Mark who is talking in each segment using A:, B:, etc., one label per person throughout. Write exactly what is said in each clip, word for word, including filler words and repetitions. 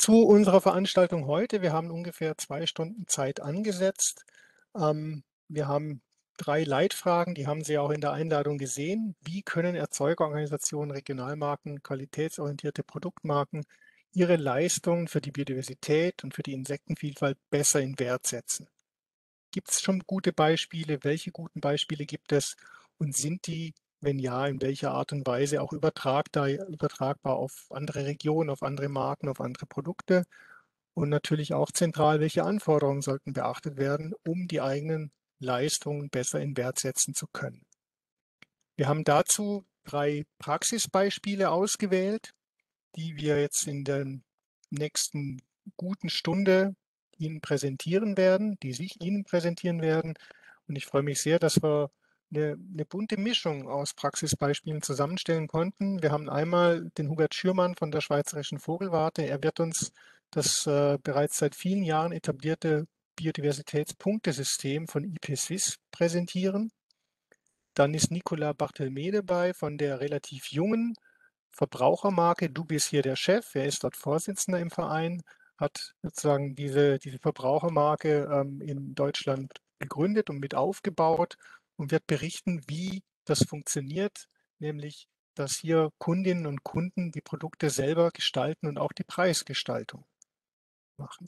A: Zu unserer Veranstaltung heute. Wir haben ungefähr zwei Stunden Zeit angesetzt. Ähm, wir haben drei Leitfragen, die haben Sie auch in der Einladung gesehen. Wie können Erzeugerorganisationen, Regionalmarken, qualitätsorientierte Produktmarken ihre Leistungen für die Biodiversität und für die Insektenvielfalt besser in Wert setzen? Gibt es schon gute Beispiele? Welche guten Beispiele gibt es? Und sind die, wenn ja, in welcher Art und Weise auch übertragbar, übertragbar auf andere Regionen, auf andere Marken, auf andere Produkte? Und natürlich auch zentral, welche Anforderungen sollten beachtet werden, um die eigenen Leistungen besser in Wert setzen zu können. Wir haben dazu drei Praxisbeispiele ausgewählt, die wir jetzt in der nächsten guten Stunde Ihnen präsentieren werden, die sich Ihnen präsentieren werden. Und ich freue mich sehr, dass wir eine, eine bunte Mischung aus Praxisbeispielen zusammenstellen konnten. Wir haben einmal den Hubert Schürmann von der Schweizerischen Vogelwarte. Er wird uns das äh, bereits seit vielen Jahren etablierte Biodiversitätspunktesystem von I P Swiss präsentieren. Dann ist Nicolas Barthelmé dabei von der relativ jungen Verbrauchermarke Du bist hier der Chef. Er ist dort Vorsitzender im Verein, hat sozusagen diese, diese Verbrauchermarke ähm, in Deutschland gegründet und mit aufgebaut und wird berichten, wie das funktioniert, nämlich dass hier Kundinnen und Kunden die Produkte selber gestalten und auch die Preisgestaltung machen.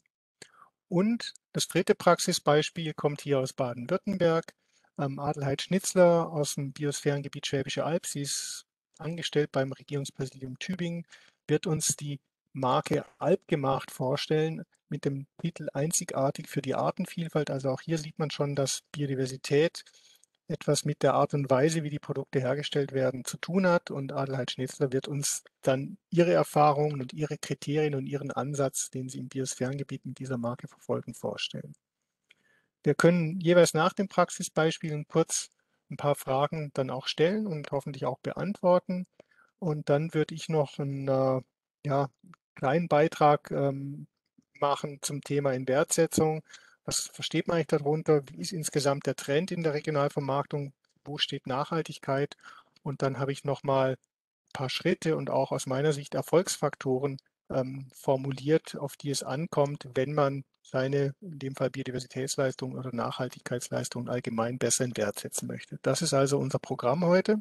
A: Und das dritte Praxisbeispiel kommt hier aus Baden-Württemberg. Ähm, Adelheid Schnitzler aus dem Biosphärengebiet Schwäbische Alb. Sie ist angestellt beim Regierungspräsidium Tübingen, wird uns die Marke Alpgemacht vorstellen mit dem Titel Einzigartig für die Artenvielfalt. Also auch hier sieht man schon, dass Biodiversität etwas mit der Art und Weise, wie die Produkte hergestellt werden, zu tun hat. Und Adelheid Schnitzler wird uns dann ihre Erfahrungen und ihre Kriterien und ihren Ansatz, den sie im Biosphärengebiet mit dieser Marke verfolgen, vorstellen. Wir können jeweils nach den Praxisbeispielen kurz ein paar Fragen dann auch stellen und hoffentlich auch beantworten. Und dann würde ich noch einen äh, ja, kleinen Beitrag ähm, machen zum Thema Inwertsetzung. Was versteht man eigentlich darunter? Wie ist insgesamt der Trend in der Regionalvermarktung? Wo steht Nachhaltigkeit? Und dann habe ich noch mal ein paar Schritte und auch aus meiner Sicht Erfolgsfaktoren ähm, formuliert, auf die es ankommt, wenn man seine, in dem Fall Biodiversitätsleistungen oder Nachhaltigkeitsleistungen allgemein besser in Wert setzen möchte. Das ist also unser Programm heute.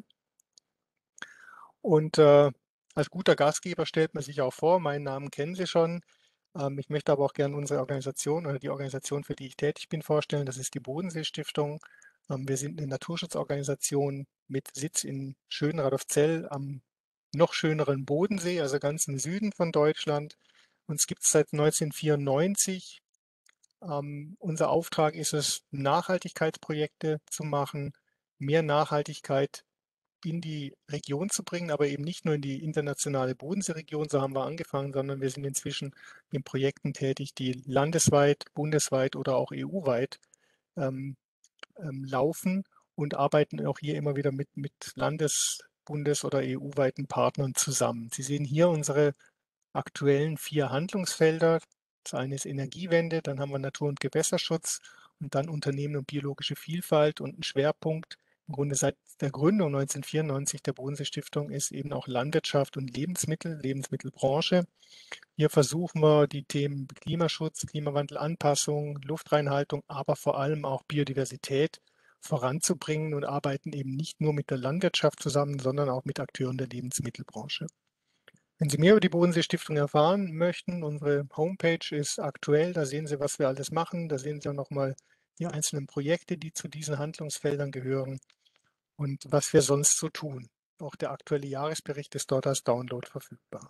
A: Und äh, als guter Gastgeber stellt man sich auch vor, meinen Namen kennen Sie schon. Ähm, ich möchte aber auch gerne unsere Organisation oder die Organisation, für die ich tätig bin, vorstellen. Das ist die Bodensee-Stiftung. Ähm, wir sind eine Naturschutzorganisation mit Sitz in Schönradolfzell am noch schöneren Bodensee, also ganz im Süden von Deutschland. Uns gibt es seit neunzehnhundertvierundneunzig. Ähm, unser Auftrag ist es, Nachhaltigkeitsprojekte zu machen, mehr Nachhaltigkeit in die Region zu bringen, aber eben nicht nur in die internationale Bodenseeregion, so haben wir angefangen, sondern wir sind inzwischen in Projekten tätig, die landesweit, bundesweit oder auch E U-weit ähm, ähm, laufen und arbeiten auch hier immer wieder mit, mit Landes-, Bundes- oder E U-weiten Partnern zusammen. Sie sehen hier unsere aktuellen vier Handlungsfelder. Das eine ist Energiewende, dann haben wir Natur- und Gewässerschutz und dann Unternehmen und biologische Vielfalt und ein Schwerpunkt im Grunde seit der Gründung neunzehnhundertvierundneunzig der Bodensee-Stiftung ist eben auch Landwirtschaft und Lebensmittel, Lebensmittelbranche. Hier versuchen wir die Themen Klimaschutz, Klimawandelanpassung, Luftreinhaltung, aber vor allem auch Biodiversität voranzubringen und arbeiten eben nicht nur mit der Landwirtschaft zusammen, sondern auch mit Akteuren der Lebensmittelbranche. Wenn Sie mehr über die Bodensee-Stiftung erfahren möchten, unsere Homepage ist aktuell, da sehen Sie, was wir alles machen. Da sehen Sie auch nochmal die einzelnen Projekte, die zu diesen Handlungsfeldern gehören und was wir sonst so tun. Auch der aktuelle Jahresbericht ist dort als Download verfügbar.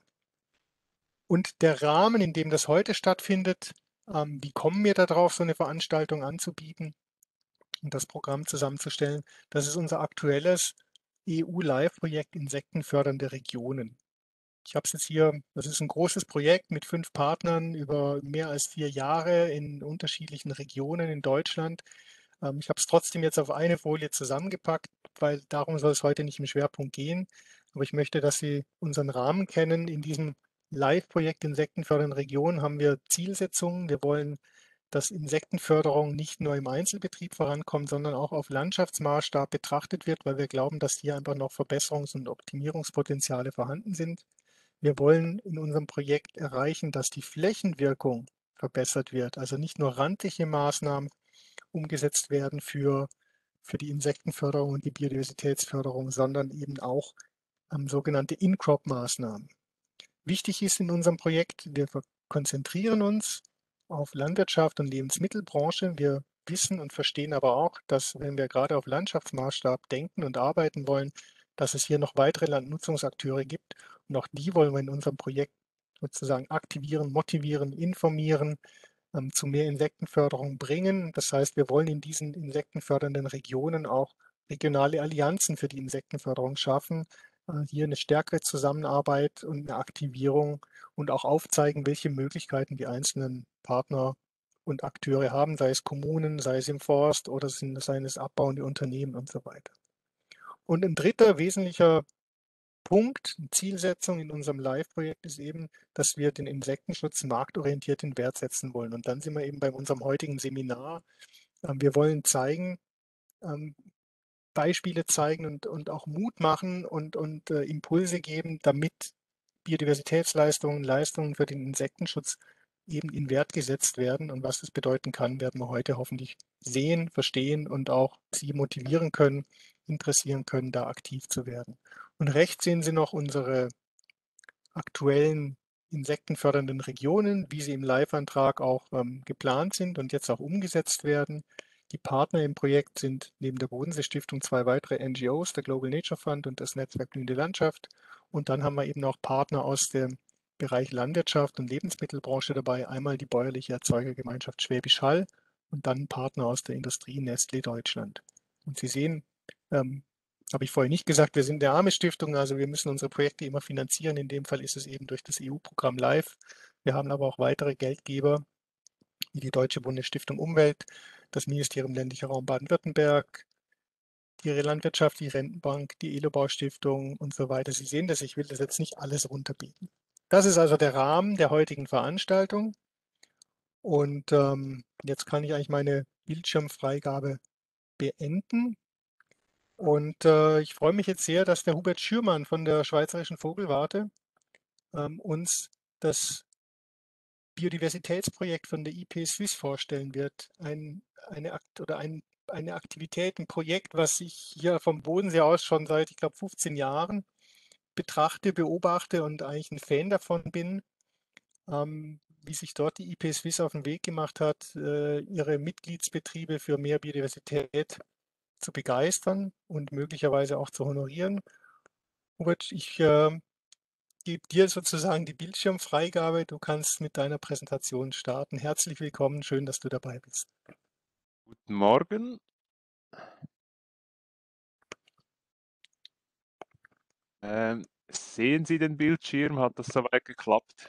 A: Und der Rahmen, in dem das heute stattfindet, ähm, wie kommen wir darauf, so eine Veranstaltung anzubieten und das Programm zusammenzustellen? Das ist unser aktuelles E U-Live-Projekt Insektenfördernde Regionen. Ich habe es jetzt hier, das ist ein großes Projekt mit fünf Partnern über mehr als vier Jahre in unterschiedlichen Regionen in Deutschland. Ähm, ich habe es trotzdem jetzt auf eine Folie zusammengepackt, weil darum soll es heute nicht im Schwerpunkt gehen. Aber ich möchte, dass Sie unseren Rahmen kennen. In diesem Live-Projekt Insektenfördernde Regionen haben wir Zielsetzungen. Wir wollen, dass Insektenförderung nicht nur im Einzelbetrieb vorankommt, sondern auch auf Landschaftsmaßstab betrachtet wird, weil wir glauben, dass hier einfach noch Verbesserungs- und Optimierungspotenziale vorhanden sind. Wir wollen in unserem Projekt erreichen, dass die Flächenwirkung verbessert wird. Also nicht nur randliche Maßnahmen umgesetzt werden für, für die Insektenförderung und die Biodiversitätsförderung, sondern eben auch ähm, sogenannte In-Crop-Maßnahmen. Wichtig ist in unserem Projekt, wir konzentrieren uns auf Landwirtschaft und Lebensmittelbranche. Wir wissen und verstehen aber auch, dass wenn wir gerade auf Landschaftsmaßstab denken und arbeiten wollen, dass es hier noch weitere Landnutzungsakteure gibt. Und auch die wollen wir in unserem Projekt sozusagen aktivieren, motivieren, informieren, ähm, zu mehr Insektenförderung bringen. Das heißt, wir wollen in diesen insektenfördernden Regionen auch regionale Allianzen für die Insektenförderung schaffen, äh, hier eine stärkere Zusammenarbeit und eine Aktivierung und auch aufzeigen, welche Möglichkeiten die einzelnen Partner und Akteure haben, sei es Kommunen, sei es im Forst oder sind, seien es abbauende Unternehmen und so weiter. Und ein dritter wesentlicher Punkt, Zielsetzung in unserem Live-Projekt ist eben, dass wir den Insektenschutz marktorientiert in Wert setzen wollen. Und dann sind wir eben bei unserem heutigen Seminar. Ähm, Wir wollen zeigen, ähm, Beispiele zeigen und, und auch Mut machen und, und äh, Impulse geben, damit Biodiversitätsleistungen, Leistungen für den Insektenschutz eben in Wert gesetzt werden. Und was das bedeuten kann, werden wir heute hoffentlich sehen, verstehen und auch Sie motivieren können, interessieren können, da aktiv zu werden. Und rechts sehen Sie noch unsere aktuellen insektenfördernden Regionen, wie sie im Live-Antrag auch ähm, geplant sind und jetzt auch umgesetzt werden. Die Partner im Projekt sind neben der Bodensee-Stiftung zwei weitere N G Os, der Global Nature Fund und das Netzwerk Blühende Landschaft. Und dann haben wir eben auch Partner aus dem Bereich Landwirtschaft und Lebensmittelbranche dabei. Einmal die bäuerliche Erzeugergemeinschaft Schwäbisch Hall und dann Partner aus der Industrie Nestlé Deutschland. Und Sie sehen, ähm, habe ich vorher nicht gesagt, wir sind eine arme Stiftung, also wir müssen unsere Projekte immer finanzieren. In dem Fall ist es eben durch das E U-Programm LIFE. Wir haben aber auch weitere Geldgeber, wie die Deutsche Bundesstiftung Umwelt, das Ministerium ländlicher Raum Baden-Württemberg, die landwirtschaftliche Rentenbank, die Elobau-Stiftung und so weiter. Sie sehen das, ich will das jetzt nicht alles runterbieten. Das ist also der Rahmen der heutigen Veranstaltung. Und ähm, jetzt kann ich eigentlich meine Bildschirmfreigabe beenden. Und äh, ich freue mich jetzt sehr, dass der Hubert Schürmann von der Schweizerischen Vogelwarte ähm, uns das Biodiversitätsprojekt von der I P Swiss vorstellen wird. Ein, eine Akt oder ein, eine Aktivität, ein Projekt, was ich hier vom Bodensee aus schon seit, ich glaube, fünfzehn Jahren betrachte, beobachte und eigentlich ein Fan davon bin, ähm, wie sich dort die I P Swiss auf den Weg gemacht hat, äh, ihre Mitgliedsbetriebe für mehr Biodiversität zu begeistern und möglicherweise auch zu honorieren. Hubert, ich äh, gebe dir sozusagen die Bildschirmfreigabe. Du kannst mit deiner Präsentation starten. Herzlich willkommen, schön, dass du dabei bist.
B: Guten Morgen. Ähm, sehen Sie den Bildschirm? Hat das soweit geklappt?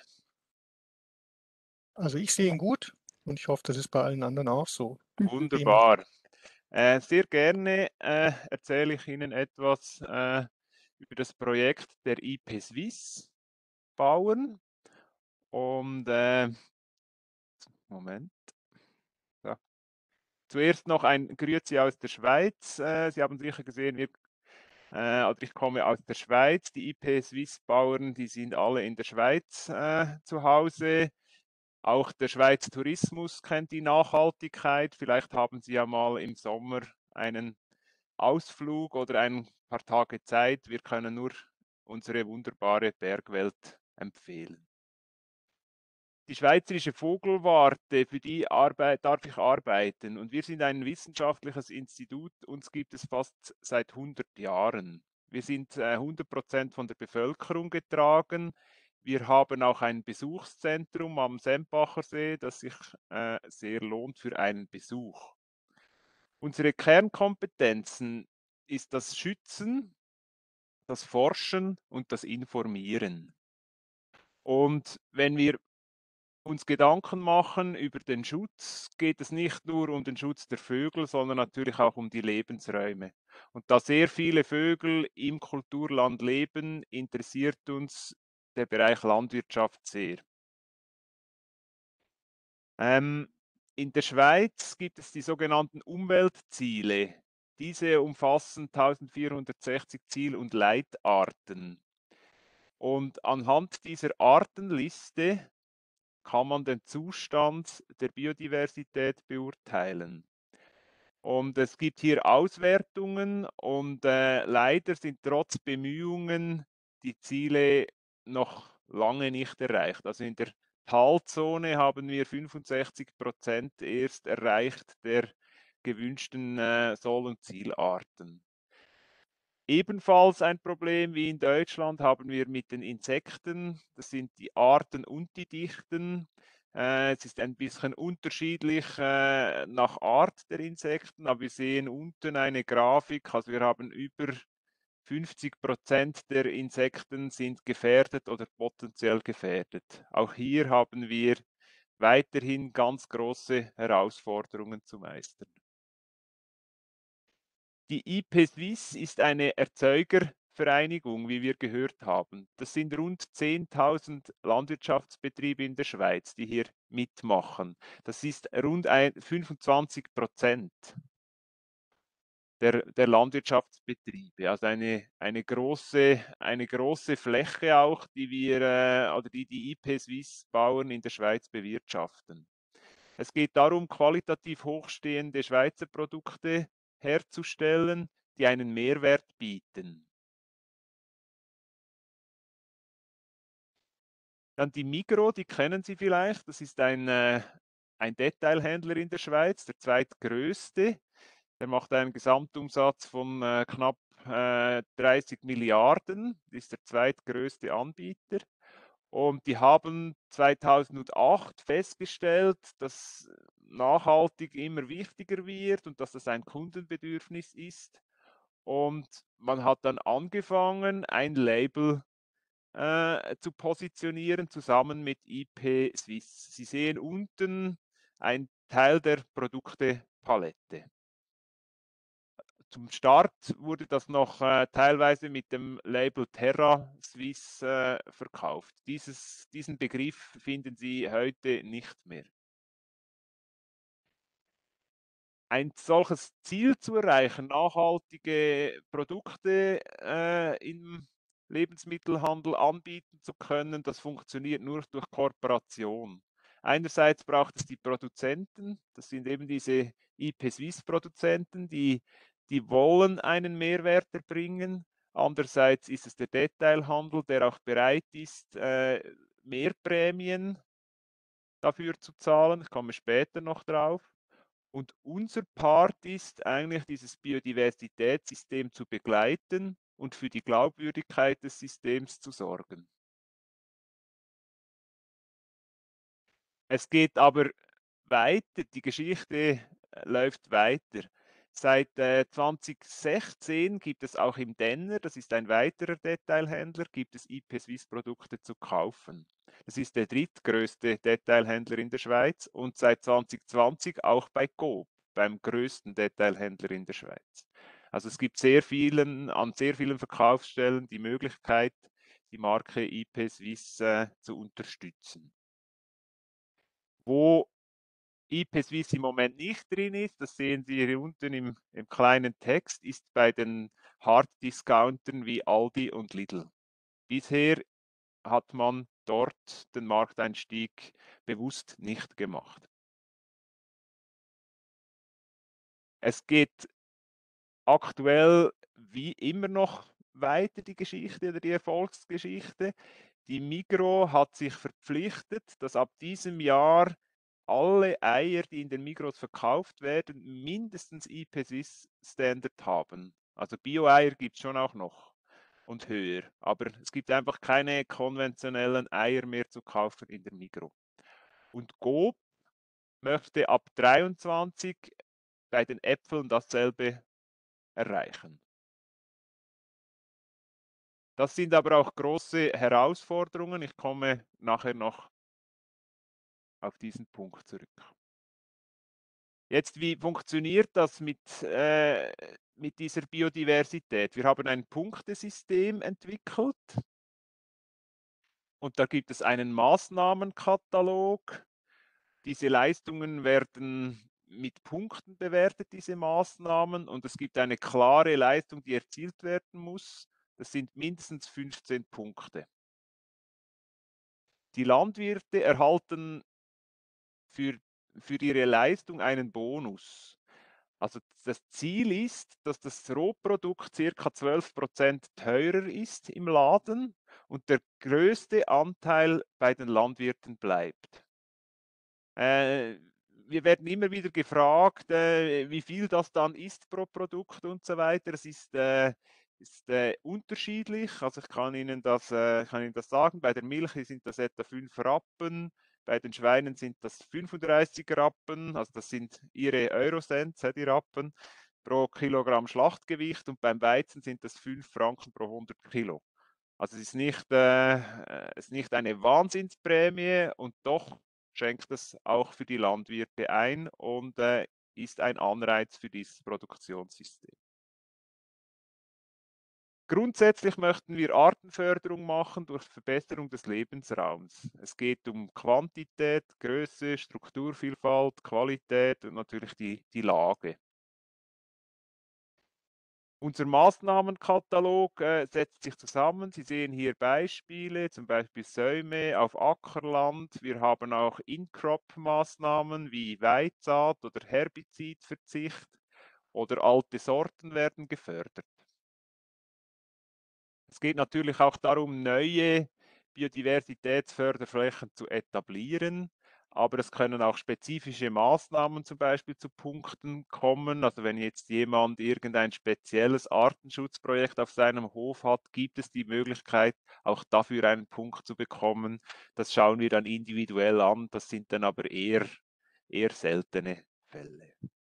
A: Also ich sehe ihn gut und ich hoffe, das ist bei allen anderen auch so. Prima.
B: Wunderbar. Äh, sehr gerne äh, erzähle ich Ihnen etwas äh, über das Projekt der I P Swiss bauen. Und äh, Moment. So. Zuerst noch ein Grüezi aus der Schweiz. Äh, Sie haben sicher gesehen, wir, äh, also ich komme aus der Schweiz. Die I P Swiss Bauern, die sind alle in der Schweiz äh, zu Hause. Auch der Schweiz Tourismus kennt die Nachhaltigkeit. Vielleicht haben Sie ja mal im Sommer einen Ausflug oder ein paar Tage Zeit. Wir können nur unsere wunderbare Bergwelt empfehlen. Die Schweizerische Vogelwarte, für die Arbeit, darf ich arbeiten. Und wir sind ein wissenschaftliches Institut. Uns gibt es fast seit hundert Jahren. Wir sind äh, hundert Prozent von der Bevölkerung getragen. Wir haben auch ein Besuchszentrum am Sempacher See, das sich äh, sehr lohnt für einen Besuch. Unsere Kernkompetenzen ist das Schützen, das Forschen und das Informieren. Und wenn wir uns Gedanken machen über den Schutz, geht es nicht nur um den Schutz der Vögel, sondern natürlich auch um die Lebensräume. Und da sehr viele Vögel im Kulturland leben, interessiert uns der Bereich Landwirtschaft sehr. Ähm, in der Schweiz gibt es die sogenannten Umweltziele. Diese umfassen eintausendvierhundertsechzig Ziel- und Leitarten. Und anhand dieser Artenliste kann man den Zustand der Biodiversität beurteilen. Und es gibt hier Auswertungen und äh, leider sind trotz Bemühungen die Ziele noch lange nicht erreicht. Also in der Talzone haben wir fünfundsechzig Prozent erst erreicht der gewünschten äh, Soll- und Zielarten. Ebenfalls ein Problem wie in Deutschland haben wir mit den Insekten. Das sind die Arten und die Dichten. Äh, es ist ein bisschen unterschiedlich äh, nach Art der Insekten, aber wir sehen unten eine Grafik. Also wir haben über fünfzig Prozent der Insekten sind gefährdet oder potenziell gefährdet. Auch hier haben wir weiterhin ganz große Herausforderungen zu meistern. Die I P Swiss ist eine Erzeugervereinigung, wie wir gehört haben. Das sind rund zehntausend Landwirtschaftsbetriebe in der Schweiz, die hier mitmachen. Das ist rund fünfundzwanzig Prozent der, der Landwirtschaftsbetriebe. Also eine, eine, große, eine große Fläche auch, die wir äh, oder die die I P Swiss Bauern in der Schweiz bewirtschaften. Es geht darum, qualitativ hochstehende Schweizer Produkte herzustellen, die einen Mehrwert bieten. Dann die Migros, die kennen Sie vielleicht. Das ist ein, äh, ein Detailhändler in der Schweiz, der zweitgrößte. Der macht einen Gesamtumsatz von äh, knapp äh, dreißig Milliarden, ist der zweitgrößte Anbieter. Und die haben zweitausendacht festgestellt, dass nachhaltig immer wichtiger wird und dass das ein Kundenbedürfnis ist. Und man hat dann angefangen, ein Label äh, zu positionieren, zusammen mit I P Swiss. Sie sehen unten einen Teil der Produktepalette. Zum Start wurde das noch äh, teilweise mit dem Label Terra Swiss äh, verkauft. Dieses, diesen Begriff finden Sie heute nicht mehr. Ein solches Ziel zu erreichen, nachhaltige Produkte äh, im Lebensmittelhandel anbieten zu können, das funktioniert nur durch Kooperation. Einerseits braucht es die Produzenten, das sind eben diese I P Swiss Produzenten, die, die wollen einen Mehrwert erbringen. Andererseits ist es der Detailhandel, der auch bereit ist, äh, mehr Prämien dafür zu zahlen. Ich komme später noch drauf. Und unser Part ist eigentlich, dieses Biodiversitätssystem zu begleiten und für die Glaubwürdigkeit des Systems zu sorgen. Es geht aber weiter, die Geschichte läuft weiter. Seit äh, zweitausendsechzehn gibt es auch im Denner, das ist ein weiterer Detailhändler, gibt es I P Swiss Produkte zu kaufen. Das ist der drittgrößte Detailhändler in der Schweiz und seit zwanzig zwanzig auch bei Coop, beim größten Detailhändler in der Schweiz. Also es gibt sehr vielen, an sehr vielen Verkaufsstellen die Möglichkeit, die Marke I P Swiss äh, zu unterstützen. Wo I P Swiss im Moment nicht drin ist, das sehen Sie hier unten im, im kleinen Text, ist bei den Hard-Discountern wie Aldi und Lidl. Bisher hat man dort den Markteinstieg bewusst nicht gemacht. Es geht aktuell wie immer noch weiter, die Geschichte oder die Erfolgsgeschichte. Die Migros hat sich verpflichtet, dass ab diesem Jahr alle Eier, die in den Migros verkauft werden, mindestens I P Swiss Standard haben. Also Bio-Eier gibt es schon auch noch und höher. Aber es gibt einfach keine konventionellen Eier mehr zu kaufen in der Migros. Und Coop möchte ab dreiundzwanzig bei den Äpfeln dasselbe erreichen. Das sind aber auch große Herausforderungen. Ich komme nachher noch auf diesen Punkt zurück. Jetzt, wie funktioniert das mit, äh, mit dieser Biodiversität? Wir haben ein Punktesystem entwickelt und da gibt es einen Maßnahmenkatalog. Diese Leistungen werden mit Punkten bewertet, diese Maßnahmen, und es gibt eine klare Leistung, die erzielt werden muss. Das sind mindestens fünfzehn Punkte. Die Landwirte erhalten für, für ihre Leistung einen Bonus. Also das Ziel ist, dass das Rohprodukt circa zwölf Prozent teurer ist im Laden und der größte Anteil bei den Landwirten bleibt. Äh, wir werden immer wieder gefragt, äh, wie viel das dann ist pro Produkt und so weiter. Es ist, äh, ist äh, unterschiedlich. Also ich kann Ihnen das, äh, kann Ihnen das sagen. Bei der Milch sind das etwa fünf Rappen, bei den Schweinen sind das fünfunddreißig Rappen, also das sind Ihre Eurocents, die Rappen, pro Kilogramm Schlachtgewicht, und beim Weizen sind das fünf Franken pro hundert Kilo. Also es ist nicht, äh, es ist nicht eine Wahnsinnsprämie, und doch schenkt es auch für die Landwirte ein und äh, ist ein Anreiz für dieses Produktionssystem. Grundsätzlich möchten wir Artenförderung machen durch Verbesserung des Lebensraums. Es geht um Quantität, Größe, Strukturvielfalt, Qualität und natürlich die, die Lage. Unser Maßnahmenkatalog äh, setzt sich zusammen. Sie sehen hier Beispiele, zum Beispiel Säume auf Ackerland. Wir haben auch In-Crop-Maßnahmen wie Weidsaat oder Herbizidverzicht, oder alte Sorten werden gefördert. Es geht natürlich auch darum, neue Biodiversitätsförderflächen zu etablieren, aber es können auch spezifische Maßnahmen zum Beispiel zu Punkten kommen. Also wenn jetzt jemand irgendein spezielles Artenschutzprojekt auf seinem Hof hat, gibt es die Möglichkeit, auch dafür einen Punkt zu bekommen. Das schauen wir dann individuell an, das sind dann aber eher, eher seltene Fälle.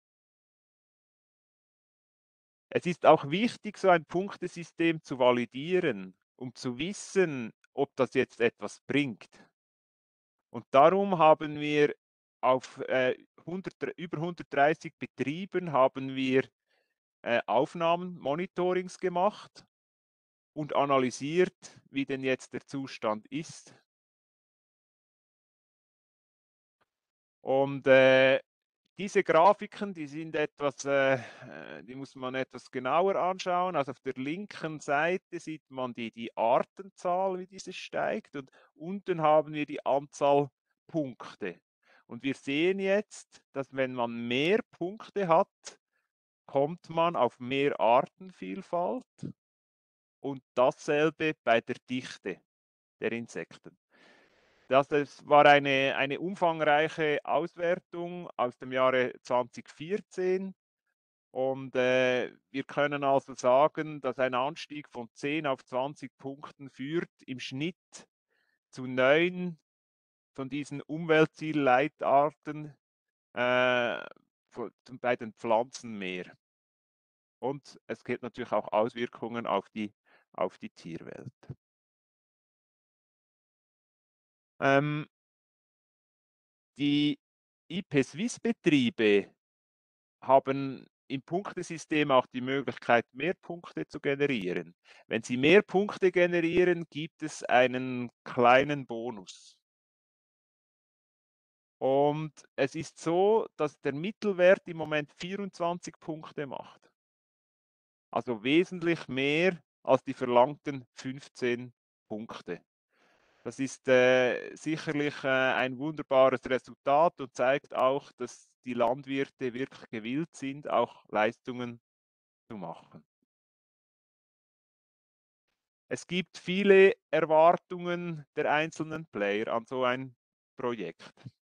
B: Es ist auch wichtig, so ein Punktesystem zu validieren, um zu wissen, ob das jetzt etwas bringt. Und darum haben wir auf äh, hundert, über hundertdreißig Betrieben haben wir äh, Aufnahmen, Monitorings gemacht und analysiert, wie denn jetzt der Zustand ist. Und äh, diese Grafiken, die sind etwas, äh, die muss man etwas genauer anschauen. Also auf der linken Seite sieht man die, die Artenzahl, wie diese steigt, und unten haben wir die Anzahl Punkte. Und wir sehen jetzt, dass wenn man mehr Punkte hat, kommt man auf mehr Artenvielfalt, und dasselbe bei der Dichte der Insekten. Das, das war eine, eine umfangreiche Auswertung aus dem Jahre zweitausendvierzehn, und äh, wir können also sagen, dass ein Anstieg von zehn auf zwanzig Punkten führt im Schnitt zu neun von diesen Umweltzielleitarten äh, bei den Pflanzen mehr. Und es gibt natürlich auch Auswirkungen auf die, auf die Tierwelt. Ähm, die I P S W I S-Betriebe haben im Punktesystem auch die Möglichkeit, mehr Punkte zu generieren. Wenn sie mehr Punkte generieren, gibt es einen kleinen Bonus. Und es ist so, dass der Mittelwert im Moment vierundzwanzig Punkte macht. Also wesentlich mehr als die verlangten fünfzehn Punkte. Das ist äh, sicherlich äh, ein wunderbares Resultat und zeigt auch, dass die Landwirte wirklich gewillt sind, auch Leistungen zu machen. Es gibt viele Erwartungen der einzelnen Player an so ein Projekt.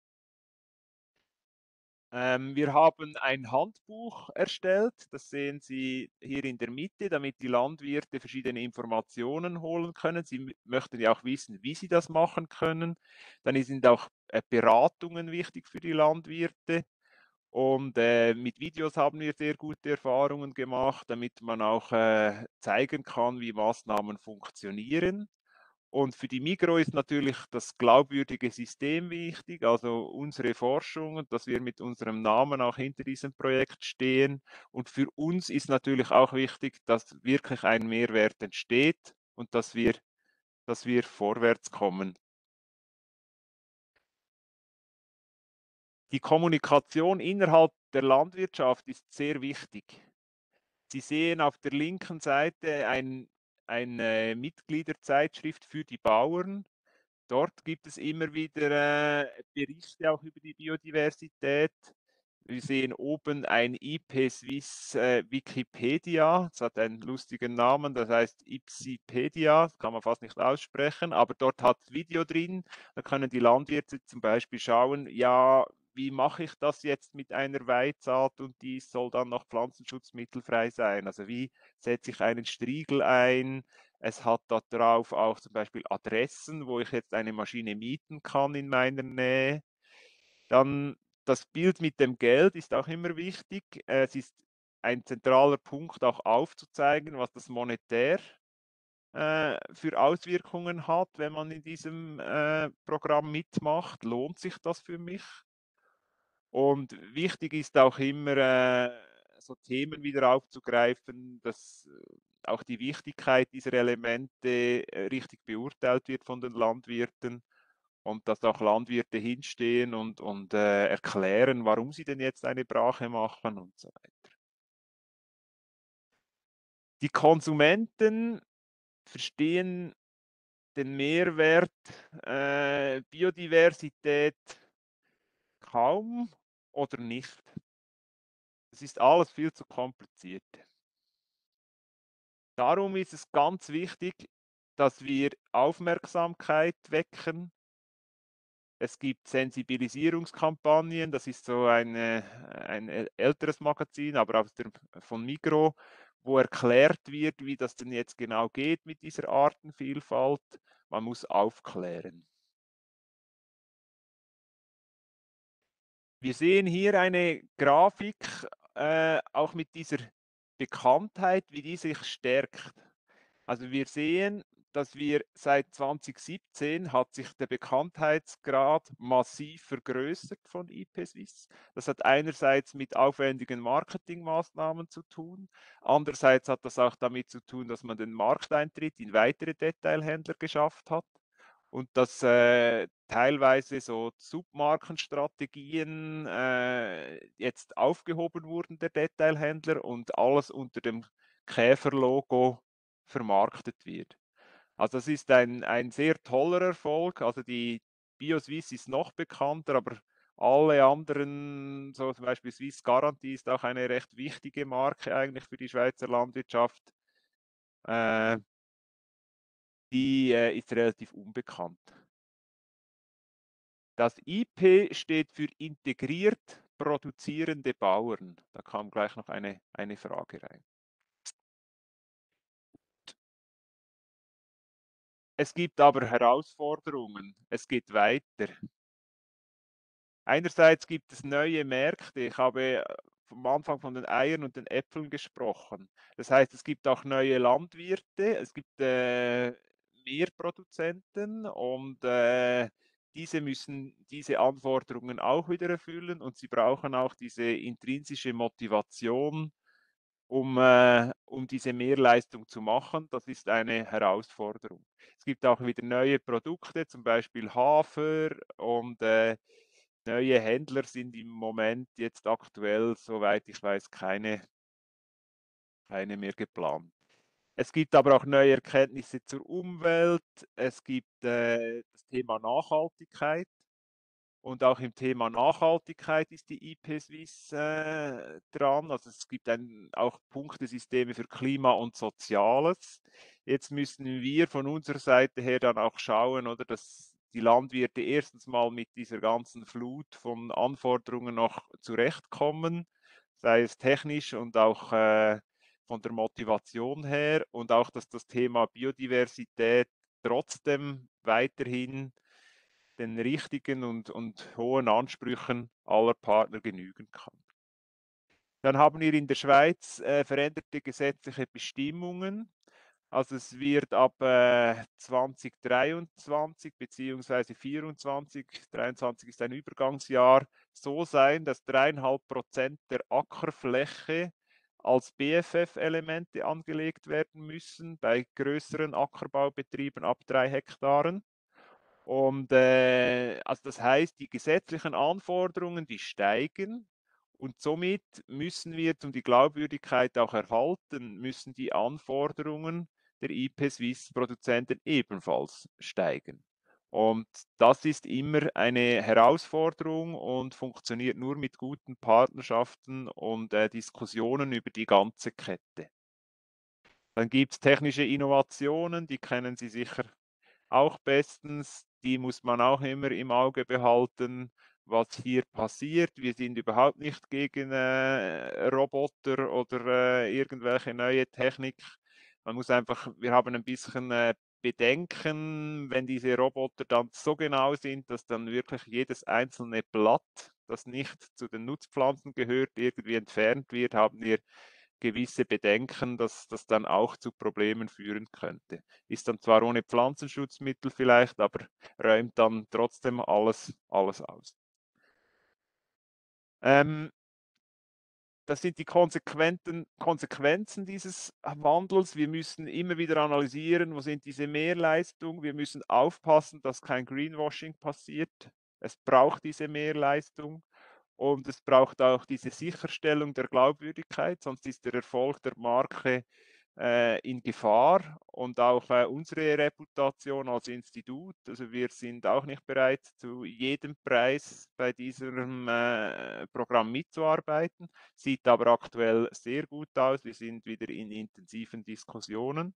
B: Ähm, wir haben ein Handbuch erstellt, das sehen Sie hier in der Mitte, damit die Landwirte verschiedene Informationen holen können. Sie möchten ja auch wissen, wie sie das machen können. Dann sind auch äh, Beratungen wichtig für die Landwirte. Und äh, mit Videos haben wir sehr gute Erfahrungen gemacht, damit man auch äh, zeigen kann, wie Maßnahmen funktionieren. Und für die Migros ist natürlich das glaubwürdige System wichtig, also unsere Forschung, und dass wir mit unserem Namen auch hinter diesem Projekt stehen. Und für uns ist natürlich auch wichtig, dass wirklich ein Mehrwert entsteht und dass wir, dass wir vorwärts kommen. Die Kommunikation innerhalb der Landwirtschaft ist sehr wichtig. Sie sehen auf der linken Seite ein, eine Mitgliederzeitschrift für die Bauern. dort gibt es immer wieder äh, Berichte auch über die Biodiversität. Wir sehen oben ein I P Swiss äh, Wikipedia. Das hat einen lustigen Namen, das heißt Ipsipedia. Das kann man fast nicht aussprechen, aber dort hat es Video drin. Da können die Landwirte zum Beispiel schauen, ja, wie mache ich das jetzt mit einer Weidsaat und die soll dann noch pflanzenschutzmittelfrei sein? Also wie setze ich einen Striegel ein? Es hat da drauf auch zum Beispiel Adressen, wo ich jetzt eine Maschine mieten kann in meiner Nähe. Dann das Bild mit dem Geld ist auch immer wichtig. Es ist ein zentraler Punkt auch aufzuzeigen, was das monetär äh, für Auswirkungen hat, wenn man in diesem äh, Programm mitmacht. Lohnt sich das für mich? Und wichtig ist auch immer, äh, so Themen wieder aufzugreifen, dass äh, auch die Wichtigkeit dieser Elemente äh, richtig beurteilt wird von den Landwirten und dass auch Landwirte hinstehen und, und äh, erklären, warum sie denn jetzt eine Brache machen und so weiter. Die Konsumenten verstehen den Mehrwert äh, Biodiversität kaum oder nicht. Es ist alles viel zu kompliziert. Darum ist es ganz wichtig, dass wir Aufmerksamkeit wecken. Es gibt Sensibilisierungskampagnen, das ist so eine, ein älteres Magazin, aber aus der, von Migros, wo erklärt wird, wie das denn jetzt genau geht mit dieser Artenvielfalt. Man muss aufklären. Wir sehen hier eine Grafik, äh, auch mit dieser Bekanntheit, wie die sich stärkt. Also wir sehen, dass wir seit zwanzig siebzehn hat sich der Bekanntheitsgrad massiv vergrößert von I P Swiss. Das hat einerseits mit aufwendigen Marketingmaßnahmen zu tun, andererseits hat das auch damit zu tun, dass man den Markteintritt in weitere Detailhändler geschafft hat und dass äh, teilweise so Submarkenstrategien äh, jetzt aufgehoben wurden der Detailhändler und alles unter dem Käferlogo vermarktet wird. Also das ist ein, ein sehr toller Erfolg. Also die BioSwiss ist noch bekannter, aber alle anderen, so zum Beispiel Swiss Garantie ist auch eine recht wichtige Marke eigentlich für die Schweizer Landwirtschaft. Äh, die äh, ist relativ unbekannt. Das I P steht für integriert produzierende Bauern. Da kam gleich noch eine, eine Frage rein. Es gibt aber Herausforderungen. Es geht weiter. Einerseits gibt es neue Märkte. Ich habe am Anfang von den Eiern und den Äpfeln gesprochen. Das heißt, es gibt auch neue Landwirte, es gibt äh, mehr Produzenten und äh, diese müssen diese Anforderungen auch wieder erfüllen und sie brauchen auch diese intrinsische Motivation, um, äh, um diese Mehrleistung zu machen. Das ist eine Herausforderung. Es gibt auch wieder neue Produkte, zum Beispiel Hafer und äh, neue Händler sind im Moment jetzt aktuell, soweit ich weiß, keine, keine mehr geplant. Es gibt aber auch neue Erkenntnisse zur Umwelt. Es gibt äh, das Thema Nachhaltigkeit. Und auch im Thema Nachhaltigkeit ist die I P Swiss äh, dran. Also es gibt ein, auch Punktesysteme für Klima und Soziales. Jetzt müssen wir von unserer Seite her dann auch schauen, oder, dass die Landwirte erstens mal mit dieser ganzen Flut von Anforderungen noch zurechtkommen, sei es technisch und auch äh, von der Motivation her und auch, dass das Thema Biodiversität trotzdem weiterhin den richtigen und, und hohen Ansprüchen aller Partner genügen kann. Dann haben wir in der Schweiz äh, veränderte gesetzliche Bestimmungen. Also es wird ab äh, zwanzig dreiundzwanzig bzw. vierundzwanzig, dreiundzwanzig ist ein Übergangsjahr, so sein, dass dreieinhalb Prozent der Ackerfläche als B F F-Elemente angelegt werden müssen bei größeren Ackerbaubetrieben ab drei Hektaren. Und äh, also das heißt, die gesetzlichen Anforderungen, die steigen und somit müssen wir, um die Glaubwürdigkeit auch erhalten, müssen die Anforderungen der I P Swiss Produzenten ebenfalls steigen. Und das ist immer eine Herausforderung und funktioniert nur mit guten Partnerschaften und äh, Diskussionen über die ganze Kette. Dann gibt es technische Innovationen, die kennen Sie sicher auch bestens. Die muss man auch immer im Auge behalten, was hier passiert. Wir sind überhaupt nicht gegen äh, Roboter oder äh, irgendwelche neue Technik. Man muss einfach, wir haben ein bisschen äh, Bedenken, wenn diese Roboter dann so genau sind, dass dann wirklich jedes einzelne Blatt, das nicht zu den Nutzpflanzen gehört, irgendwie entfernt wird, haben wir gewisse Bedenken, dass das dann auch zu Problemen führen könnte. Ist dann zwar ohne Pflanzenschutzmittel vielleicht, aber räumt dann trotzdem alles, alles aus. Ähm, Das sind die konsequenten Konsequenzen dieses Wandels. Wir müssen immer wieder analysieren, wo sind diese Mehrleistungen. Wir müssen aufpassen, dass kein Greenwashing passiert. Es braucht diese Mehrleistung und es braucht auch diese Sicherstellung der Glaubwürdigkeit, sonst ist der Erfolg der Marke äh, in Gefahr und auch äh, unsere Reputation als Institut. Also wir sind auch nicht bereit, zu jedem Preis bei diesem äh, Programm mitzuarbeiten. Sieht aber aktuell sehr gut aus. Wir sind wieder in intensiven Diskussionen.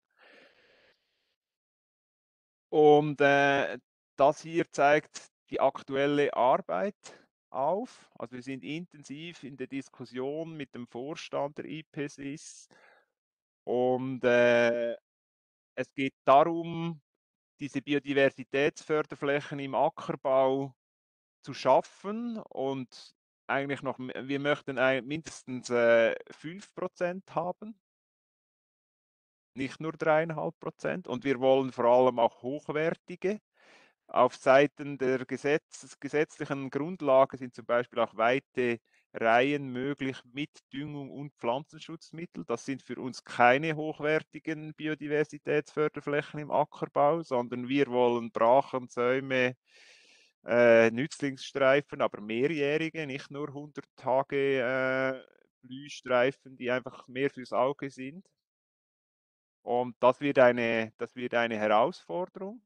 B: Und äh, das hier zeigt die aktuelle Arbeit auf. Also wir sind intensiv in der Diskussion mit dem Vorstand der I P Swiss und äh, es geht darum, diese Biodiversitätsförderflächen im Ackerbau zu schaffen und eigentlich noch, wir möchten mindestens äh, fünf Prozent haben, nicht nur drei Komma fünf Prozent. Und wir wollen vor allem auch hochwertige. Auf Seiten der Gesetz, gesetzlichen Grundlage sind zum Beispiel auch weite Reihen möglich mit Düngung und Pflanzenschutzmittel. Das sind für uns keine hochwertigen Biodiversitätsförderflächen im Ackerbau, sondern wir wollen Brachen, Säume, äh, Nützlingsstreifen, aber mehrjährige, nicht nur hundert Tage äh, Blühstreifen, die einfach mehr fürs Auge sind. Und das wird eine, das wird eine Herausforderung.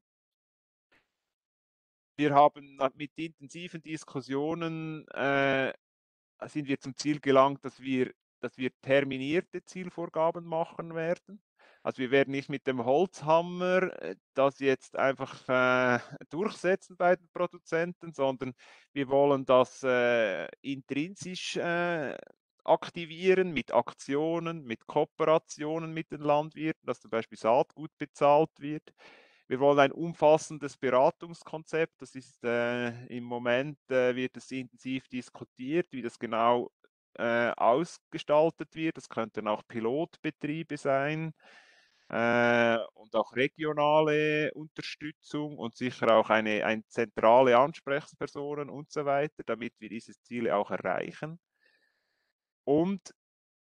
B: Wir haben mit intensiven Diskussionen äh, sind wir zum Ziel gelangt, dass wir, dass wir terminierte Zielvorgaben machen werden. Also wir werden nicht mit dem Holzhammer äh, das jetzt einfach äh, durchsetzen bei den Produzenten, sondern wir wollen das äh, intrinsisch äh, aktivieren mit Aktionen, mit Kooperationen mit den Landwirten, dass zum Beispiel Saatgut bezahlt wird. Wir wollen ein umfassendes Beratungskonzept. Das ist äh, im Moment äh, wird es intensiv diskutiert, wie das genau äh, ausgestaltet wird. Das könnten auch Pilotbetriebe sein äh, und auch regionale Unterstützung und sicher auch eine, eine zentrale Ansprechpersonen und so weiter, damit wir diese Ziele auch erreichen. Und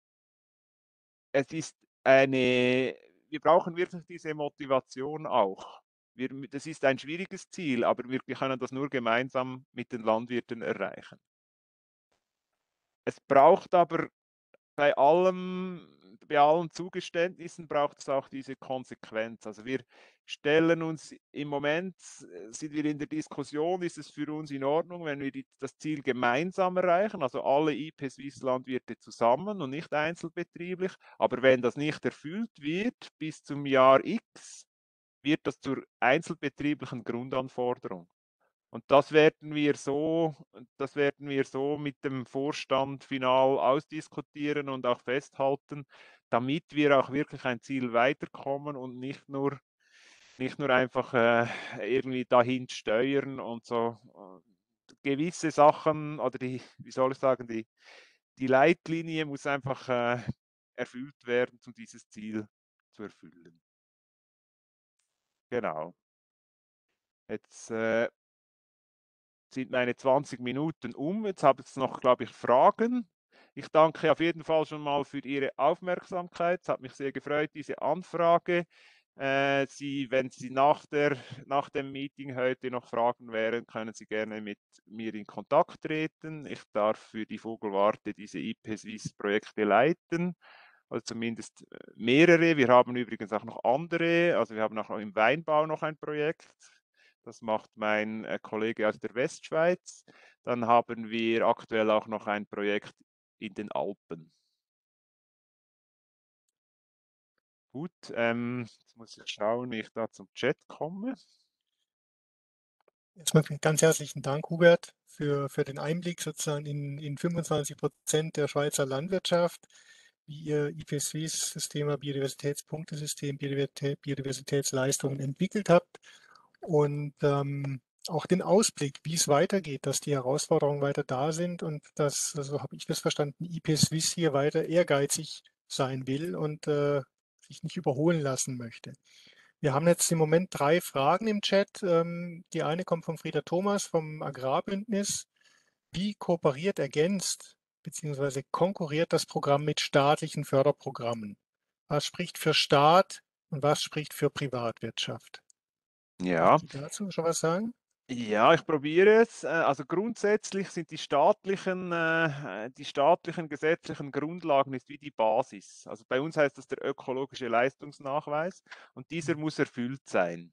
B: es ist eine, wir brauchen wirklich diese Motivation auch. Wir, das ist ein schwieriges Ziel, aber wir, wir können das nur gemeinsam mit den Landwirten erreichen. Es braucht aber bei allem, bei allen Zugeständnissen braucht es auch diese Konsequenz. Also wir stellen uns im Moment, sind wir in der Diskussion, ist es für uns in Ordnung, wenn wir die, das Ziel gemeinsam erreichen, also alle I P Swiss Landwirte zusammen und nicht einzelbetrieblich. Aber wenn das nicht erfüllt wird bis zum Jahr X, wird das zur einzelbetrieblichen Grundanforderung. Und das werden wir so, das werden wir so mit dem Vorstand final ausdiskutieren und auch festhalten, damit wir auch wirklich ein Ziel weiterkommen und nicht nur, nicht nur einfach äh, irgendwie dahin steuern und so. Gewisse Sachen oder die, wie soll ich sagen, die, die Leitlinie muss einfach äh, erfüllt werden, um dieses Ziel zu erfüllen. Genau. Jetzt äh, sind meine zwanzig Minuten um. Jetzt habe ich noch, glaube ich, Fragen. Ich danke auf jeden Fall schon mal für Ihre Aufmerksamkeit. Es hat mich sehr gefreut, diese Anfrage. Äh, Sie, wenn Sie nach, der, nach dem Meeting heute noch Fragen wären, können Sie gerne mit mir in Kontakt treten. Ich darf für die Vogelwarte diese I P Swiss-Projekte leiten, also zumindest äh, mehrere. Wir haben übrigens auch noch andere, also wir haben auch im Weinbau noch ein Projekt. Das macht mein äh, Kollege aus der Westschweiz. Dann haben wir aktuell auch noch ein Projekt in den Alpen. Gut, ähm, jetzt muss ich schauen, wie ich da zum Chat komme.
A: Erstmal ganz herzlichen Dank, Hubert, für, für den Einblick sozusagen in, in fünfundzwanzig Prozent der Schweizer Landwirtschaft, wie ihr I P Suisse, das Thema Biodiversitätspunktesystem, Biodiversität, Biodiversitätsleistungen entwickelt habt und ähm, auch den Ausblick, wie es weitergeht, dass die Herausforderungen weiter da sind und dass, so habe ich das verstanden, I P Suisse hier weiter ehrgeizig sein will und äh, sich nicht überholen lassen möchte. Wir haben jetzt im Moment drei Fragen im Chat. Ähm, Die eine kommt von Frieder Thomas vom Agrarbündnis. Wie kooperiert, ergänzt bzw. konkurriert das Programm mit staatlichen Förderprogrammen? Was spricht für Staat und was spricht für Privatwirtschaft? Können
B: Ja,
A: Sie dazu schon was sagen?
B: ja, ich probiere es. Äh, Also grundsätzlich sind die staatlichen, äh, die staatlichen gesetzlichen Grundlagen ist wie die Basis. Also bei uns heißt das der ökologische Leistungsnachweis und dieser muss erfüllt sein.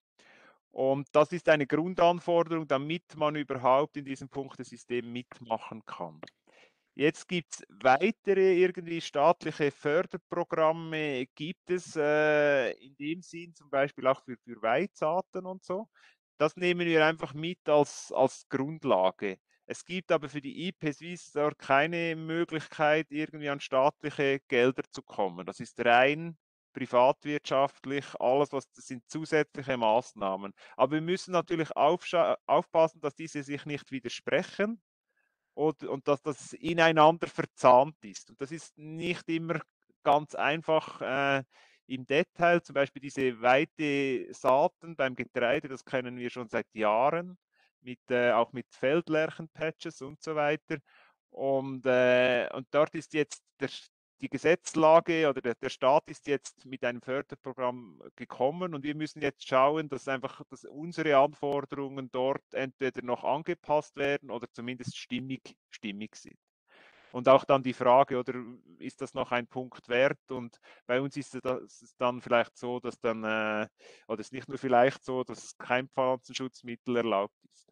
B: Und das ist eine Grundanforderung, damit man überhaupt in diesem Punktesystem mitmachen kann. Jetzt gibt es weitere irgendwie staatliche Förderprogramme, gibt es äh, in dem Sinn zum Beispiel auch für, für Weizsaaten und so. Das nehmen wir einfach mit als, als Grundlage. Es gibt aber für die I P Suisse dort keine Möglichkeit, irgendwie an staatliche Gelder zu kommen. Das ist rein privatwirtschaftlich, alles, was das sind zusätzliche Maßnahmen. Aber wir müssen natürlich aufpassen, dass diese sich nicht widersprechen und, und dass das ineinander verzahnt ist. Und das ist nicht immer ganz einfach äh, im Detail. Zum Beispiel diese weite Saaten beim Getreide, das kennen wir schon seit Jahren, mit, äh, auch mit Feldlärchenpatches und so weiter. Und, äh, und dort ist jetzt der, die Gesetzlage oder der, der Staat ist jetzt mit einem Förderprogramm gekommen und wir müssen jetzt schauen, dass einfach dass unsere Anforderungen dort entweder noch angepasst werden oder zumindest stimmig, stimmig sind. Und auch dann die Frage, oder ist das noch ein Punkt wert? Und bei uns ist es dann vielleicht so, dass dann, äh, oder es ist nicht nur vielleicht so, dass kein Pflanzenschutzmittel erlaubt ist.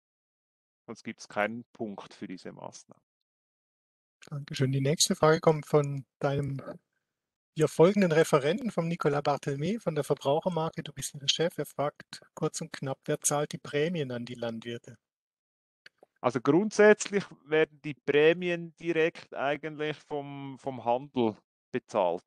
B: Sonst gibt es keinen Punkt für diese Maßnahme.
A: Dankeschön. Die nächste Frage kommt von deinem hier folgenden Referenten, von Nicolas Barthelme von der Verbrauchermarke. Du bist ja der Chef. Er fragt kurz und knapp, wer zahlt die Prämien an die Landwirte?
B: Also grundsätzlich werden die Prämien direkt eigentlich vom, vom Handel bezahlt.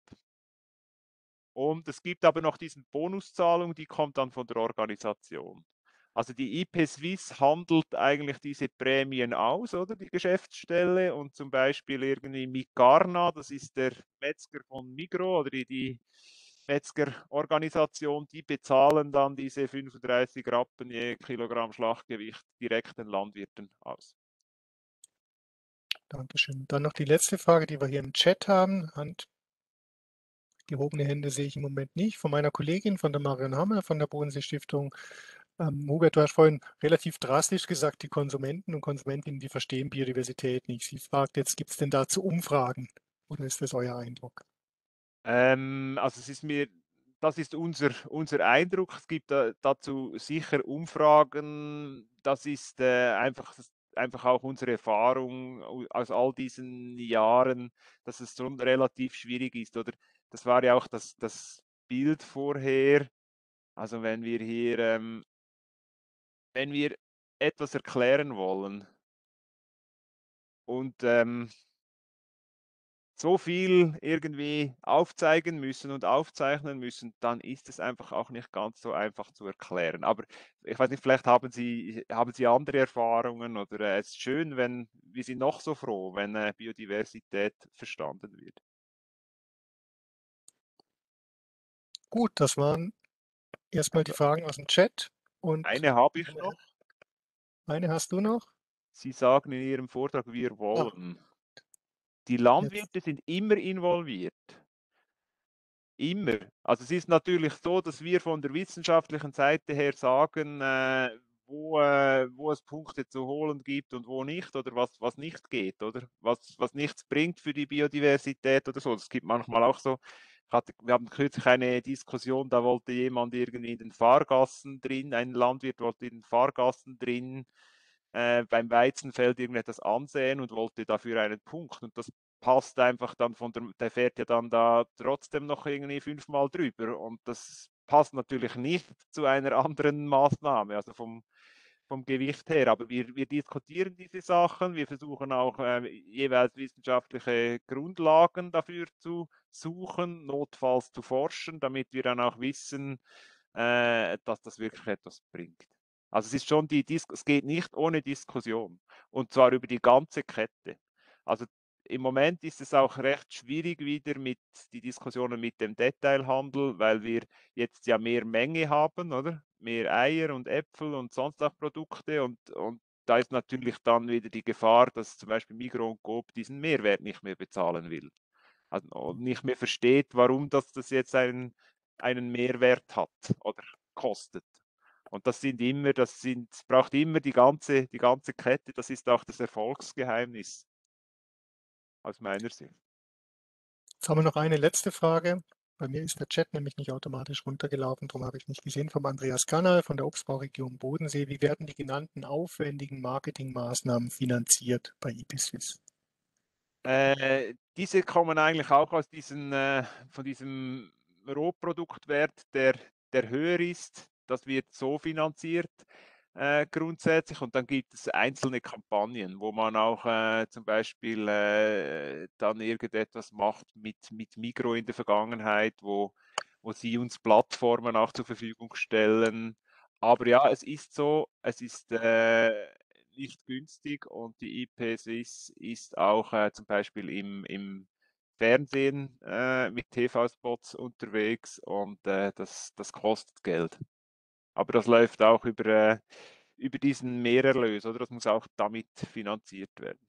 B: Und es gibt aber noch diesen Bonuszahlung, die kommt dann von der Organisation. Also die I P Suisse handelt eigentlich diese Prämien aus, oder die Geschäftsstelle und zum Beispiel irgendwie Micarna, das ist der Metzger von Migros oder die, die Metzgerorganisation, die bezahlen dann diese fünfunddreißig Rappen je Kilogramm Schlachtgewicht direkt den Landwirten aus.
A: Dankeschön. Dann noch die letzte Frage, die wir hier im Chat haben. Hand, gehobene Hände sehe ich im Moment nicht. Von meiner Kollegin, von der Marion Hammer, von der Bodensee Stiftung. Ähm, Hubert, du hast vorhin relativ drastisch gesagt, die Konsumenten und Konsumentinnen, die verstehen Biodiversität nicht. Sie fragt jetzt, gibt es denn dazu Umfragen? Oder ist das euer Eindruck?
B: Ähm, also es ist mir, das ist unser, unser Eindruck. Es gibt da, dazu sicher Umfragen. Das ist äh, einfach, das, einfach auch unsere Erfahrung aus all diesen Jahren, dass es schon relativ schwierig ist. Oder das war ja auch das, das Bild vorher. Also wenn wir hier, ähm, wenn wir etwas erklären wollen und ähm, so viel irgendwie aufzeigen müssen und aufzeichnen müssen, dann ist es einfach auch nicht ganz so einfach zu erklären. Aber ich weiß nicht, vielleicht haben Sie, haben Sie andere Erfahrungen oder äh, es ist schön, wenn, wir sind noch so froh, wenn äh, Biodiversität verstanden wird.
A: Gut, das waren erstmal die Fragen aus dem Chat. Und
B: Eine habe ich
A: eine,
B: noch.
A: eine hast du noch?
B: Sie sagen in Ihrem Vortrag, wir
A: Ah,
B: wollen. Die
A: jetzt.
B: Landwirte sind immer involviert. Immer. Also es ist natürlich so, dass wir von der wissenschaftlichen Seite her sagen, äh, wo, äh, wo es Punkte zu holen gibt und wo nicht oder was, was nicht geht oder was, was nichts bringt für die Biodiversität oder so. Es gibt manchmal auch so hatte, wir haben kürzlich eine Diskussion, da wollte jemand irgendwie in den Fahrgassen drin, ein Landwirt wollte in den Fahrgassen drin äh, beim Weizenfeld irgendetwas ansehen und wollte dafür einen Punkt. Und das passt einfach dann von der, der fährt ja dann da trotzdem noch irgendwie fünfmal drüber. Und das passt natürlich nicht zu einer anderen Maßnahme, also vom, vom Gewicht her. Aber wir, wir diskutieren diese Sachen, wir versuchen auch äh, jeweils wissenschaftliche Grundlagen dafür zu suchen, notfalls zu forschen, damit wir dann auch wissen, äh, dass das wirklich etwas bringt. Also es ist schon die Dis es geht nicht ohne Diskussion und zwar über die ganze Kette. Also im Moment ist es auch recht schwierig wieder mit die Diskussionen mit dem Detailhandel, weil wir jetzt ja mehr Menge haben, oder? Mehr Eier und Äpfel und sonst auch Produkte und, und da ist natürlich dann wieder die Gefahr, dass zum Beispiel Migros und Coop diesen Mehrwert nicht mehr bezahlen will. Also und nicht mehr versteht, warum das, das jetzt einen, einen Mehrwert hat oder kostet. Und das sind immer, das sind, braucht immer die ganze, die ganze Kette, das ist auch das Erfolgsgeheimnis aus meiner Sicht.
A: Jetzt haben wir noch eine letzte Frage. Bei mir ist der Chat nämlich nicht automatisch runtergelaufen, darum habe ich nicht gesehen, vom Andreas Kanal von der Obstbauregion Bodensee. Wie werden die genannten aufwendigen Marketingmaßnahmen finanziert bei IPSWIS?
B: Äh, diese kommen eigentlich auch aus diesen, äh, von diesem Rohproduktwert, der, der höher ist. Das wird so finanziert äh, grundsätzlich. Und dann gibt es einzelne Kampagnen, wo man auch äh, zum Beispiel äh, dann irgendetwas macht mit, mit Migros in der Vergangenheit, wo, wo sie uns Plattformen auch zur Verfügung stellen. Aber ja, es ist so, es ist äh, nicht günstig und die I P Swiss ist auch äh, zum Beispiel im, im Fernsehen äh, mit T V-Spots unterwegs und äh, das, das kostet Geld. Aber das läuft auch über, äh, über diesen Mehrerlös, oder? Das muss auch damit finanziert werden.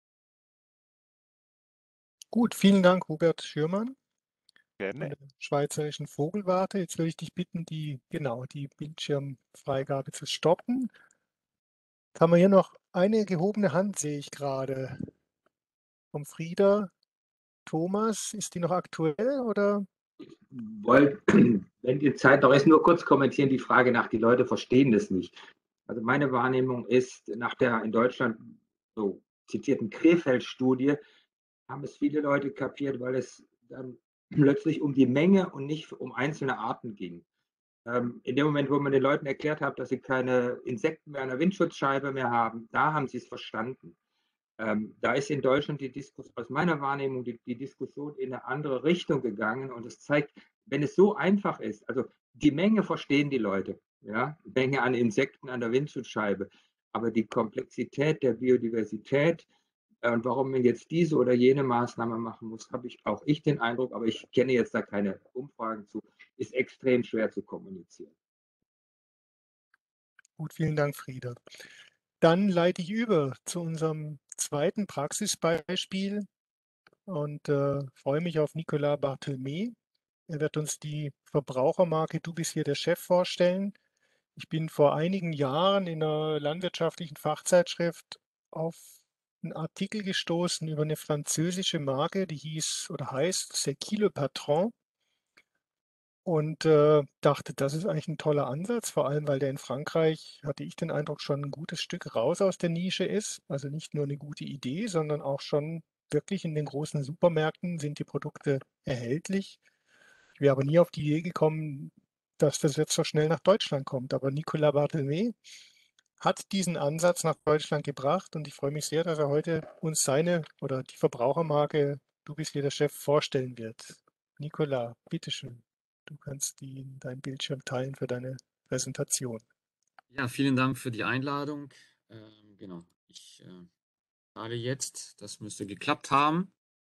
A: Gut, vielen Dank, Hubert Schürmann von
B: Gerne.
A: der Schweizerischen Vogelwarte. Jetzt würde ich dich bitten, die, genau, die Bildschirmfreigabe zu stoppen. Jetzt haben wir hier noch eine gehobene Hand, sehe ich gerade. Vom Frieder Thomas. Ist die noch aktuell oder?
C: Wollt, wenn die Zeit noch ist, nur kurz kommentieren die Frage nach, die Leute verstehen das nicht. Also meine Wahrnehmung ist, nach der in Deutschland so zitierten Krefeld-Studie haben es viele Leute kapiert, weil es dann plötzlich um die Menge und nicht um einzelne Arten ging. Ähm, in dem Moment, wo man den Leuten erklärt hat, dass sie keine Insekten mehr an der Windschutzscheibe mehr haben, da haben sie es verstanden. Ähm, da ist in Deutschland die Diskussion, aus meiner Wahrnehmung, die, die Diskussion in eine andere Richtung gegangen und es zeigt, wenn es so einfach ist, also die Menge verstehen die Leute, ja, Menge an Insekten an der Windschutzscheibe, aber die Komplexität der Biodiversität äh, und warum man jetzt diese oder jene Maßnahme machen muss, habe ich auch ich den Eindruck, aber ich kenne jetzt da keine Umfragen zu, ist extrem schwer zu kommunizieren.
A: Gut, vielen Dank, Frieder. Dann leite ich über zu unserem zweiten Praxisbeispiel und äh, freue mich auf Nicolas Barthelme. Er wird uns die Verbrauchermarke Du bist hier der Chef vorstellen. Ich bin vor einigen Jahren in einer landwirtschaftlichen Fachzeitschrift auf einen Artikel gestoßen über eine französische Marke, die hieß oder heißt C'est qui le patron? Und äh, dachte, das ist eigentlich ein toller Ansatz, vor allem weil der in Frankreich, hatte ich den Eindruck, schon ein gutes Stück raus aus der Nische ist. Also nicht nur eine gute Idee, sondern auch schon wirklich in den großen Supermärkten sind die Produkte erhältlich. Ich wäre aber nie auf die Idee gekommen, dass das jetzt so schnell nach Deutschland kommt. Aber Nicolas Barthelme hat diesen Ansatz nach Deutschland gebracht und ich freue mich sehr, dass er heute uns seine oder die Verbrauchermarke Du bist hier der Chef vorstellen wird. Nicolas, bitteschön. Du kannst die, deinen Bildschirm teilen für deine Präsentation.
D: Ja, vielen Dank für die Einladung. Ähm, genau, ich äh, teile jetzt. Das müsste geklappt haben.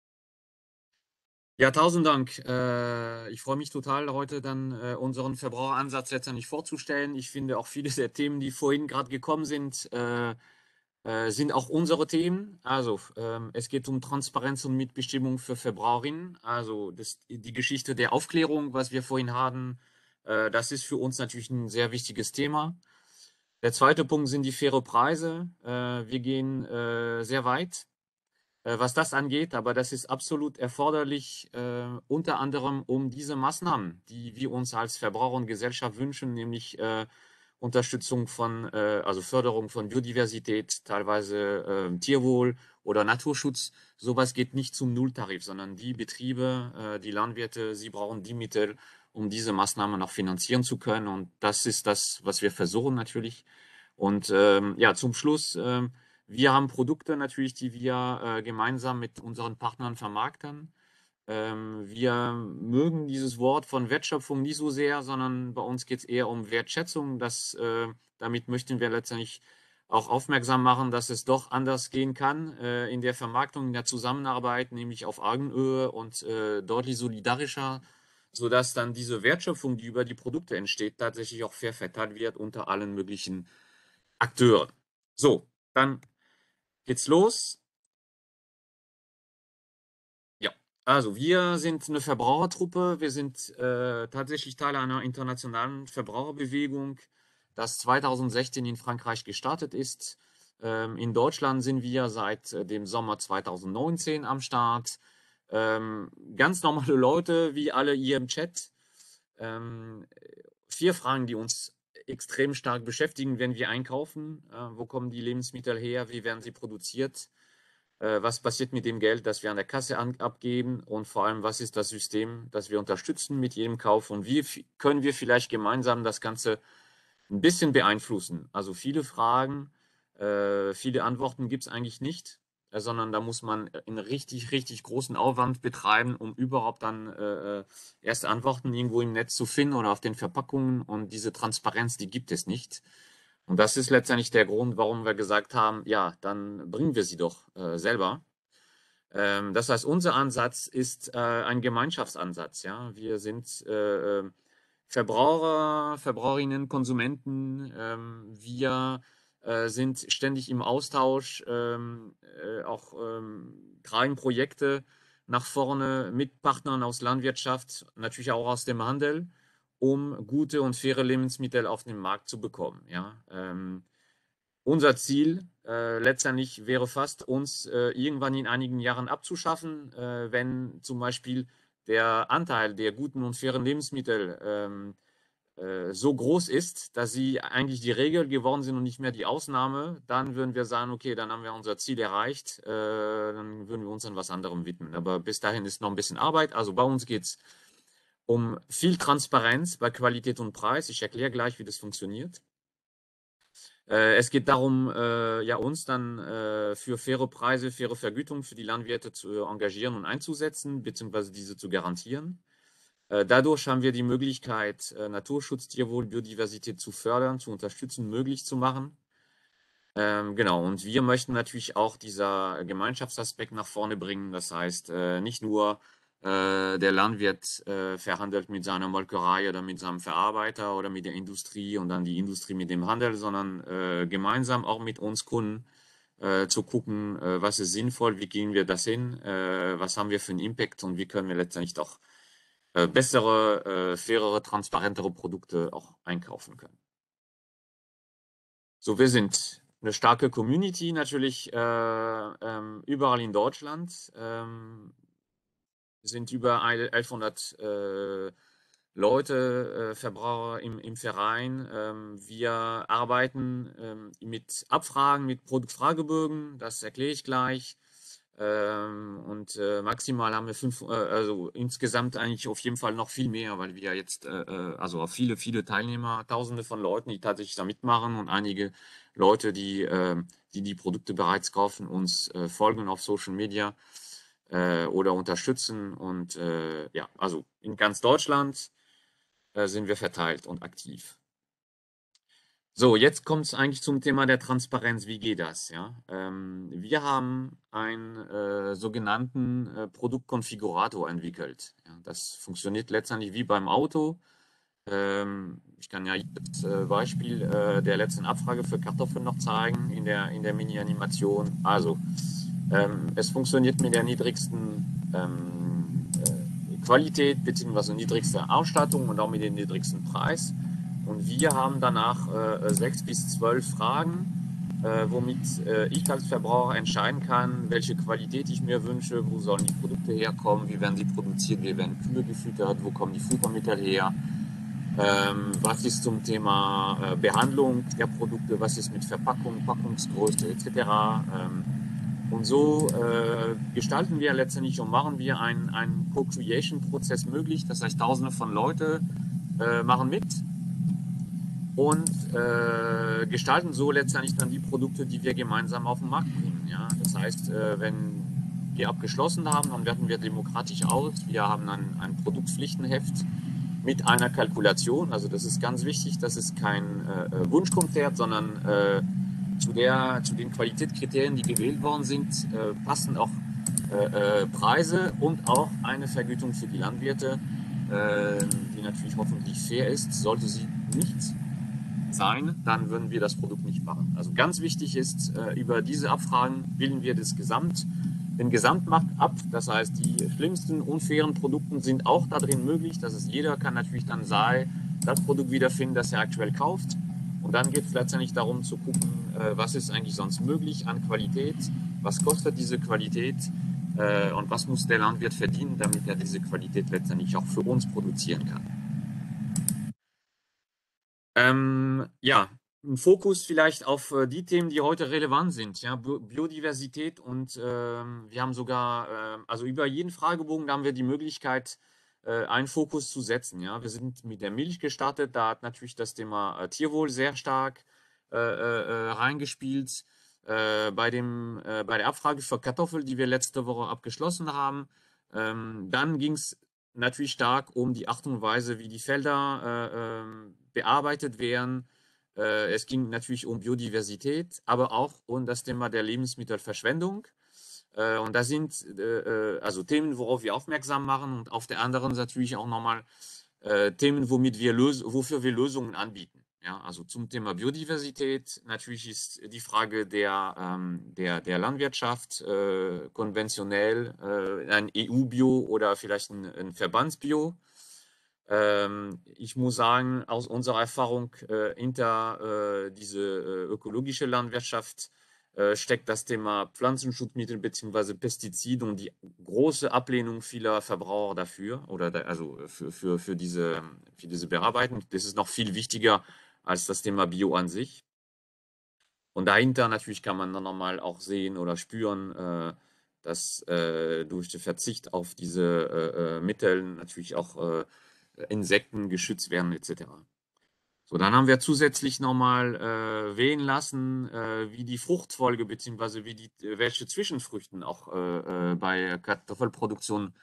D: Ja, tausend Dank. Äh, ich freue mich total, heute dann äh, unseren Verbraucheransatz letztendlich vorzustellen. Ich finde auch viele der Themen, die vorhin gerade gekommen sind, äh, äh, sind auch unsere Themen. Also ähm, es geht um Transparenz und Mitbestimmung für Verbraucherinnen. Also das, die Geschichte der Aufklärung, was wir vorhin hatten, äh, das ist für uns natürlich ein sehr wichtiges Thema. Der zweite Punkt sind die faire Preise. Äh, wir gehen äh, sehr weit. äh, was das angeht, aber das ist absolut erforderlich, äh, unter anderem um diese Maßnahmen, die wir uns als Verbraucher und Gesellschaft wünschen, nämlich äh, Unterstützung von, äh, also Förderung von Biodiversität, teilweise äh, Tierwohl oder Naturschutz. Sowas geht nicht zum Nulltarif, sondern die Betriebe, äh, die Landwirte, sie brauchen die Mittel, um diese Maßnahmen noch finanzieren zu können. Und das ist das, was wir versuchen natürlich. Und ähm, ja, zum Schluss, ähm, wir haben Produkte natürlich, die wir äh, gemeinsam mit unseren Partnern vermarkten. Ähm, wir mögen dieses Wort von Wertschöpfung nicht so sehr, sondern bei uns geht es eher um Wertschätzung. Das, äh, damit möchten wir letztendlich auch aufmerksam machen, dass es doch anders gehen kann äh, in der Vermarktung, in der Zusammenarbeit, nämlich auf Augenhöhe und äh, deutlich solidarischer, sodass dann diese Wertschöpfung, die über die Produkte entsteht, tatsächlich auch fair verteilt wird unter allen möglichen Akteuren. So, dann geht's los. Ja, also wir sind eine Verbrauchertruppe. Wir sind äh, tatsächlich Teil einer internationalen Verbraucherbewegung, das zweitausendsechzehn in Frankreich gestartet ist. Ähm, in Deutschland sind wir seit äh, dem Sommer zweitausendneunzehn am Start. Ähm, ganz normale Leute, wie alle hier im Chat. Ähm, vier Fragen, die uns extrem stark beschäftigen, wenn wir einkaufen. Äh, wo kommen die Lebensmittel her? Wie werden sie produziert? Äh, was passiert mit dem Geld, das wir an der Kasse an, abgeben? Und vor allem, was ist das System, das wir unterstützen mit jedem Kauf? Und wie können wir vielleicht gemeinsam das Ganze ein bisschen beeinflussen? Also viele Fragen, äh, viele Antworten gibt es eigentlich nicht, äh, sondern da muss man einen richtig, richtig großen Aufwand betreiben, um überhaupt dann äh, erste Antworten irgendwo im Netz zu finden oder auf den Verpackungen. Und diese Transparenz, die gibt es nicht. Und das ist letztendlich der Grund, warum wir gesagt haben, ja, dann bringen wir sie doch äh, selber. Ähm, das heißt, unser Ansatz ist äh, ein Gemeinschaftsansatz. Ja? Wir sind äh, Verbraucher, Verbraucherinnen, Konsumenten. Ähm, wir äh, sind ständig im Austausch, ähm, äh, auch ähm, tragen Projekte nach vorne mit Partnern aus Landwirtschaft, natürlich auch aus dem Handel, um gute und faire Lebensmittel auf den Markt zu bekommen. Ja? Ähm, unser Ziel äh, letztendlich wäre fast, uns äh, irgendwann in einigen Jahren abzuschaffen, äh, wenn zum Beispiel der Anteil der guten und fairen Lebensmittel ähm, äh, so groß ist, dass sie eigentlich die Regel geworden sind und nicht mehr die Ausnahme. Dann würden wir sagen, okay, dann haben wir unser Ziel erreicht, äh, dann würden wir uns an was anderem widmen. Aber bis dahin ist noch ein bisschen Arbeit. Also bei uns geht es um viel Transparenz bei Qualität und Preis. Ich erkläre gleich, wie das funktioniert. Äh, es geht darum, äh, ja, uns dann äh, für faire Preise, faire Vergütung für die Landwirte zu engagieren und einzusetzen, beziehungsweise diese zu garantieren. Äh, dadurch haben wir die Möglichkeit, äh, Naturschutz, Tierwohl, Biodiversität zu fördern, zu unterstützen, möglich zu machen. Ähm, genau, und wir möchten natürlich auch dieser Gemeinschaftsaspekt nach vorne bringen. Das heißt, äh, nicht nur äh, der Landwirt äh, verhandelt mit seiner Molkerei oder mit seinem Verarbeiter oder mit der Industrie und dann die Industrie mit dem Handel, sondern äh, gemeinsam auch mit uns Kunden äh, zu gucken, äh, was ist sinnvoll, wie gehen wir das hin, äh, was haben wir für einen Impact und wie können wir letztendlich doch äh, bessere, äh, fairere, transparentere Produkte auch einkaufen können. So, wir sind eine starke Community natürlich äh, ähm, überall in Deutschland. Ähm, sind über elfhundert äh, Leute, äh, Verbraucher im, im Verein. Ähm, wir arbeiten ähm, mit Abfragen, mit Produktfragebögen, das erkläre ich gleich. Ähm, und äh, maximal haben wir fünf, äh, also insgesamt eigentlich auf jeden Fall noch viel mehr, weil wir jetzt, äh, also auf viele, viele Teilnehmer, Tausende von Leuten, die tatsächlich da mitmachen und einige Leute, die äh, die, die Produkte bereits kaufen, uns äh, folgen auf Social Media äh, oder unterstützen. Und äh, ja, also in ganz Deutschland äh, sind wir verteilt und aktiv. So, jetzt kommt es eigentlich zum Thema der Transparenz. Wie geht das? Ja? Ähm, wir haben einen äh, sogenannten äh, Produktkonfigurator entwickelt. Ja, das funktioniert letztendlich wie beim Auto. Ähm, ich kann ja das äh, Beispiel äh, der letzten Abfrage für Kartoffeln noch zeigen in der, in der Mini-Animation. Also, ähm, es funktioniert mit der niedrigsten ähm, äh, Qualität bzw. niedrigster Ausstattung und auch mit dem niedrigsten Preis. Und wir haben danach äh, sechs bis zwölf Fragen, äh, womit äh, ich als Verbraucher entscheiden kann, welche Qualität ich mir wünsche, wo sollen die Produkte herkommen, wie werden sie produziert, wie werden Kühe gefüttert, wo kommen die Futtermittel her, ähm, was ist zum Thema äh, Behandlung der Produkte, was ist mit Verpackung, Packungsgröße et cetera. Ähm, und so äh, gestalten wir letztendlich und machen wir einen, einen Co-Creation-Prozess möglich. Das heißt, Tausende von Leuten äh, machen mit und äh, gestalten so letztendlich dann die Produkte, die wir gemeinsam auf den Markt bringen. Ja? Das heißt, äh, wenn wir abgeschlossen haben, dann werten wir demokratisch aus. Wir haben ein, ein Produktpflichtenheft mit einer Kalkulation. Also das ist ganz wichtig, das ist kein äh, Wunschkonzert, sondern äh, zu, der, zu den Qualitätskriterien, die gewählt worden sind, äh, passen auch äh, äh, Preise und auch eine Vergütung für die Landwirte, äh, die natürlich hoffentlich fair ist. Sollte sie nicht sein, dann würden wir das Produkt nicht machen. Also ganz wichtig ist, äh, über diese Abfragen bilden wir das Gesamt, den Gesamtmarkt ab. Das heißt, die schlimmsten unfairen Produkte sind auch da drin möglich. Das ist, jeder kann natürlich dann sei, das Produkt wiederfinden, das er aktuell kauft. Und dann geht es letztendlich darum zu gucken, äh, was ist eigentlich sonst möglich an Qualität, was kostet diese Qualität äh, und was muss der Landwirt verdienen, damit er diese Qualität letztendlich auch für uns produzieren kann. Ähm, ja, ein Fokus vielleicht auf äh, die Themen, die heute relevant sind. Ja, Bio- Biodiversität und ähm, wir haben sogar, äh, also über jeden Fragebogen da haben wir die Möglichkeit, äh, einen Fokus zu setzen. Ja, wir sind mit der Milch gestartet, da hat natürlich das Thema äh, Tierwohl sehr stark äh, äh, äh, reingespielt. Äh, bei dem, äh, bei der Abfrage für Kartoffeln, die wir letzte Woche abgeschlossen haben, ähm, dann ging es natürlich stark um die Art und Weise, wie die Felder äh, ähm, bearbeitet werden. Äh, es ging natürlich um Biodiversität, aber auch um das Thema der Lebensmittelverschwendung. Äh, und da sind äh, äh, also Themen, worauf wir aufmerksam machen und auf der anderen natürlich auch nochmal äh, Themen, womit wir lös wofür wir Lösungen anbieten. Ja, also zum Thema Biodiversität natürlich ist die Frage der, ähm, der, der Landwirtschaft äh, konventionell äh, ein E U-Bio oder vielleicht ein, ein Verbandsbio. Ähm, ich muss sagen, aus unserer Erfahrung äh, hinter äh, diese äh, ökologische Landwirtschaft äh, steckt das Thema Pflanzenschutzmittel bzw. Pestizide und die große Ablehnung vieler Verbraucher dafür oder da, also für, für, für, diese, für diese Bearbeitung. Das ist noch viel wichtiger als das Thema Bio an sich. Und dahinter natürlich kann man dann nochmal auch sehen oder spüren, äh, dass äh, durch den Verzicht auf diese äh, äh, Mittel natürlich auch äh, Insekten geschützt werden et cetera. So, dann haben wir zusätzlich nochmal äh, wählen lassen, äh, wie die Fruchtfolge bzw. wie die, welche Zwischenfrüchten auch äh, äh, bei Kartoffelproduktion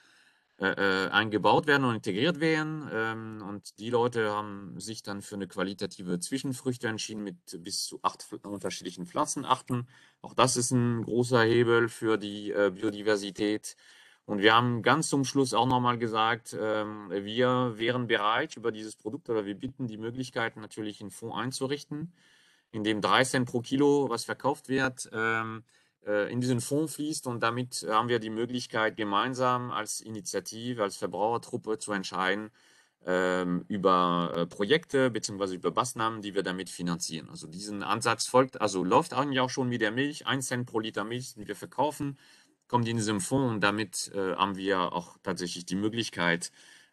D: äh, äh, eingebaut werden und integriert werden. Ähm, und die Leute haben sich dann für eine qualitative Zwischenfrüchte entschieden mit bis zu acht unterschiedlichen Pflanzenarten. Auch das ist ein großer Hebel für die äh, Biodiversität. Und wir haben ganz zum Schluss auch nochmal gesagt, ähm, wir wären bereit über dieses Produkt oder wir bieten die Möglichkeit, natürlich einen Fonds einzurichten, in dem drei Cent pro Kilo, was verkauft wird, ähm, äh, in diesen Fonds fließt. Und damit haben wir die Möglichkeit, gemeinsam als Initiative, als Verbrauchertruppe zu entscheiden ähm, über äh, Projekte bzw. über Maßnahmen, die wir damit finanzieren. Also diesen Ansatz folgt, also läuft eigentlich auch schon mit der Milch, ein Cent pro Liter Milch, die wir verkaufen, kommt in diesem Fonds und damit äh, haben wir auch tatsächlich die Möglichkeit,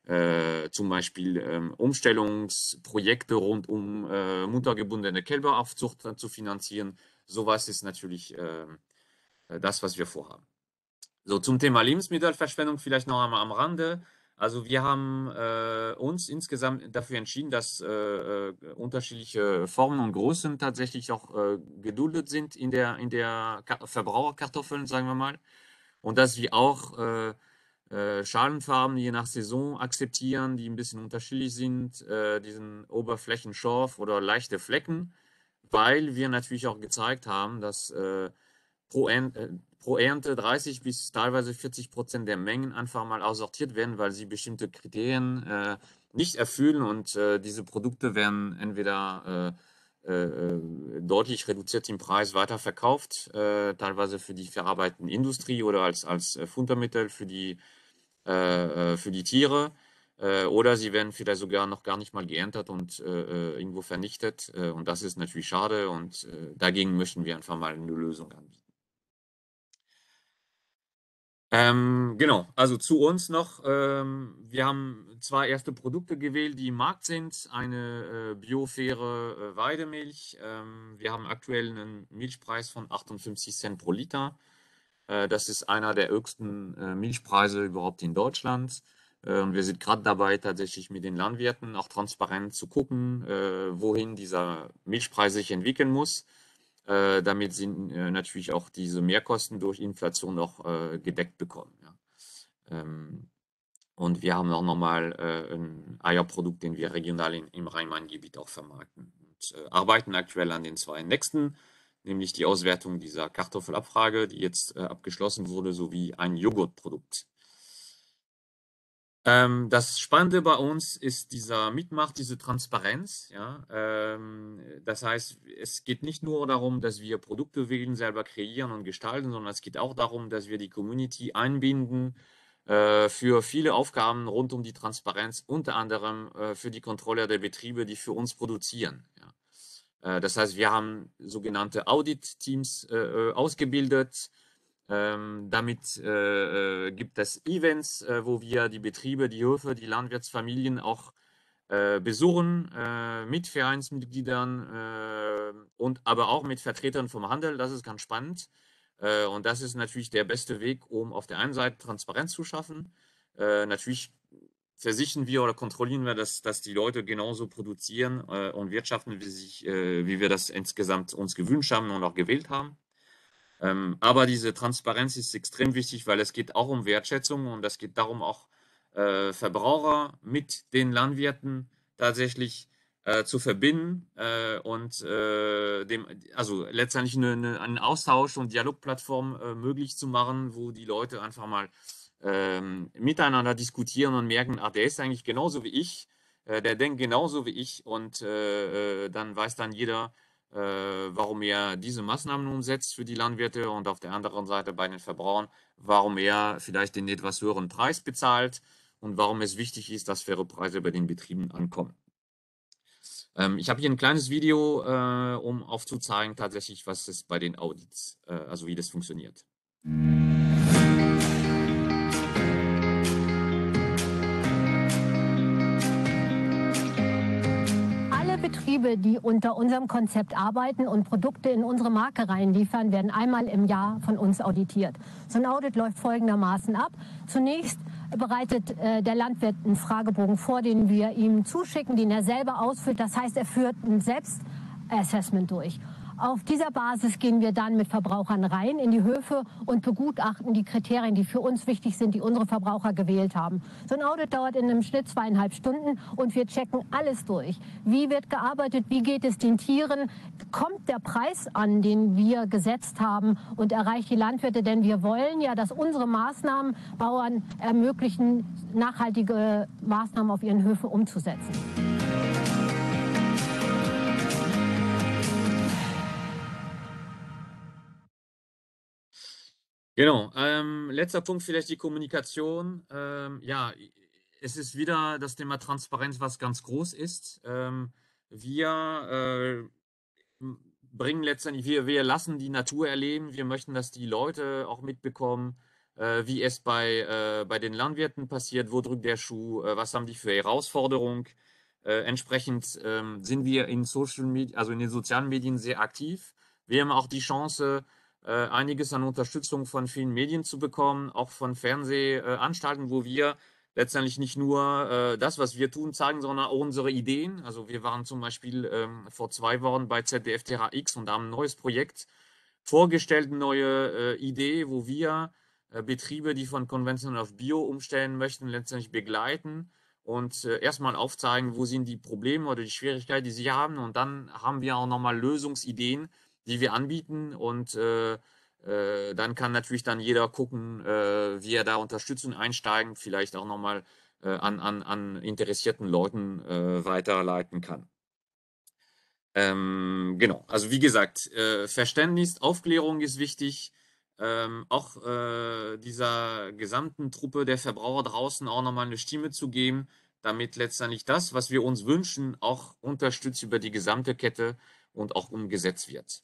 D: äh, zum Beispiel ähm, Umstellungsprojekte rund um äh, muttergebundene Kälberaufzucht zu finanzieren. Sowas ist natürlich äh, das, was wir vorhaben. So, zum Thema Lebensmittelverschwendung vielleicht noch einmal am Rande. Also wir haben äh, uns insgesamt dafür entschieden, dass äh, äh, unterschiedliche Formen und Größen tatsächlich auch äh, geduldet sind in der, in der Verbraucherkartoffeln, sagen wir mal. Und dass wir auch äh, äh, Schalenfarben je nach Saison akzeptieren, die ein bisschen unterschiedlich sind, äh, diesen Oberflächenschorf oder leichte Flecken, weil wir natürlich auch gezeigt haben, dass äh, pro, Ernte, äh, pro Ernte dreißig bis teilweise vierzig Prozent der Mengen einfach mal aussortiert werden, weil sie bestimmte Kriterien äh, nicht erfüllen und äh, diese Produkte werden entweder äh, äh, deutlich reduziert im Preis weiterverkauft, äh, teilweise für die verarbeitende Industrie oder als, als Futtermittel für die, äh, für die Tiere. Äh, oder sie werden vielleicht sogar noch gar nicht mal geerntet und äh, irgendwo vernichtet. Äh, und das ist natürlich schade und äh, dagegen möchten wir einfach mal eine Lösung anbieten. Ähm, genau, also zu uns noch. Ähm, wir haben zwei erste Produkte gewählt, die im Markt sind. Eine äh, biofaire äh, Weidemilch. Ähm, wir haben aktuell einen Milchpreis von achtundfünfzig Cent pro Liter. Äh, das ist einer der höchsten äh, Milchpreise überhaupt in Deutschland. Äh, und wir sind gerade dabei, tatsächlich mit den Landwirten auch transparent zu gucken, äh, wohin dieser Milchpreis sich entwickeln muss. Äh, damit sie äh, natürlich auch diese Mehrkosten durch Inflation auch äh, gedeckt bekommen. Ja. Ähm, und wir haben auch nochmal äh, ein Eierprodukt, den wir regional in, im Rhein-Main-Gebiet auch vermarkten. Und äh, arbeiten aktuell an den zwei nächsten, nämlich die Auswertung dieser Kartoffelabfrage, die jetzt äh, abgeschlossen wurde, sowie ein Joghurtprodukt. Ähm, das Spannende bei uns ist dieser Mitmacht, diese Transparenz. Ja? Ähm, das heißt, es geht nicht nur darum, dass wir Produkte wählen, selber kreieren und gestalten, sondern es geht auch darum, dass wir die Community einbinden äh, für viele Aufgaben rund um die Transparenz, unter anderem äh, für die Kontrolle der Betriebe, die für uns produzieren. Ja? Äh, das heißt, wir haben sogenannte Audit-Teams äh, ausgebildet. Ähm, damit äh, gibt es Events, äh, wo wir die Betriebe, die Höfe, die Landwirtsfamilien auch äh, besuchen, äh, mit Vereinsmitgliedern äh, und aber auch mit Vertretern vom Handel. Das ist ganz spannend. Äh, und das ist natürlich der beste Weg, um auf der einen Seite Transparenz zu schaffen. Äh, natürlich versichern wir oder kontrollieren wir, dass, dass die Leute genauso produzieren äh, und wirtschaften, wie, sich, äh, wie wir das insgesamt uns gewünscht haben und auch gewählt haben. Ähm, aber diese Transparenz ist extrem wichtig, weil es geht auch um Wertschätzung und es geht darum, auch äh, Verbraucher mit den Landwirten tatsächlich äh, zu verbinden äh, und äh, dem, also letztendlich eine, eine, einen Austausch und Dialogplattform äh, möglich zu machen, wo die Leute einfach mal ähm, miteinander diskutieren und merken, ach, der ist eigentlich genauso wie ich, äh, der denkt genauso wie ich und äh, äh, dann weiß dann jeder, äh, warum er diese Maßnahmen umsetzt für die Landwirte und auf der anderen Seite bei den Verbrauchern, warum er vielleicht den etwas höheren Preis bezahlt und warum es wichtig ist, dass faire Preise bei den Betrieben ankommen. Ähm, ich habe hier ein kleines Video, äh, um aufzuzeigen tatsächlich, was es bei den Audits, äh, also wie das funktioniert.
E: Betriebe, die unter unserem Konzept arbeiten und Produkte in unsere Marke reinliefern, werden einmal im Jahr von uns auditiert. So ein Audit läuft folgendermaßen ab. Zunächst bereitet äh, der Landwirt einen Fragebogen vor, den wir ihm zuschicken, den er selber ausfüllt. Das heißt, er führt ein Selbstassessment durch. Auf dieser Basis gehen wir dann mit Verbrauchern rein in die Höfe und begutachten die Kriterien, die für uns wichtig sind, die unsere Verbraucher gewählt haben. So ein Audit dauert in einem Schnitt zweieinhalb Stunden und wir checken alles durch. Wie wird gearbeitet? Wie geht es den Tieren? Kommt der Preis an, den wir gesetzt haben und erreicht die Landwirte? Denn wir wollen ja, dass unsere Maßnahmen Bauern ermöglichen, nachhaltige Maßnahmen auf ihren Höfen umzusetzen.
D: Genau, ähm, letzter Punkt vielleicht die Kommunikation. Ähm, ja, es ist wieder das Thema Transparenz, was ganz groß ist. Ähm, wir äh, bringen letztendlich, wir, wir lassen die Natur erleben. Wir möchten, dass die Leute auch mitbekommen, äh, wie es bei, äh, bei den Landwirten passiert, wo drückt der Schuh, äh, was haben die für Herausforderungen. Äh, entsprechend ähm, sind wir in Social Media, also in den sozialen Medien sehr aktiv. Wir haben auch die Chance, äh, einiges an Unterstützung von vielen Medien zu bekommen, auch von Fernsehanstalten, wo wir letztendlich nicht nur äh, das, was wir tun, zeigen, sondern auch unsere Ideen. Also wir waren zum Beispiel ähm, vor zwei Wochen bei Z D F Terra X und haben ein neues Projekt vorgestellt, eine neue äh, Idee, wo wir äh, Betriebe, die von konventionell auf Bio umstellen möchten, letztendlich begleiten und äh, erstmal aufzeigen, wo sind die Probleme oder die Schwierigkeiten, die sie haben. Und dann haben wir auch nochmal Lösungsideen, die wir anbieten und äh, äh, dann kann natürlich dann jeder gucken, äh, wie er da Unterstützung einsteigen, vielleicht auch nochmal äh, an, an, an interessierten Leuten äh, weiterleiten kann. Ähm, genau, also wie gesagt, äh, Verständnis, Aufklärung ist wichtig, ähm, auch äh, dieser gesamten Truppe der Verbraucher draußen auch nochmal eine Stimme zu geben, damit letztendlich das, was wir uns wünschen, auch unterstützt über die gesamte Kette und auch umgesetzt wird.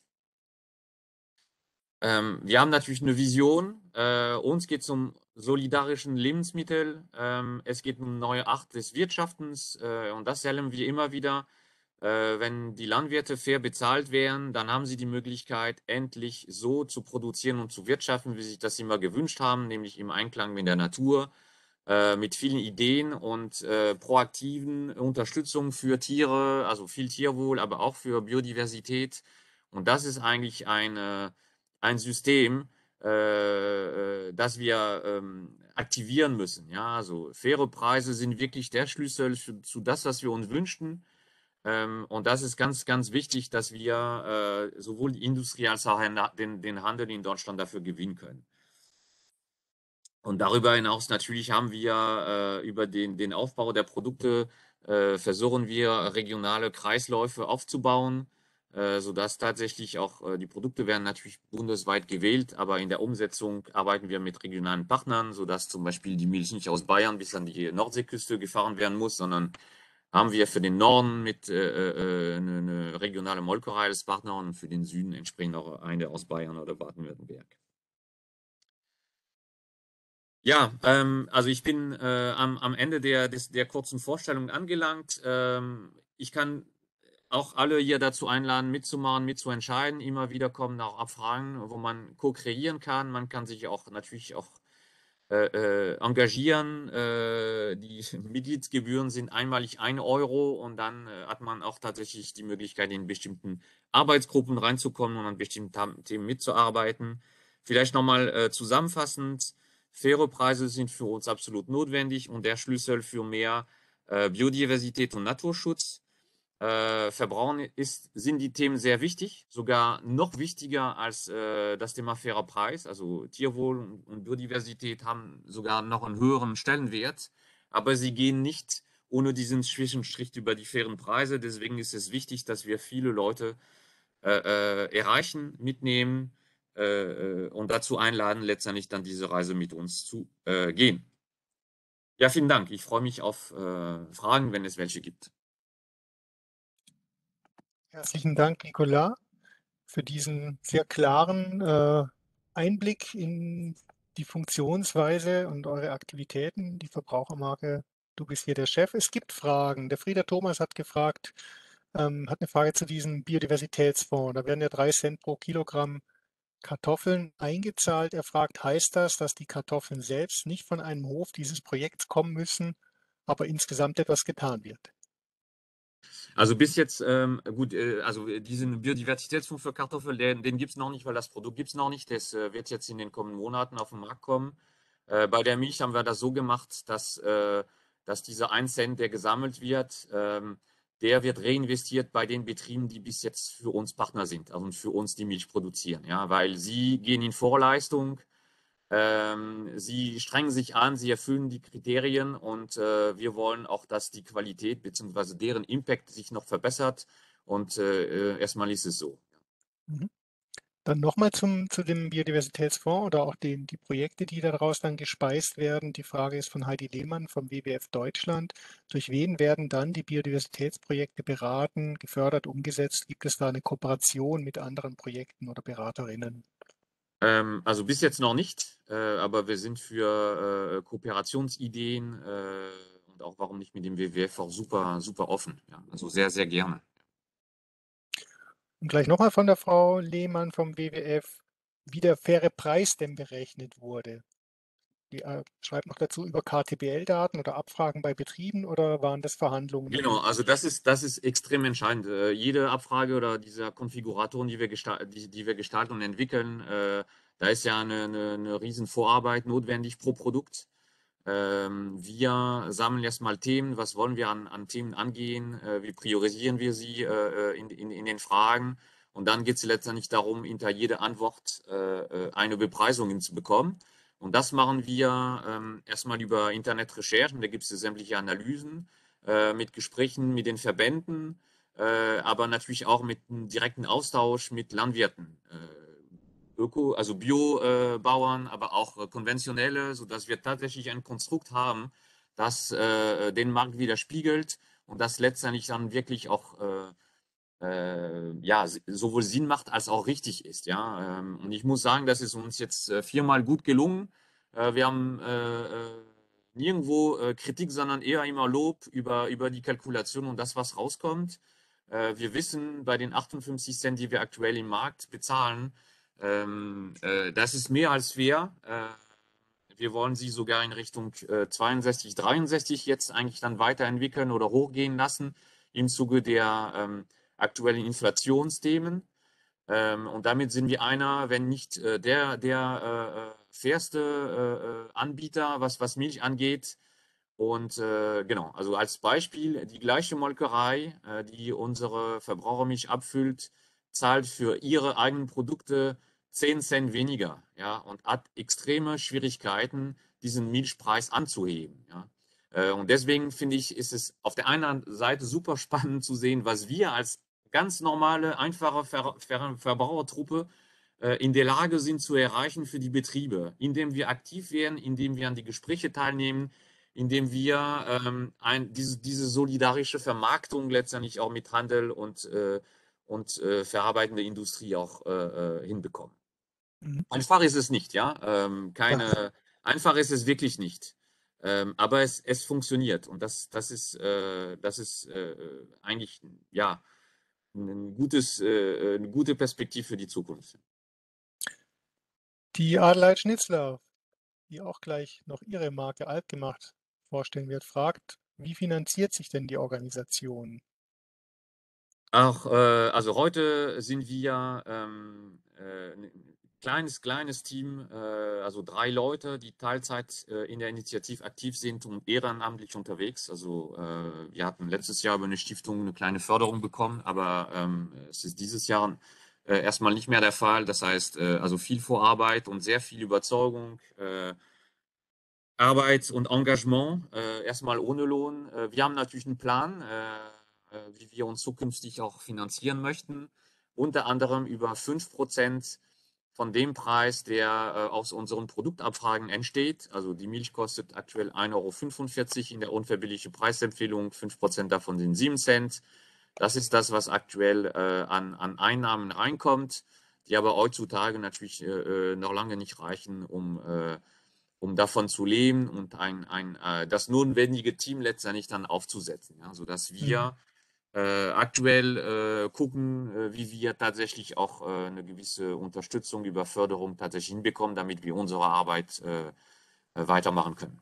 D: Ähm, wir haben natürlich eine Vision. Äh, uns geht es um solidarischen Lebensmittel. Ähm, es geht um eine neue Art des Wirtschaftens. Äh, und das erleben wir immer wieder. Äh, wenn die Landwirte fair bezahlt werden, dann haben sie die Möglichkeit, endlich so zu produzieren und zu wirtschaften, wie sie sich das immer gewünscht haben, nämlich im Einklang mit der Natur, äh, mit vielen Ideen und äh, proaktiven Unterstützung für Tiere, also viel Tierwohl, aber auch für Biodiversität. Und das ist eigentlich eine ein System, äh, das wir ähm, aktivieren müssen. Ja, also faire Preise sind wirklich der Schlüssel für, zu das, was wir uns wünschen. Ähm, und das ist ganz, ganz wichtig, dass wir äh, sowohl die Industrie als auch den, den Handel in Deutschland dafür gewinnen können. Und darüber hinaus natürlich haben wir äh, über den, den Aufbau der Produkte, äh, versuchen wir regionale Kreisläufe aufzubauen, äh, sodass tatsächlich auch äh, die Produkte werden natürlich bundesweit gewählt, aber in der Umsetzung arbeiten wir mit regionalen Partnern, sodass zum Beispiel die Milch nicht aus Bayern bis an die Nordseeküste gefahren werden muss, sondern haben wir für den Norden mit äh, äh, eine, eine regionale Molkerei als Partner und für den Süden entsprechend auch eine aus Bayern oder Baden-Württemberg. Ja, ähm, also ich bin äh, am, am Ende der, des, der kurzen Vorstellung angelangt. Ähm, ich kann auch alle hier dazu einladen, mitzumachen, mitzuentscheiden. Immer wieder kommen auch Abfragen, wo man co-kreieren kann. Man kann sich auch natürlich auch äh, äh, engagieren. Äh, die Mitgliedsgebühren sind einmalig ein Euro und dann äh, hat man auch tatsächlich die Möglichkeit, in bestimmten Arbeitsgruppen reinzukommen und an bestimmten Themen mitzuarbeiten. Vielleicht nochmal äh, zusammenfassend. Faire Preise sind für uns absolut notwendig und der Schlüssel für mehr äh, Biodiversität und Naturschutz. Äh, Verbrauchen ist, sind die Themen sehr wichtig, sogar noch wichtiger als äh, das Thema fairer Preis. Also Tierwohl und, und Biodiversität haben sogar noch einen höheren Stellenwert, aber sie gehen nicht ohne diesen Zwischenstrich über die fairen Preise. Deswegen ist es wichtig, dass wir viele Leute äh, äh, erreichen, mitnehmen äh, und dazu einladen, letztendlich dann diese Reise mit uns zu äh, gehen. Ja, vielen Dank. Ich freue mich auf äh, Fragen, wenn es welche gibt.
A: Herzlichen Dank, Nicolas, für diesen sehr klaren äh, Einblick in die Funktionsweise und eure Aktivitäten, die Verbrauchermarke. Du bist hier der Chef. Es gibt Fragen. Der Frieder Thomas hat gefragt, ähm, hat eine Frage zu diesem Biodiversitätsfonds. Da werden ja drei Cent pro Kilogramm Kartoffeln eingezahlt. Er fragt, heißt das, dass die Kartoffeln selbst nicht von einem Hof dieses Projekts kommen müssen, aber insgesamt etwas getan wird?
D: Also bis jetzt, ähm, gut, äh, also diesen Biodiversitätsfonds für Kartoffeln, den, den gibt es noch nicht, weil das Produkt gibt es noch nicht. Das äh, wird jetzt in den kommenden Monaten auf den Markt kommen. Äh, bei der Milch haben wir das so gemacht, dass, äh, dass dieser ein Cent, der gesammelt wird, ähm, der wird reinvestiert bei den Betrieben, die bis jetzt für uns Partner sind, also für uns die Milch produzieren. Ja, weil sie gehen in Vorleistung. Ähm, sie strengen sich an, sie erfüllen die Kriterien und äh, wir wollen auch, dass die Qualität bzw. deren Impact sich noch verbessert. Und äh, erstmal ist es so.
A: Mhm. Dann nochmal zum, zu dem Biodiversitätsfonds oder auch den, die Projekte, die daraus dann gespeist werden. Die Frage ist von Heidi Lehmann vom W W F Deutschland. Durch wen werden dann die Biodiversitätsprojekte beraten, gefördert, umgesetzt? Gibt es da eine Kooperation mit anderen Projekten oder Beraterinnen?
D: Ähm, also bis jetzt noch nicht, äh, aber wir sind für äh, Kooperationsideen äh, und auch warum nicht mit dem W W F auch super, super offen. Ja, also sehr, sehr gerne.
A: Und gleich nochmal von der Frau Lehmann vom W W F, wie der faire Preis denn berechnet wurde. Die äh, schreibt noch dazu über K T B L-Daten oder Abfragen bei Betrieben oder waren das Verhandlungen?
D: Genau, also das ist, das ist extrem entscheidend. Äh, jede Abfrage oder diese Konfiguratoren, die wir, die, die wir gestalten und entwickeln, äh, da ist ja eine, eine, eine riesen Vorarbeit notwendig pro Produkt. Ähm, wir sammeln erstmal Themen, was wollen wir an, an Themen angehen, äh, wie priorisieren wir sie äh, in, in, in den Fragen und dann geht es letztendlich darum, hinter jede Antwort äh, eine Bepreisung hinzubekommen. Und das machen wir ähm, erstmal über Internetrecherchen, da gibt es sämtliche Analysen äh, mit Gesprächen mit den Verbänden, äh, aber natürlich auch mit einem direkten Austausch mit Landwirten. Äh, Öko, also Biobauern, äh, aber auch äh, konventionelle, sodass wir tatsächlich ein Konstrukt haben, das äh, den Markt widerspiegelt und das letztendlich dann wirklich auch äh, äh, ja, sowohl Sinn macht als auch richtig ist. Ja? Ähm, und ich muss sagen, das ist uns jetzt äh, viermal gut gelungen. Äh, wir haben äh, äh, nirgendwo äh, Kritik, sondern eher immer Lob über, über die Kalkulation und das, was rauskommt. Äh, wir wissen, bei den achtundfünfzig Cent, die wir aktuell im Markt bezahlen, ähm, äh, das ist mehr als fair. Äh, wir wollen sie sogar in Richtung äh, zweiundsechzig, dreiundsechzig jetzt eigentlich dann weiterentwickeln oder hochgehen lassen im Zuge der ähm, aktuellen Inflationsthemen. Ähm, und damit sind wir einer, wenn nicht äh, der, der äh, fairste äh, Anbieter, was, was Milch angeht. Und äh, genau, also als Beispiel, die gleiche Molkerei, äh, die unsere Verbrauchermilch abfüllt, zahlt für ihre eigenen Produkte zehn Cent weniger, ja, und hat extreme Schwierigkeiten, diesen Milchpreis anzuheben, ja. Äh, und deswegen finde ich, ist es auf der einen Seite super spannend zu sehen, was wir als ganz normale, einfache Ver Ver Verbrauchertruppe äh, in der Lage sind zu erreichen für die Betriebe, indem wir aktiv werden, indem wir an die Gespräche teilnehmen, indem wir ähm, ein, diese, diese solidarische Vermarktung letztendlich auch mit Handel und, äh, und äh, verarbeitende Industrie auch äh, äh, hinbekommen.
A: Mhm.
D: Einfach ist es nicht, ja. Ähm, keine,
A: Ja.
D: einfach ist es wirklich nicht. Ähm, aber es, es funktioniert und das, das ist, äh, das ist äh, eigentlich ja, ein gutes, äh, eine gute Perspektive für die Zukunft.
A: Die Adelheid Schnitzler, die auch gleich noch ihre Marke Altgemacht vorstellen wird, fragt, wie finanziert sich denn die Organisation?
D: Auch, äh, also heute sind wir ähm, äh, ein kleines, kleines Team, äh, also drei Leute, die Teilzeit äh, in der Initiative aktiv sind und ehrenamtlich unterwegs. Also äh, wir hatten letztes Jahr über eine Stiftung eine kleine Förderung bekommen, aber ähm, es ist dieses Jahr äh, erstmal nicht mehr der Fall. Das heißt, äh, also viel Vorarbeit und sehr viel Überzeugung. Äh, Arbeit und Engagement, äh, erstmal ohne Lohn. Äh, wir haben natürlich einen Plan, äh, äh, wie wir uns zukünftig auch finanzieren möchten. Unter anderem über fünf Prozent von dem Preis, der äh, aus unseren Produktabfragen entsteht. Also die Milch kostet aktuell ein Euro fünfundvierzig in der unverbindlichen Preisempfehlung. fünf Prozent davon sind sieben Cent. Das ist das, was aktuell äh, an, an Einnahmen reinkommt, die aber heutzutage natürlich äh, noch lange nicht reichen, um äh, um davon zu leben und ein, ein, äh, das notwendige Team letztendlich dann aufzusetzen, ja, sodass wir äh, aktuell äh, gucken, äh, wie wir tatsächlich auch äh, eine gewisse Unterstützung über Förderung tatsächlich hinbekommen, damit wir unsere Arbeit äh, äh, weitermachen können.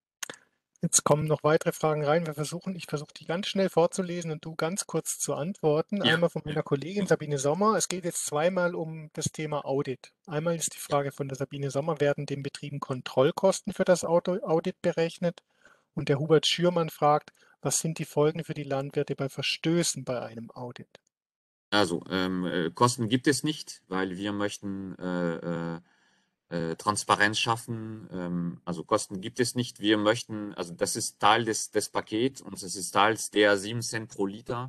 A: Jetzt kommen noch weitere Fragen rein. Wir versuchen, ich versuche die ganz schnell vorzulesen und du ganz kurz zu antworten.
D: Ja.
A: Einmal von meiner Kollegin Sabine Sommer. Es geht jetzt zweimal um das Thema Audit. Einmal ist die Frage von der Sabine Sommer, werden den Betrieben Kontrollkosten für das Audit berechnet? Und der Hubert Schürmann fragt, was sind die Folgen für die Landwirte bei Verstößen bei einem Audit?
D: Also, ähm, äh, Kosten gibt es nicht, weil wir möchten äh, äh, äh, Transparenz schaffen. Ähm, also Kosten gibt es nicht. Wir möchten, also das ist Teil des, des Pakets und es ist Teil der sieben Cent pro Liter,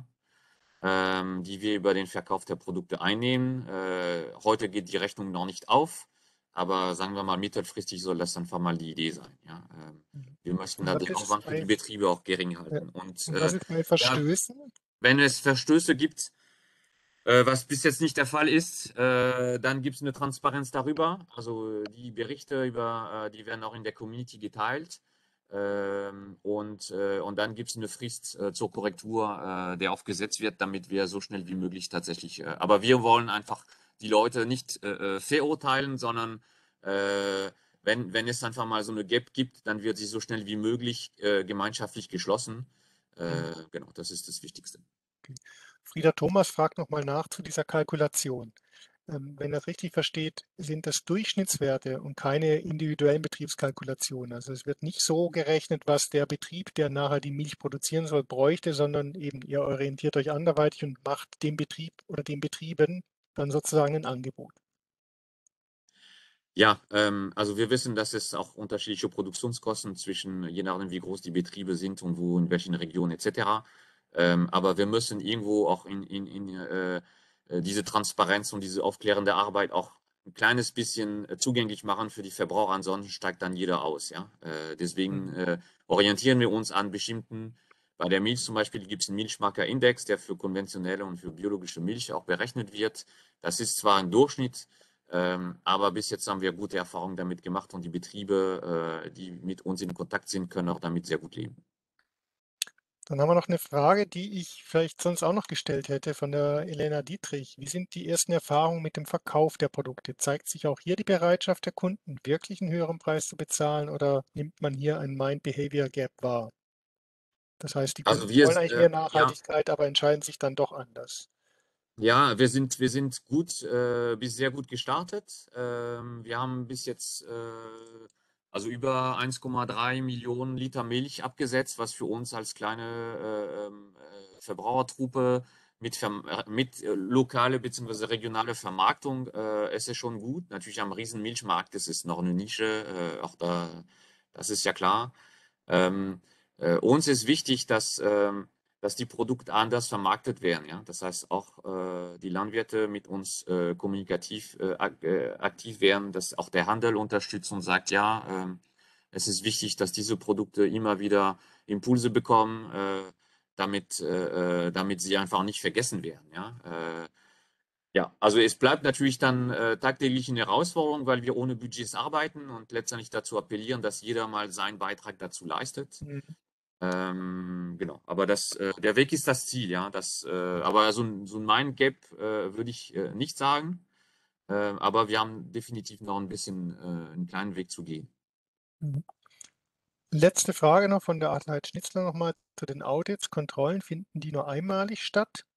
D: ähm, die wir über den Verkauf der Produkte einnehmen. Äh, heute geht die Rechnung noch nicht auf, aber sagen wir mal, mittelfristig soll das einfach mal die Idee sein. Ja? Ähm, wir möchten
A: Und
D: da
A: was
D: den
A: ist
D: Aufwand für
A: bei,
D: die Betriebe auch gering
A: ja,
D: halten. Und
A: und
D: äh,
A: was ist bei
D: ja,
A: Verstößen?
D: wenn es Verstöße gibt, äh, was bis jetzt nicht der Fall ist, äh, dann gibt es eine Transparenz darüber. Also die Berichte über, äh, die werden auch in der Community geteilt. Ähm, und, äh, und dann gibt es eine Frist äh, zur Korrektur, äh, der aufgesetzt wird, damit wir so schnell wie möglich tatsächlich. Äh, aber wir wollen einfach die Leute nicht äh, verurteilen, sondern äh, wenn, wenn es einfach mal so eine Gap gibt, dann wird sie so schnell wie möglich äh, gemeinschaftlich geschlossen. Äh, genau, das ist das Wichtigste.
A: Okay. Frieda Thomas fragt nochmal nach zu dieser Kalkulation. Ähm, wenn er das richtig versteht, sind das Durchschnittswerte und keine individuellen Betriebskalkulationen. Also es wird nicht so gerechnet, was der Betrieb, der nachher die Milch produzieren soll, bräuchte, sondern eben ihr orientiert euch anderweitig und macht dem Betrieb oder den Betrieben dann sozusagen ein Angebot.
D: Ja, ähm, also wir wissen, dass es auch unterschiedliche Produktionskosten zwischen, je nachdem, wie groß die Betriebe sind und wo, in welchen Regionen et cetera. Ähm, aber wir müssen irgendwo auch in, in, in äh, diese Transparenz und diese aufklärende Arbeit auch ein kleines bisschen äh, zugänglich machen für die Verbraucher, ansonsten steigt dann jeder aus. Ja? Äh, deswegen äh, orientieren wir uns an bestimmten, bei der Milch zum Beispiel gibt es einen Milchmarkerindex, der für konventionelle und für biologische Milch auch berechnet wird. Das ist zwar ein Durchschnitt, ähm, aber bis jetzt haben wir gute Erfahrungen damit gemacht und die Betriebe, äh, die mit uns in Kontakt sind, können auch damit sehr gut leben.
A: Dann haben wir noch eine Frage, die ich vielleicht sonst auch noch gestellt hätte von der Elena Dietrich. Wie sind die ersten Erfahrungen mit dem Verkauf der Produkte? Zeigt sich auch hier die Bereitschaft der Kunden, wirklich einen höheren Preis zu bezahlen oder nimmt man hier ein Mind-Behavior-Gap wahr? Das heißt, die
D: Also
A: Kunden
D: wir,
A: wollen eigentlich
D: äh,
A: mehr
D: ja,
A: Nachhaltigkeit, aber entscheiden sich dann doch anders.
D: Ja, wir sind, wir sind gut, äh, bis sehr gut gestartet. Ähm, wir haben bis jetzt äh, also über eins Komma drei Millionen Liter Milch abgesetzt, was für uns als kleine äh, ähm, äh, Verbrauchertruppe mit, Verm äh, mit äh, lokale bzw. regionale Vermarktung äh, ist es schon gut. Natürlich am Riesenmilchmarkt ist es noch eine Nische, äh, auch da, das ist ja klar. Ähm, äh, uns ist wichtig, dass ähm, dass die Produkte anders vermarktet werden. Ja? Das heißt, auch äh, die Landwirte mit uns äh, kommunikativ äh, ak äh, aktiv werden, dass auch der Handel unterstützt und sagt, ja, ähm, es ist wichtig, dass diese Produkte immer wieder Impulse bekommen, äh, damit, äh, damit sie einfach nicht vergessen werden. Ja? Äh, ja, also es bleibt natürlich dann äh, tagtäglich eine Herausforderung, weil wir ohne Budgets arbeiten und letztendlich dazu appellieren, dass jeder mal seinen Beitrag dazu leistet.
A: Mhm.
D: Ähm, genau, aber das, äh, der Weg ist das Ziel, ja. Das, äh, aber so ein, so ein Mind-Gap äh, würde ich äh, nicht sagen. Äh, aber wir haben definitiv noch ein bisschen äh, einen kleinen Weg zu gehen.
A: Mhm. Letzte Frage noch von der Adelheid Schnitzler nochmal zu den Audits, Kontrollen. Finden die nur einmalig statt?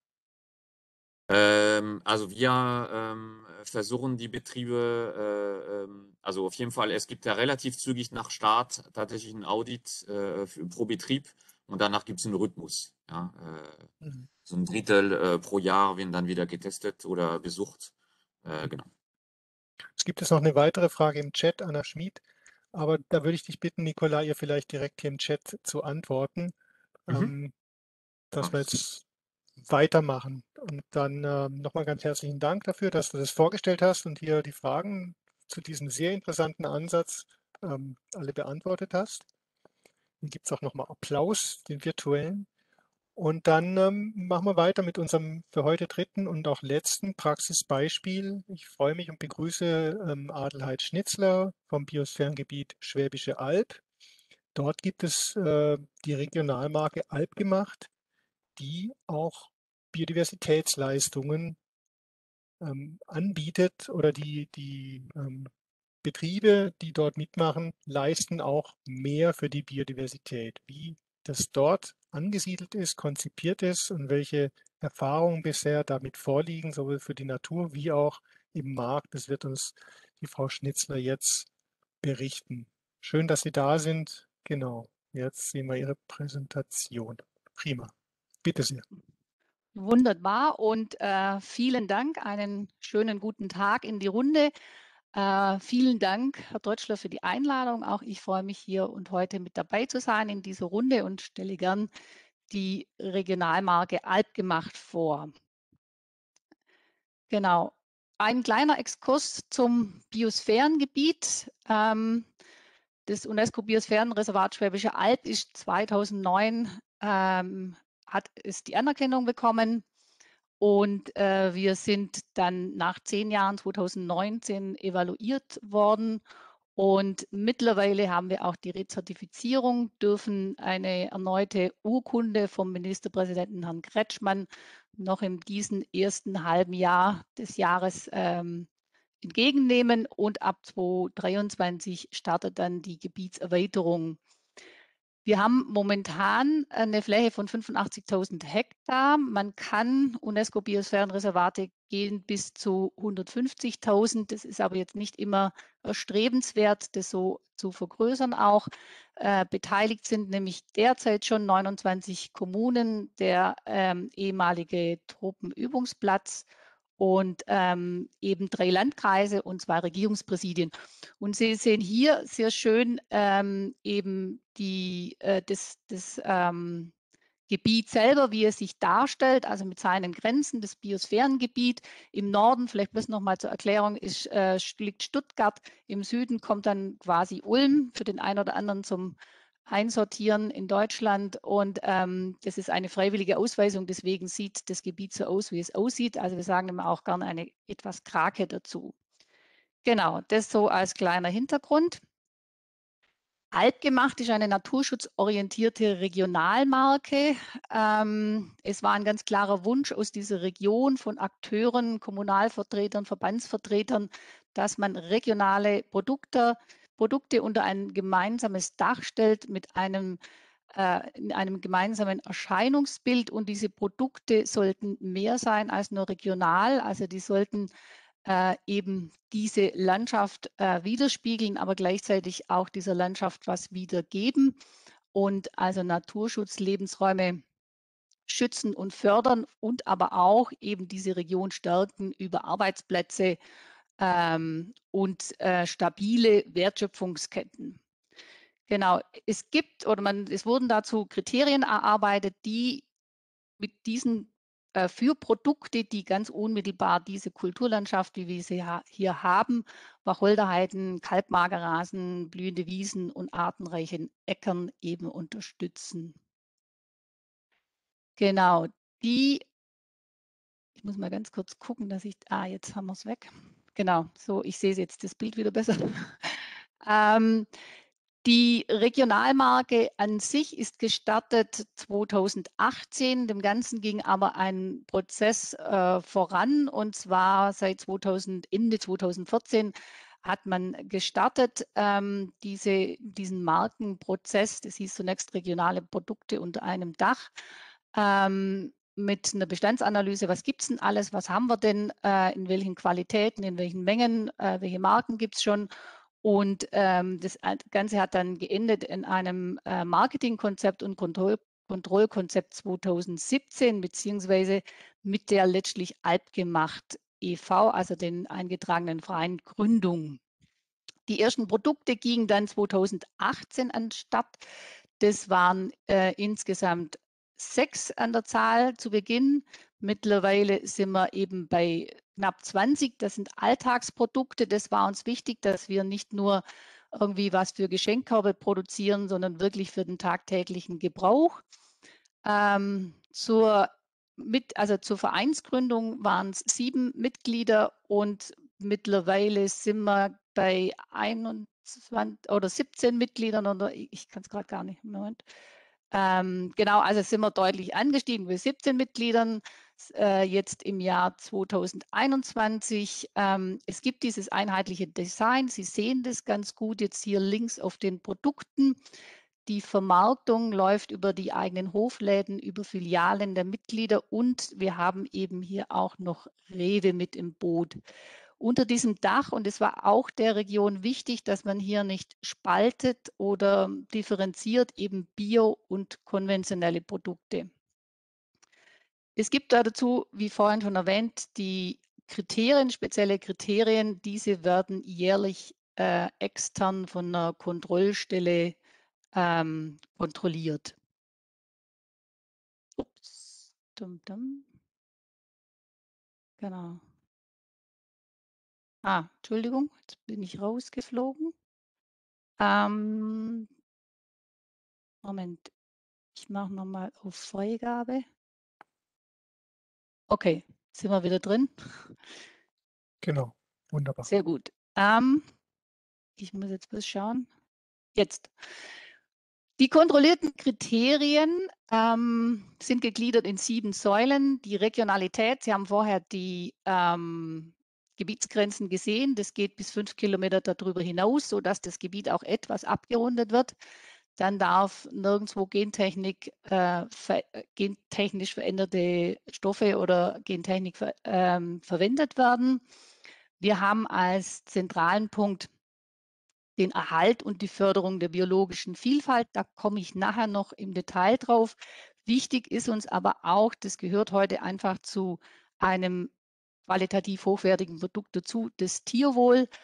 D: Ähm, also wir ähm, versuchen die Betriebe, äh, ähm, also auf jeden Fall, es gibt ja relativ zügig nach Start tatsächlich ein Audit äh, für, pro Betrieb und danach gibt es einen Rhythmus. Ja, äh,
A: Mhm.
D: so ein Drittel äh, pro Jahr werden dann wieder getestet oder besucht. Äh, genau.
A: Es gibt jetzt noch eine weitere Frage im Chat, Anna Schmid, aber da würde ich dich bitten, Nicola, ihr vielleicht direkt hier im Chat zu antworten,
D: Mhm.
A: ähm, dass
D: Mach
A: wir
D: ich.
A: jetzt weitermachen. Und dann ähm, nochmal ganz herzlichen Dank dafür, dass du das vorgestellt hast und hier die Fragen zu diesem sehr interessanten Ansatz ähm, alle beantwortet hast. Hier gibt es auch nochmal Applaus, den virtuellen. Und dann ähm, machen wir weiter mit unserem für heute dritten und auch letzten Praxisbeispiel. Ich freue mich und begrüße ähm, Adelheid Schnitzler vom Biosphärengebiet Schwäbische Alb. Dort gibt es äh, die Regionalmarke Alpgemacht, die auch Biodiversitätsleistungen ähm, anbietet oder die, die ähm, Betriebe, die dort mitmachen, leisten auch mehr für die Biodiversität. Wie das dort angesiedelt ist, konzipiert ist und welche Erfahrungen bisher damit vorliegen, sowohl für die Natur wie auch im Markt, das wird uns die Frau Schnitzler jetzt berichten. Schön, dass Sie da sind. Genau, jetzt sehen wir Ihre Präsentation. Prima. Bitte sehr.
F: Wunderbar und äh, vielen Dank. Einen schönen guten Tag in die Runde. Äh, vielen Dank, Herr Deutschler, für die Einladung. Auch ich freue mich hier und heute mit dabei zu sein in dieser Runde und stelle gern die Regionalmarke Alpgemacht vor. Genau. Ein kleiner Exkurs zum Biosphärengebiet. Ähm, das UNESCO-Biosphärenreservat Schwäbische Alb ist zweitausendneun, ähm, hat es die Anerkennung bekommen. Und äh, wir sind dann nach zehn Jahren zweitausendneunzehn evaluiert worden. Und mittlerweile haben wir auch die Rezertifizierung, dürfen eine erneute Urkunde vom Ministerpräsidenten Herrn Kretschmann noch in diesem ersten halben Jahr des Jahres ähm, entgegennehmen. Und ab zweitausenddreiundzwanzig startet dann die Gebietserweiterung. Wir haben momentan eine Fläche von fünfundachtzigtausend Hektar. Man kann UNESCO-Biosphärenreservate gehen bis zu hundertfünfzigtausend. Das ist aber jetzt nicht immer erstrebenswert, das so zu vergrößern auch. Äh, beteiligt sind nämlich derzeit schon neunundzwanzig Kommunen, der ähm, ehemalige Truppenübungsplatz und ähm, eben drei Landkreise und zwei Regierungspräsidien. Und Sie sehen hier sehr schön ähm, eben die, äh, das, das ähm, Gebiet selber, wie es sich darstellt, also mit seinen Grenzen, das Biosphärengebiet. Im Norden, vielleicht bloß noch mal zur Erklärung, ist, äh, liegt Stuttgart. Im Süden kommt dann quasi Ulm für den einen oder anderen zum Einsortieren in Deutschland. Und ähm, das ist eine freiwillige Ausweisung. Deswegen sieht das Gebiet so aus, wie es aussieht. Also wir sagen immer auch gerne eine etwas Krake dazu. Genau, das so als kleiner Hintergrund. Alpgemacht ist eine naturschutzorientierte Regionalmarke. Ähm, es war ein ganz klarer Wunsch aus dieser Region von Akteuren, Kommunalvertretern, Verbandsvertretern, dass man regionale Produkte, Produkte unter ein gemeinsames Dach stellt mit einem, äh, in einem gemeinsamen Erscheinungsbild. Und diese Produkte sollten mehr sein als nur regional. Also die sollten Äh, eben diese Landschaft äh, widerspiegeln, aber gleichzeitig auch dieser Landschaft was wiedergeben und also Naturschutz, Lebensräume schützen und fördern und aber auch eben diese Region stärken über Arbeitsplätze ähm, und äh, stabile Wertschöpfungsketten. Genau, es gibt oder man, es wurden dazu Kriterien erarbeitet, die mit diesen äh, für Produkte, die ganz unmittelbar diese Kulturlandschaft, wie wir sie ha hier haben, Wacholderheiden, Kalkmagerrasen, blühende Wiesen und artenreichen Äckern eben unterstützen. Genau, die, ich muss mal ganz kurz gucken, dass ich, ah, jetzt haben wir es weg. Genau, so, ich sehe jetzt das Bild wieder besser. ähm, Die Regionalmarke an sich ist gestartet zweitausendachtzehn. Dem Ganzen ging aber ein Prozess äh, voran, und zwar seit zweitausend, Ende zweitausendvierzehn hat man gestartet, ähm, diese, diesen Markenprozess. Das hieß zunächst regionale Produkte unter einem Dach. Ähm, mit einer Bestandsanalyse, was gibt es denn alles, was haben wir denn, äh, in welchen Qualitäten, in welchen Mengen, äh, welche Marken gibt es schon. Und ähm, das Ganze hat dann geendet in einem äh, Marketingkonzept und Kontroll Kontrollkonzept zweitausendsiebzehn, beziehungsweise mit der letztlich Alpgemacht e V, also den eingetragenen freien Gründung. Die ersten Produkte gingen dann zweitausendachtzehn an den Start. Das waren äh, insgesamt sechs an der Zahl zu Beginn. Mittlerweile sind wir eben bei knapp zwanzig. Das sind Alltagsprodukte. Das war uns wichtig, dass wir nicht nur irgendwie was für Geschenkkörbe produzieren, sondern wirklich für den tagtäglichen Gebrauch. Ähm, zur, mit, also zur Vereinsgründung waren es sieben Mitglieder und mittlerweile sind wir bei einundzwanzig oder siebzehn Mitgliedern, oder ich kann es gerade gar nicht, Moment. Ähm, genau, also sind wir deutlich angestiegen bei siebzehn Mitgliedern, äh, jetzt im Jahr zweitausendeinundzwanzig. Ähm, es gibt dieses einheitliche Design. Sie sehen das ganz gut jetzt hier links auf den Produkten. Die Vermarktung läuft über die eigenen Hofläden, über Filialen der Mitglieder, und wir haben eben hier auch noch Rewe mit im Boot. Unter diesem Dach, und es war auch der Region wichtig, dass man hier nicht spaltet oder differenziert, eben Bio- und konventionelle Produkte. Es gibt da dazu, wie vorhin schon erwähnt, die Kriterien, spezielle Kriterien. Diese werden jährlich äh, extern von einer Kontrollstelle ähm, kontrolliert. Ups, dum, dum. Genau. Ah, Entschuldigung, jetzt bin ich rausgeflogen. Ähm, Moment, ich mache nochmal auf Freigabe. Okay, sind wir wieder drin?
A: Genau, wunderbar.
F: Sehr gut. Ähm, ich muss jetzt bloß schauen. Jetzt. Die kontrollierten Kriterien ähm, sind gegliedert in sieben Säulen. Die Regionalität, Sie haben vorher die ähm, Gebietsgrenzen gesehen. Das geht bis fünf Kilometer darüber hinaus, sodass das Gebiet auch etwas abgerundet wird. Dann darf nirgendwo Gentechnik, äh, ver gentechnisch veränderte Stoffe oder Gentechnik ver ähm, verwendet werden. Wir haben als zentralen Punkt den Erhalt und die Förderung der biologischen Vielfalt. Da komme ich nachher noch im Detail drauf. Wichtig ist uns aber auch, das gehört heute einfach zu einem qualitativ hochwertigen Produkt dazu, das Tierwohl.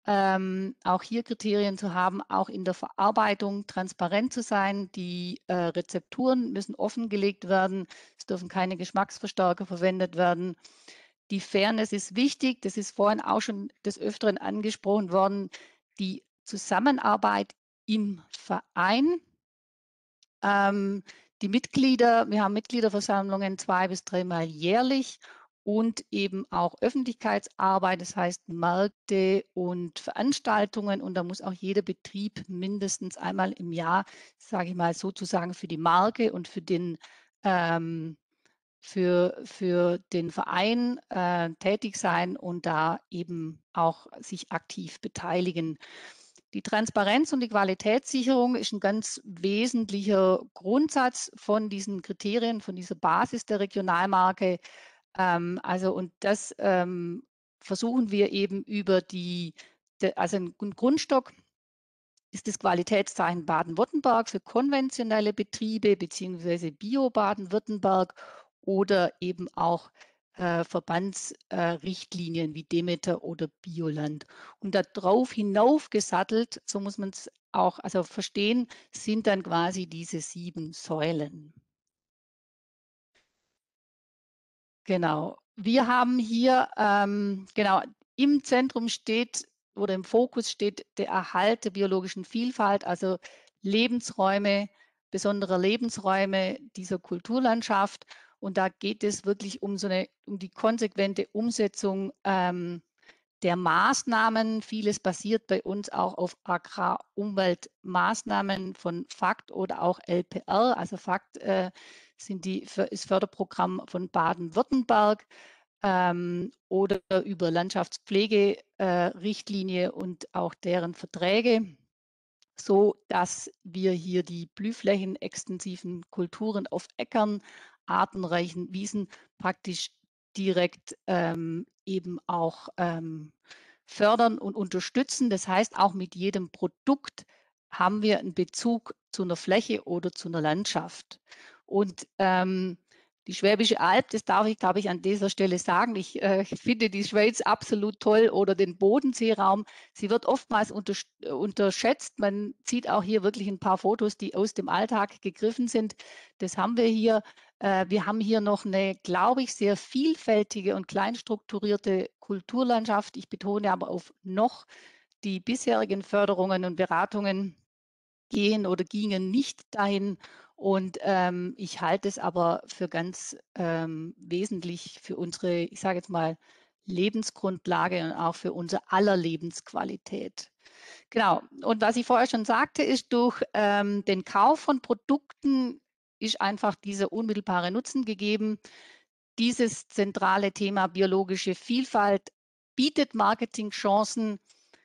F: ähm, auch hier Kriterien zu haben, auch in der Verarbeitung transparent zu sein. Die äh, Rezepturen müssen offengelegt werden. Es dürfen keine Geschmacksverstärker verwendet werden. Die Fairness ist wichtig. Das ist vorhin auch schon des Öfteren angesprochen worden. Die Zusammenarbeit im Verein. Ähm, die Mitglieder, wir haben Mitgliederversammlungen zwei bis dreimal jährlich und eben auch Öffentlichkeitsarbeit, das heißt Märkte und Veranstaltungen. Und da muss auch jeder Betrieb mindestens einmal im Jahr, sage ich mal, sozusagen für die Marke und für den, ähm, für, für den Verein äh, tätig sein und da eben auch sich aktiv beteiligen. Die Transparenz und die Qualitätssicherung ist ein ganz wesentlicher Grundsatz von diesen Kriterien, von dieser Basis der Regionalmarke. Ähm, also und das ähm, versuchen wir eben über die, de, also ein Grundstock ist das Qualitätszeichen Baden-Württemberg für konventionelle Betriebe beziehungsweise Bio Baden-Württemberg oder eben auch äh, Verbandsrichtlinien äh, wie Demeter oder Bioland. Und darauf hinauf gesattelt, so muss man es auch also verstehen, sind dann quasi diese sieben Säulen. Genau. Wir haben hier, ähm, genau, im Zentrum steht oder im Fokus steht der Erhalt der biologischen Vielfalt, also Lebensräume, besondere Lebensräume dieser Kulturlandschaft. Und da geht es wirklich um so eine, um die konsequente Umsetzung ähm, der Maßnahmen. Vieles basiert bei uns auch auf Agrarumweltmaßnahmen von F A C T oder auch L P R. Also F A C T äh, sind die, ist Förderprogramm von Baden-Württemberg ähm, oder über Landschaftspflegerichtlinie äh, und auch deren Verträge, so dass wir hier die blühflächenextensiven Kulturen auf Äckern, artenreichen Wiesen praktisch direkt ähm, eben auch ähm, fördern und unterstützen. Das heißt, auch mit jedem Produkt haben wir einen Bezug zu einer Fläche oder zu einer Landschaft. Und ähm, die Schwäbische Alb, das darf ich, glaube ich, an dieser Stelle sagen. Ich äh, finde die Schweiz absolut toll oder den Bodenseeraum. Sie wird oftmals unter, unterschätzt. Man sieht auch hier wirklich ein paar Fotos, die aus dem Alltag gegriffen sind. Das haben wir hier. Äh, wir haben hier noch eine, glaube ich, sehr vielfältige und kleinstrukturierte Kulturlandschaft. Ich betone aber auf noch. Die bisherigen Förderungen und Beratungen gehen oder gingen nicht dahin. Und ähm, ich halte es aber für ganz ähm, wesentlich für unsere, ich sage jetzt mal, Lebensgrundlage und auch für unser aller Lebensqualität. Genau. Und was ich vorher schon sagte, ist, durch ähm, den Kauf von Produkten ist einfach dieser unmittelbare Nutzen gegeben. Dieses zentrale Thema biologische Vielfalt bietet Marketingchancen,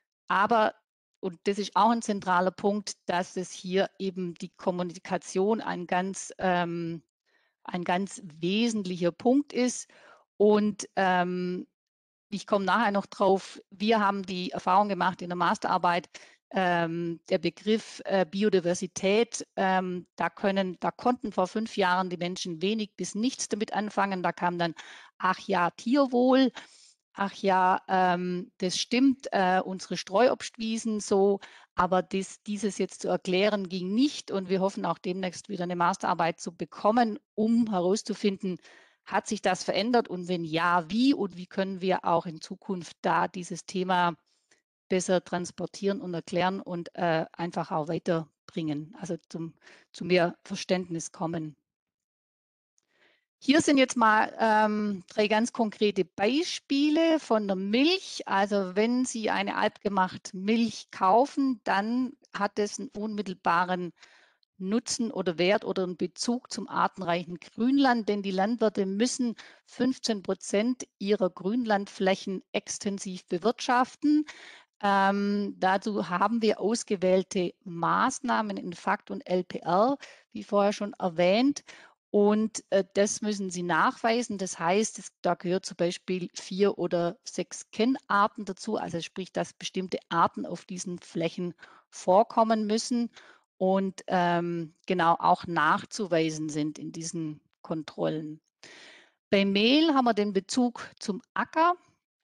F: aber und das ist auch ein zentraler Punkt, dass es hier eben die Kommunikation ein ganz, ähm, ein ganz wesentlicher Punkt ist. Und ähm, ich komme nachher noch drauf, wir haben die Erfahrung gemacht in der Masterarbeit, ähm, der Begriff äh, Biodiversität, ähm, da, können, da konnten vor fünf Jahren die Menschen wenig bis nichts damit anfangen. Da kam dann, ach ja, Tierwohl. Ach ja, ähm, das stimmt, äh, unsere Streuobstwiesen so, aber das, dieses jetzt zu erklären ging nicht und wir hoffen auch demnächst wieder eine Masterarbeit zu bekommen, um herauszufinden, hat sich das verändert und wenn ja, wie und wie können wir auch in Zukunft da dieses Thema besser transportieren und erklären und äh, einfach auch weiterbringen, also zum, zu mehr Verständnis kommen. Hier sind jetzt mal ähm, drei ganz konkrete Beispiele von der Milch. Also wenn Sie eine altgemachte Milch kaufen, dann hat es einen unmittelbaren Nutzen oder Wert oder einen Bezug zum artenreichen Grünland, denn die Landwirte müssen fünfzehn Prozent ihrer Grünlandflächen extensiv bewirtschaften. Ähm, dazu haben wir ausgewählte Maßnahmen in F A C T und L P R, wie vorher schon erwähnt. Und äh, das müssen Sie nachweisen. Das heißt, es, da gehört zum Beispiel vier oder sechs Kennarten dazu, also sprich, dass bestimmte Arten auf diesen Flächen vorkommen müssen und ähm, genau auch nachzuweisen sind in diesen Kontrollen. Bei Mehl haben wir den Bezug zum Acker.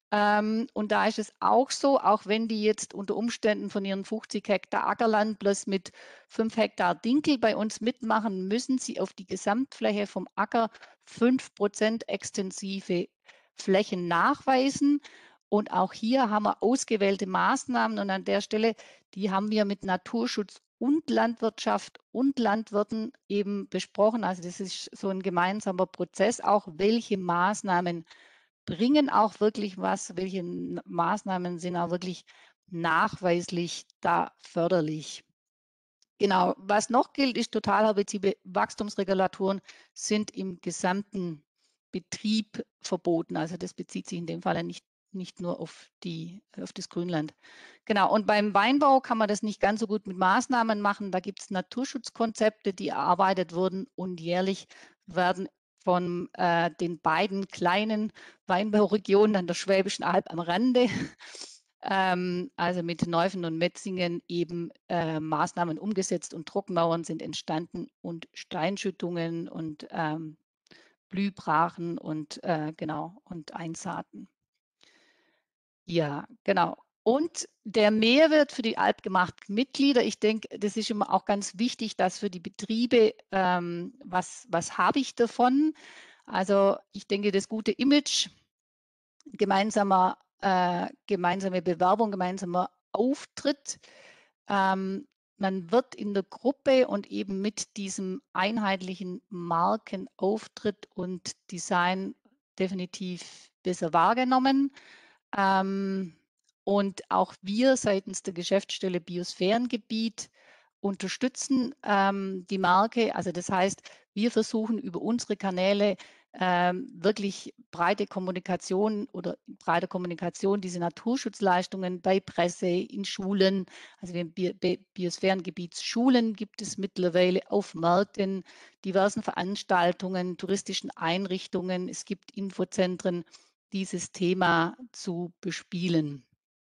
F: Ähm, und da ist es auch so, auch wenn die jetzt unter Umständen von ihren fünfzig Hektar Ackerland bloß mit fünf Hektar Dinkel bei uns mitmachen, müssen sie auf die Gesamtfläche vom Acker fünf Prozent extensive Flächen nachweisen. Und auch hier haben wir ausgewählte Maßnahmen. Und an der Stelle, die haben wir mit Naturschutz und Landwirtschaft und Landwirten eben besprochen. Also das ist so ein gemeinsamer Prozess, auch welche Maßnahmen bringen auch wirklich was, welche Maßnahmen sind auch wirklich nachweislich da förderlich. Genau, was noch gilt, ist Totalherbizide, Wachstumsregulatoren sind im gesamten Betrieb verboten. Also das bezieht sich in dem Fall nicht, nicht nur auf, die, auf das Grünland. Genau, und beim Weinbau kann man das nicht ganz so gut mit Maßnahmen machen. Da gibt es Naturschutzkonzepte, die erarbeitet wurden und jährlich werden von äh, den beiden kleinen Weinbauregionen an der Schwäbischen Alb am Rande, ähm, also mit Neuffen und Metzingen, eben äh, Maßnahmen umgesetzt und Trockenmauern sind entstanden und Steinschüttungen und ähm, Blühbrachen und äh, genau und Einsaaten. Ja, genau. Und der Mehrwert für die Alpgemacht-Mitglieder, ich denke, das ist immer auch ganz wichtig, dass für die Betriebe, ähm, was, was habe ich davon? Also ich denke, das gute Image, gemeinsamer, äh, gemeinsame Bewerbung, gemeinsamer Auftritt. Ähm, man wird in der Gruppe und eben mit diesem einheitlichen Markenauftritt und Design definitiv besser wahrgenommen. Ähm, und auch wir seitens der Geschäftsstelle Biosphärengebiet unterstützen ähm, die Marke. Also das heißt, wir versuchen über unsere Kanäle ähm, wirklich breite Kommunikation oder breite Kommunikation, diese Naturschutzleistungen bei Presse, in Schulen, also in Bi Biosphärengebietsschulen gibt es mittlerweile auf Märkten, diversen Veranstaltungen, touristischen Einrichtungen, es gibt Infozentren, dieses Thema zu bespielen.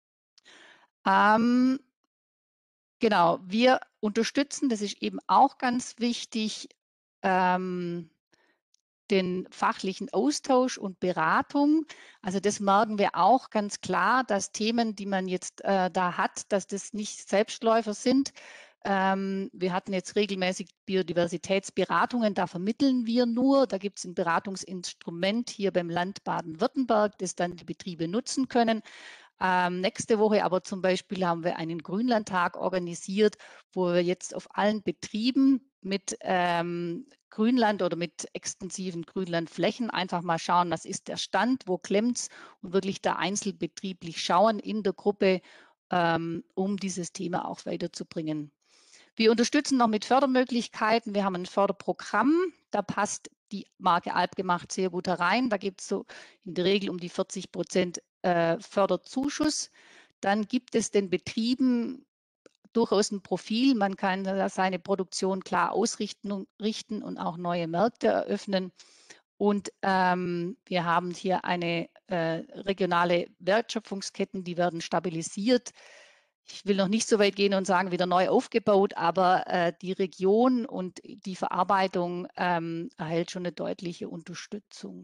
F: Ähm, genau, wir unterstützen, das ist eben auch ganz wichtig, ähm, den fachlichen Austausch und Beratung. Also das merken wir auch ganz klar, dass Themen, die man jetzt äh, da hat, dass das nicht Selbstläufer sind. Ähm, wir hatten jetzt regelmäßig Biodiversitätsberatungen, da vermitteln wir nur. Da gibt es ein Beratungsinstrument hier beim Land Baden-Württemberg, das dann die Betriebe nutzen können. Ähm, nächste Woche aber zum Beispiel haben wir einen Grünlandtag organisiert, wo wir jetzt auf allen Betrieben mit ähm, Grünland oder mit extensiven Grünlandflächen einfach mal schauen, was ist der Stand, wo klemmt es und wirklich da einzelbetrieblich schauen in der Gruppe, ähm, um dieses Thema auch weiterzubringen. Wir unterstützen noch mit Fördermöglichkeiten. Wir haben ein Förderprogramm, da passt die Marke Alpgemacht sehr gut herein. Da gibt es so in der Regel um die vierzig Prozent äh, Förderzuschuss. Dann gibt es den Betrieben durchaus ein Profil. Man kann seine Produktion klar ausrichten richten und auch neue Märkte eröffnen. Und ähm, wir haben hier eine äh, regionale Wertschöpfungsketten, die werden stabilisiert. Ich will noch nicht so weit gehen und sagen, wieder neu aufgebaut, aber äh, die Region und die Verarbeitung ähm, erhält schon eine deutliche Unterstützung.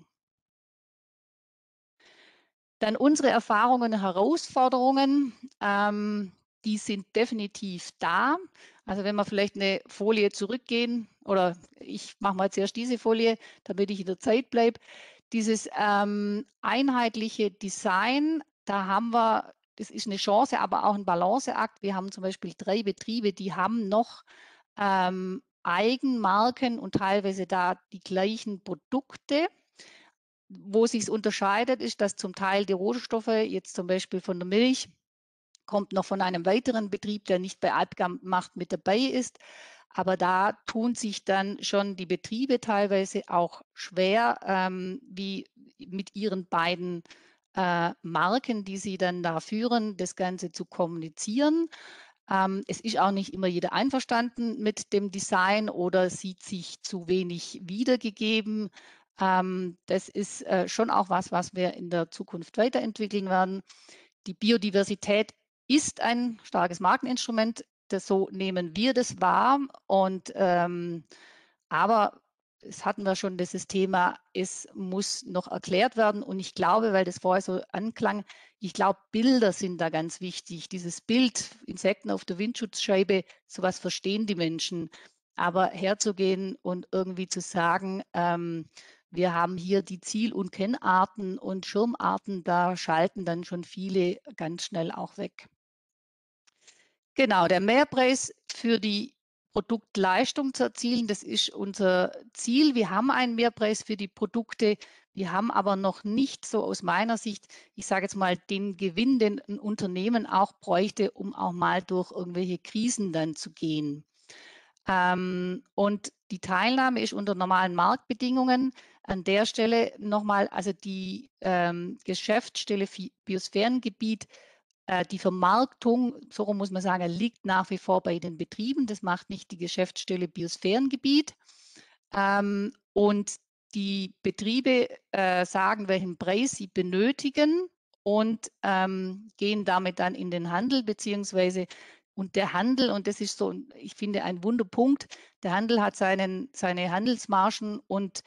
F: Dann unsere Erfahrungen und Herausforderungen, ähm, die sind definitiv da. Also wenn wir vielleicht eine Folie zurückgehen, oder ich mache mal zuerst diese Folie, damit ich in der Zeit bleibe. Dieses ähm, einheitliche Design, da haben wir, das ist eine Chance, aber auch ein Balanceakt. Wir haben zum Beispiel drei Betriebe, die haben noch ähm, Eigenmarken und teilweise da die gleichen Produkte. Wo sich es unterscheidet, ist, dass zum Teil die Rohstoffe, jetzt zum Beispiel von der Milch, kommt noch von einem weiteren Betrieb, der nicht bei Alpgemacht mit dabei ist. Aber da tun sich dann schon die Betriebe teilweise auch schwer, ähm, wie mit ihren beiden äh, Marken, die sie dann da führen, das Ganze zu kommunizieren. Ähm, es ist auch nicht immer jeder einverstanden mit dem Design oder sieht sich zu wenig wiedergegeben. Ähm, das ist äh, schon auch was, was wir in der Zukunft weiterentwickeln werden. Die Biodiversität ist ein starkes Markeninstrument. Das, so nehmen wir das wahr. Und, ähm, aber das hatten wir schon, dieses Thema, es muss noch erklärt werden. Und ich glaube, weil das vorher so anklang, ich glaube, Bilder sind da ganz wichtig. Dieses Bild, Insekten auf der Windschutzscheibe, sowas verstehen die Menschen. Aber herzugehen und irgendwie zu sagen, ähm, wir haben hier die Ziel- und Kennarten und Schirmarten, da schalten dann schon viele ganz schnell auch weg. Genau, der Mehrpreis für die Produktleistung zu erzielen, das ist unser Ziel. Wir haben einen Mehrpreis für die Produkte. Wir haben aber noch nicht so aus meiner Sicht, ich sage jetzt mal, den Gewinn, den ein Unternehmen auch bräuchte, um auch mal durch irgendwelche Krisen dann zu gehen. Ähm, und die Teilnahme ist unter normalen Marktbedingungen. An der Stelle nochmal, also die ähm, Geschäftsstelle Biosphärengebiet, die Vermarktung, so muss man sagen, liegt nach wie vor bei den Betrieben. Das macht nicht die Geschäftsstelle Biosphärengebiet. Ähm, und die Betriebe äh, sagen, welchen Preis sie benötigen und ähm, gehen damit dann in den Handel, beziehungsweise und der Handel, und das ist so, ich finde, ein Wunderpunkt, der Handel hat seinen, seine Handelsmargen und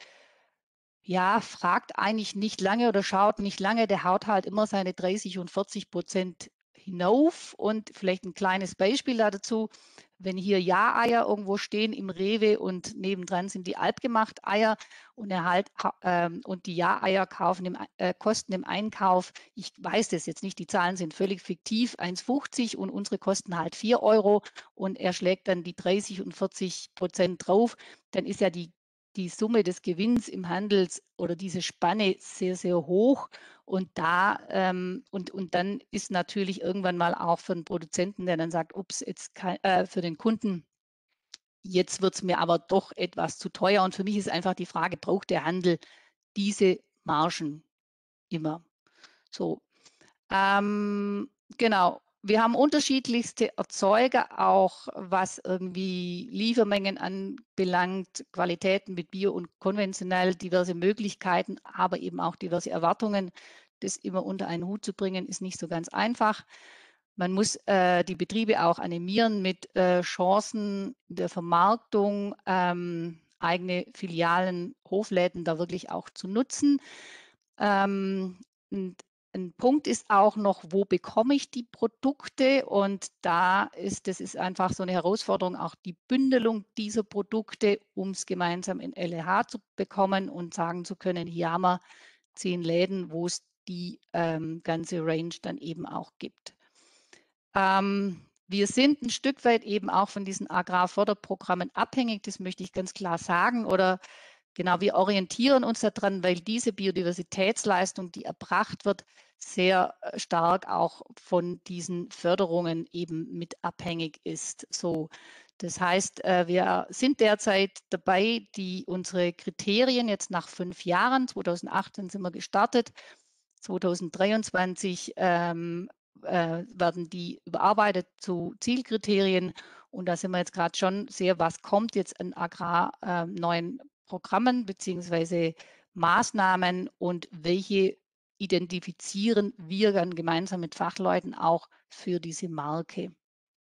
F: ja, fragt eigentlich nicht lange oder schaut nicht lange, der haut halt immer seine dreißig und vierzig Prozent hinauf. Und vielleicht ein kleines Beispiel dazu, wenn hier Ja-Eier irgendwo stehen im Rewe und nebendran sind die Alpgemacht Eier und, er halt, ähm, und die Ja-Eier kaufen im, äh, kosten im Einkauf, ich weiß das jetzt nicht, die Zahlen sind völlig fiktiv, eins fünfzig und unsere kosten halt vier Euro und er schlägt dann die dreißig und vierzig Prozent drauf, dann ist ja die die Summe des Gewinns im Handels oder diese Spanne sehr, sehr hoch. Und da ähm, und, und dann ist natürlich irgendwann mal auch für den Produzenten, der dann sagt, ups, jetzt kann, äh, für den Kunden, jetzt wird es mir aber doch etwas zu teuer. Und für mich ist einfach die Frage, braucht der Handel diese Margen immer? So, ähm, genau. Wir haben unterschiedlichste Erzeuger, auch was irgendwie Liefermengen anbelangt, Qualitäten mit Bio und konventionell, diverse Möglichkeiten, aber eben auch diverse Erwartungen. Das immer unter einen Hut zu bringen, ist nicht so ganz einfach. Man muss äh, die Betriebe auch animieren mit äh, Chancen der Vermarktung, ähm, eigene Filialen, Hofläden da wirklich auch zu nutzen. Ähm, und ein Punkt ist auch noch, wo bekomme ich die Produkte? Und da ist, das ist einfach so eine Herausforderung, auch die Bündelung dieser Produkte, um es gemeinsam in L E H zu bekommen und sagen zu können, hier haben wir zehn Läden, wo es die ähm, ganze Range dann eben auch gibt. Ähm, wir sind ein Stück weit eben auch von diesen Agrarförderprogrammen abhängig, das möchte ich ganz klar sagen, oder genau, wir orientieren uns daran, weil diese Biodiversitätsleistung, die erbracht wird, sehr stark auch von diesen Förderungen eben mit abhängig ist. So, das heißt, wir sind derzeit dabei, die unsere Kriterien jetzt nach fünf Jahren, zweitausendachtzehn sind wir gestartet, zweitausenddreiundzwanzig ähm, äh, werden die überarbeitet zu Zielkriterien. Und da sind wir jetzt gerade schon sehr, was kommt jetzt an Agrar äh, neuen Programmen bzw. Maßnahmen und welche identifizieren wir dann gemeinsam mit Fachleuten auch für diese Marke.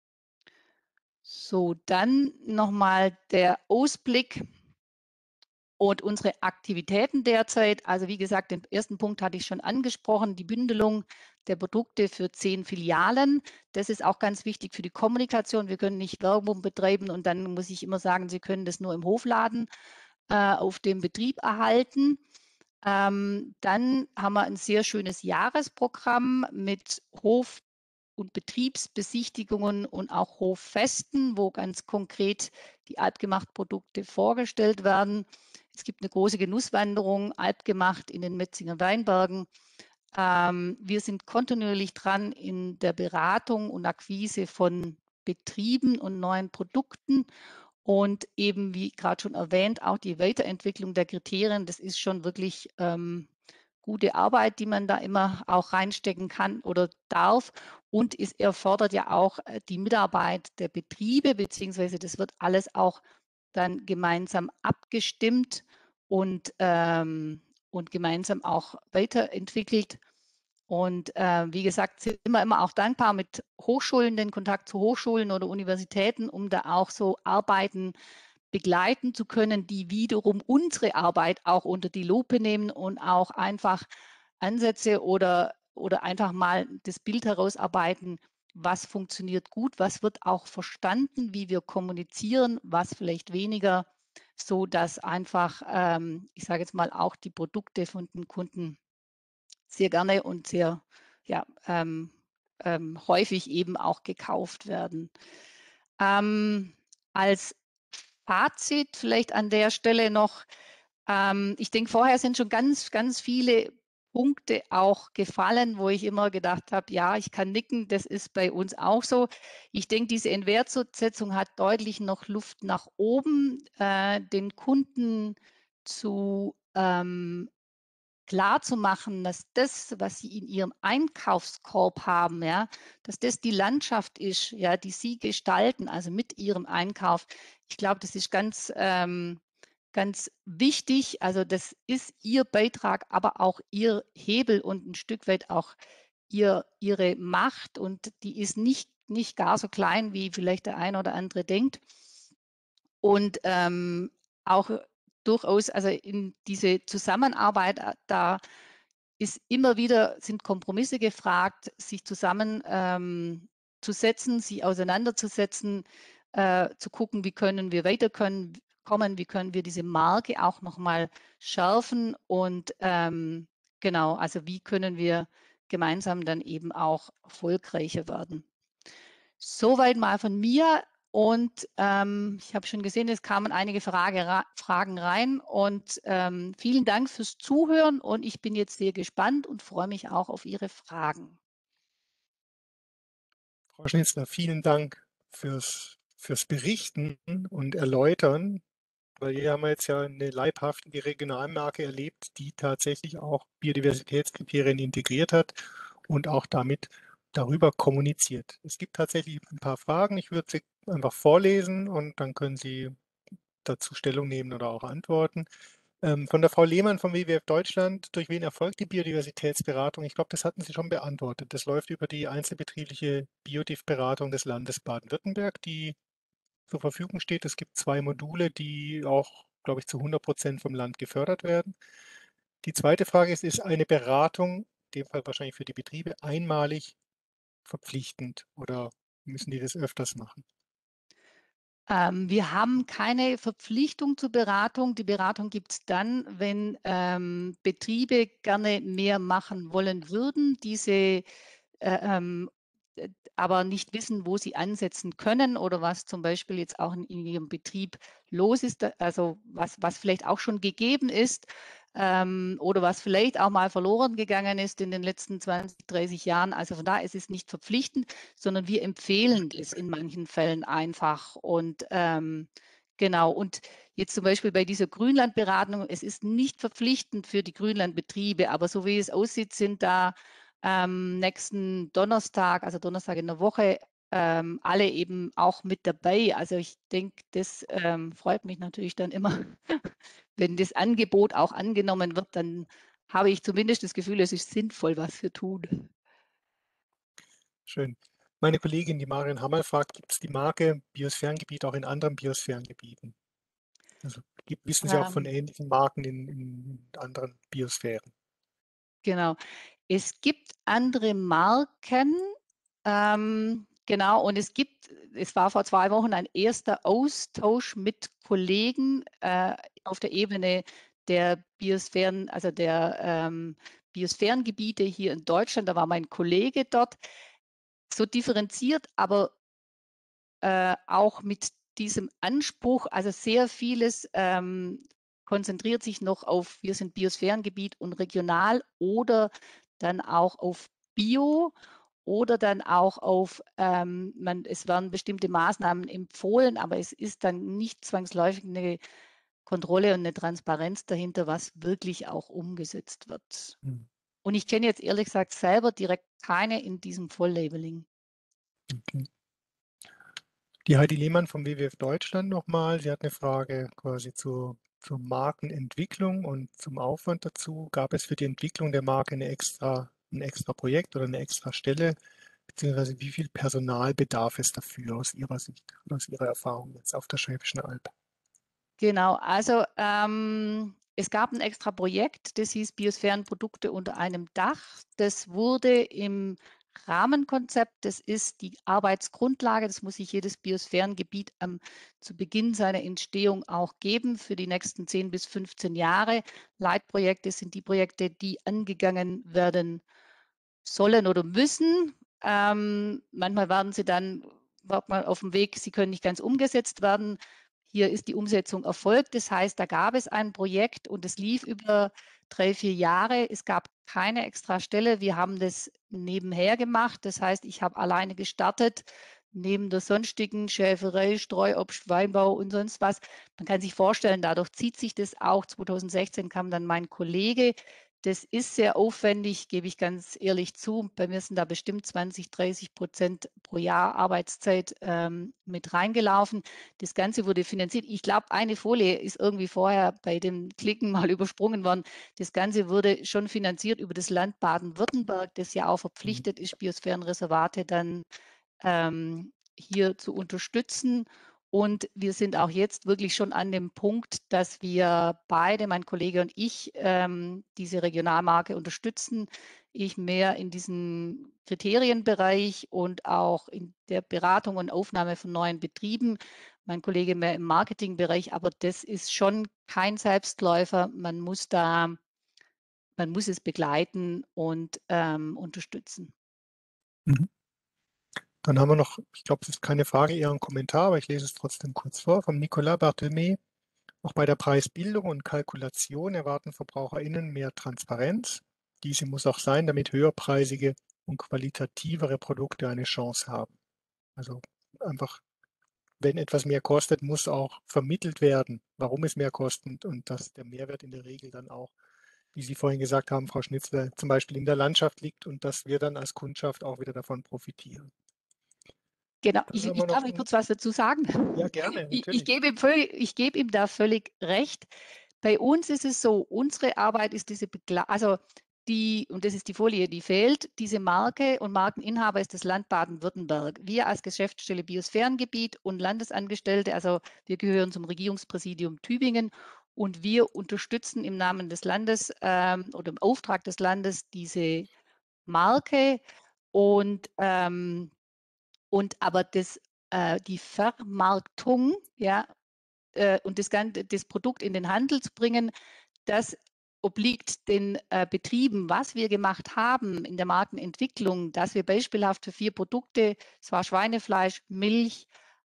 F: So, dann nochmal der Ausblick und unsere Aktivitäten derzeit. Also wie gesagt, den ersten Punkt hatte ich schon angesprochen, die Bündelung der Produkte für zehn Filialen. Das ist auch ganz wichtig für die Kommunikation. Wir können nicht Werbung betreiben und dann muss ich immer sagen, Sie können das nur im Hofladen äh, auf dem Betrieb erhalten. Ähm, dann haben wir ein sehr schönes Jahresprogramm mit Hof- und Betriebsbesichtigungen und auch Hoffesten, wo ganz konkret die Alpgemacht-Produkte vorgestellt werden. Es gibt eine große Genusswanderung, Alpgemacht in den Metzinger Weinbergen. Ähm, wir sind kontinuierlich dran in der Beratung und Akquise von Betrieben und neuen Produkten. Und eben, wie gerade schon erwähnt, auch die Weiterentwicklung der Kriterien, das ist schon wirklich ähm, gute Arbeit, die man da immer auch reinstecken kann oder darf. Und es erfordert ja auch die Mitarbeit der Betriebe, beziehungsweise das wird alles auch dann gemeinsam abgestimmt und, ähm, und gemeinsam auch weiterentwickelt. Und äh, wie gesagt, sind wir immer auch dankbar mit Hochschulen, den Kontakt zu Hochschulen oder Universitäten, um da auch so Arbeiten begleiten zu können, die wiederum unsere Arbeit auch unter die Lupe nehmen und auch einfach Ansätze oder, oder einfach mal das Bild herausarbeiten, was funktioniert gut, was wird auch verstanden, wie wir kommunizieren, was vielleicht weniger, so dass einfach, ähm, ich sage jetzt mal, auch die Produkte von den Kunden sehr gerne und sehr ja, ähm, ähm, häufig eben auch gekauft werden. Ähm, als Fazit vielleicht an der Stelle noch, ähm, ich denke, vorher sind schon ganz, ganz viele Punkte auch gefallen, wo ich immer gedacht habe, ja, ich kann nicken, das ist bei uns auch so. Ich denke, diese Inwertsetzung hat deutlich noch Luft nach oben, äh, den Kunden zu ähm, klar zu machen, dass das, was sie in ihrem Einkaufskorb haben, ja, dass das die Landschaft ist, ja, die sie gestalten, also mit ihrem Einkauf. Ich glaube, das ist ganz, ähm, ganz wichtig. Also das ist ihr Beitrag, aber auch ihr Hebel und ein Stück weit auch ihr, ihre Macht. Und die ist nicht, nicht gar so klein, wie vielleicht der eine oder andere denkt. Und ähm, auch durchaus, also in diese Zusammenarbeit, da ist immer wieder, sind Kompromisse gefragt, sich zusammen ähm, zu setzen, sich auseinanderzusetzen, äh, zu gucken, wie können wir weiter können, kommen, wie können wir diese Marke auch nochmal schärfen und ähm, genau, also wie können wir gemeinsam dann eben auch erfolgreicher werden. Soweit mal von mir. Und ähm, ich habe schon gesehen, es kamen einige Frage, Fragen rein. Und ähm, vielen Dank fürs Zuhören. Und ich bin jetzt sehr gespannt und freue mich auch auf Ihre Fragen.
A: Frau Schnitzler, vielen Dank fürs, fürs Berichten und Erläutern, weil hier haben wir jetzt ja eine leibhafte Regionalmarke erlebt, die tatsächlich auch Biodiversitätskriterien integriert hat und auch damit darüber kommuniziert. Es gibt tatsächlich ein paar Fragen. Ich würde sie einfach vorlesen und dann können Sie dazu Stellung nehmen oder auch antworten. Ähm, von der Frau Lehmann vom W W F Deutschland: Durch wen erfolgt die Biodiversitätsberatung? Ich glaube, das hatten Sie schon beantwortet. Das läuft über die einzelbetriebliche Biodiv-Beratung des Landes Baden-Württemberg, die zur Verfügung steht. Es gibt zwei Module, die auch, glaube ich, zu hundert Prozent vom Land gefördert werden. Die zweite Frage ist, ist eine Beratung, in dem Fall wahrscheinlich für die Betriebe, einmalig verpflichtend oder müssen die das öfters machen?
F: Ähm, wir haben keine Verpflichtung zur Beratung. Die Beratung gibt es dann, wenn ähm, Betriebe gerne mehr machen wollen würden, diese äh, ähm, aber nicht wissen, wo sie ansetzen können oder was zum Beispiel jetzt auch in, in ihrem Betrieb los ist, also was, was vielleicht auch schon gegeben ist ähm, oder was vielleicht auch mal verloren gegangen ist in den letzten zwanzig, dreißig Jahren. Also von daher ist es nicht verpflichtend, sondern wir empfehlen es in manchen Fällen einfach. Und ähm, genau, und jetzt zum Beispiel bei dieser Grünlandberatung, es ist nicht verpflichtend für die Grünlandbetriebe, aber so wie es aussieht, sind da ähm, nächsten Donnerstag, also Donnerstag in der Woche, ähm, alle eben auch mit dabei. Also ich denke, das ähm, freut mich natürlich dann immer, wenn das Angebot auch angenommen wird, dann habe ich zumindest das Gefühl, es ist sinnvoll, was wir tun.
A: Schön. Meine Kollegin, die Marion Hammer, fragt, gibt es die Marke Biosphärengebiet auch in anderen Biosphärengebieten? Also gibt, wissen Sie auch von
F: Ähm,
A: ähnlichen Marken in, in anderen Biosphären?
F: Genau. Es gibt andere Marken, ähm, genau, und es gibt, es war vor zwei Wochen ein erster Austausch mit Kollegen äh, auf der Ebene der Biosphären, also der ähm, Biosphärengebiete hier in Deutschland. Da war mein Kollege dort, so differenziert, aber äh, auch mit diesem Anspruch, also sehr vieles ähm, konzentriert sich noch auf, wir sind Biosphärengebiet und regional oder dann auch auf Bio oder dann auch auf, ähm, man, es werden bestimmte Maßnahmen empfohlen, aber es ist dann nicht zwangsläufig eine Kontrolle und eine Transparenz dahinter, was wirklich auch umgesetzt wird.
A: Hm.
F: Und ich kenne jetzt ehrlich gesagt selber direkt keine in diesem Volllabeling.
A: Okay. Die Heidi Lehmann vom W W F Deutschland nochmal. Sie hat eine Frage quasi zur, zur Markenentwicklung und zum Aufwand dazu. Gab es für die Entwicklung der Marke eine extra, ein extra Projekt oder eine extra Stelle? Beziehungsweise wie viel Personal bedarf es dafür aus Ihrer Sicht, aus Ihrer Erfahrung jetzt auf der Schwäbischen Alb?
F: Genau, also ähm, es gab ein extra Projekt, das hieß Biosphärenprodukte unter einem Dach. Das wurde im Rahmenkonzept, das ist die Arbeitsgrundlage, das muss sich jedes Biosphärengebiet am, zu Beginn seiner Entstehung auch geben für die nächsten zehn bis fünfzehn Jahre. Leitprojekte sind die Projekte, die angegangen werden sollen oder müssen. Ähm, manchmal werden sie dann man auf dem Weg, sie können nicht ganz umgesetzt werden. Hier ist die Umsetzung erfolgt. Das heißt, da gab es ein Projekt und es lief über drei, vier Jahre. Es gab keine extra Stelle. Wir haben das nebenher gemacht. Das heißt, ich habe alleine gestartet, neben der sonstigen Schäferei, Streuobst, Weinbau und sonst was. Man kann sich vorstellen, dadurch zieht sich das auch. zweitausendsechzehn kam dann mein Kollege. Das ist sehr aufwendig, gebe ich ganz ehrlich zu. Bei mir sind da bestimmt zwanzig, dreißig Prozent pro Jahr Arbeitszeit ähm, mit reingelaufen. Das Ganze wurde finanziert. Ich glaube, eine Folie ist irgendwie vorher bei dem Klicken mal übersprungen worden. Das Ganze wurde schon finanziert über das Land Baden-Württemberg, das ja auch verpflichtet ist, Biosphärenreservate dann ähm, hier zu unterstützen. Und wir sind auch jetzt wirklich schon an dem Punkt, dass wir beide, mein Kollege und ich, ähm, diese Regionalmarke unterstützen. Ich mehr in diesem Kriterienbereich und auch in der Beratung und Aufnahme von neuen Betrieben. Mein Kollege mehr im Marketingbereich, aber das ist schon kein Selbstläufer. Man muss da, man muss es begleiten und ähm, unterstützen.
A: Mhm. Dann haben wir noch, ich glaube, das ist keine Frage, eher ein Kommentar, aber ich lese es trotzdem kurz vor, vom Nicolas Barthelme. Auch bei der Preisbildung und Kalkulation erwarten VerbraucherInnen mehr Transparenz. Diese muss auch sein, damit höherpreisige und qualitativere Produkte eine Chance haben. Also einfach, wenn etwas mehr kostet, muss auch vermittelt werden, warum es mehr kostet und dass der Mehrwert in der Regel dann auch, wie Sie vorhin gesagt haben, Frau Schnitzler, zum Beispiel in der Landschaft liegt und dass wir dann als Kundschaft auch wieder davon profitieren.
F: Genau,
A: Dann
F: ich,
A: haben
F: ich
A: wir noch
F: darf ich
A: ein,
F: kurz was dazu sagen.
A: ja, gerne,
F: Ich, ich,
A: natürlich.
F: gebe ihm völlig, ich gebe ihm da völlig recht. Bei uns ist es so, unsere Arbeit ist diese Begleitung, also die, und das ist die Folie, die fehlt, diese Marke und Markeninhaber ist das Land Baden-Württemberg. Wir als Geschäftsstelle Biosphärengebiet und Landesangestellte, also wir gehören zum Regierungspräsidium Tübingen und wir unterstützen im Namen des Landes ähm, oder im Auftrag des Landes diese Marke und ähm, und aber das, äh, die Vermarktung, ja, äh, und das, ganze, das Produkt in den Handel zu bringen, das obliegt den äh, Betrieben. Was wir gemacht haben in der Markenentwicklung, dass wir beispielhaft für vier Produkte, es war Schweinefleisch, Milch,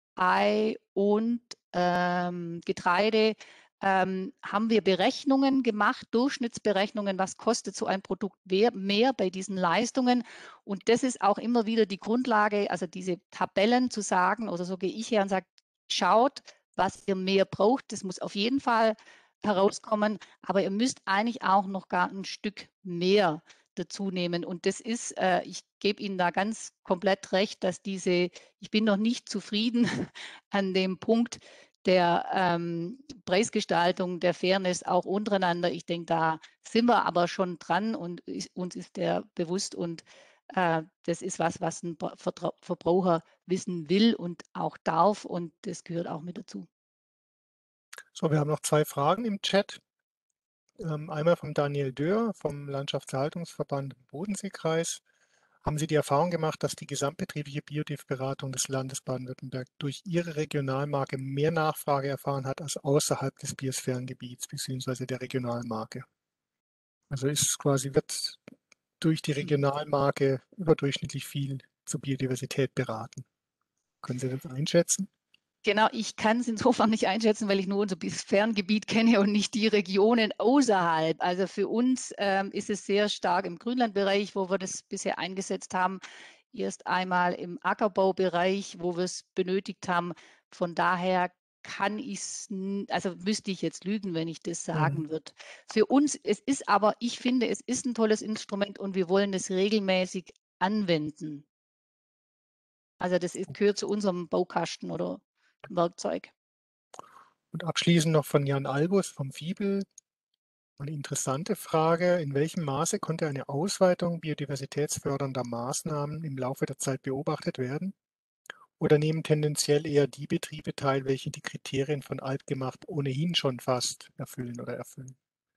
F: Ei und ähm, Getreide, ähm, haben wir Berechnungen gemacht, Durchschnittsberechnungen, was kostet so ein Produkt mehr, mehr bei diesen Leistungen. Und das ist auch immer wieder die Grundlage, also diese Tabellen zu sagen, oder so gehe ich her und sage, schaut, was ihr mehr braucht. Das muss auf jeden Fall herauskommen, aber ihr müsst eigentlich auch noch gar ein Stück mehr dazu nehmen. Und das ist, äh, ich gebe Ihnen da ganz komplett recht, dass diese, ich bin noch nicht zufrieden an dem Punkt der ähm, Preisgestaltung, der Fairness auch untereinander. Ich denke, da sind wir aber schon dran und ist, uns ist der bewusst und äh, das ist was, was ein Vertra Verbraucher wissen will und auch darf und das gehört auch mit dazu.
A: So, wir haben noch zwei Fragen im Chat. Ähm, einmal von Daniel Dörr vom Landschaftserhaltungsverband Bodenseekreis. Haben Sie die Erfahrung gemacht, dass die gesamtbetriebliche Biodiff-Beratung des Landes Baden-Württemberg durch Ihre Regionalmarke mehr Nachfrage erfahren hat als außerhalb des Biosphärengebiets bzw. der Regionalmarke? Also ist quasi, wird durch die Regionalmarke überdurchschnittlich viel zur Biodiversität beraten. Können Sie das einschätzen?
F: Genau, ich kann es insofern nicht einschätzen, weil ich nur unser Biosphärengebiet kenne und nicht die Regionen außerhalb. Also für uns ähm, ist es sehr stark im Grünlandbereich, wo wir das bisher eingesetzt haben. Erst einmal im Ackerbaubereich, wo wir es benötigt haben. Von daher kann ich es, also müsste ich jetzt lügen, wenn ich das sagen
A: Mhm.
F: würde. Für uns, es ist aber, ich finde, es ist ein tolles Instrument und wir wollen es regelmäßig anwenden. Also das ist, gehört zu unserem Baukasten oder Werkzeug.
A: Und abschließend noch von Jan Albus vom Fiebel. Eine interessante Frage. In welchem Maße konnte eine Ausweitung biodiversitätsfördernder Maßnahmen im Laufe der Zeit beobachtet werden? oder nehmen tendenziell eher die Betriebe teil, welche die Kriterien von Alpgemacht ohnehin schon fast erfüllen oder erfüllen?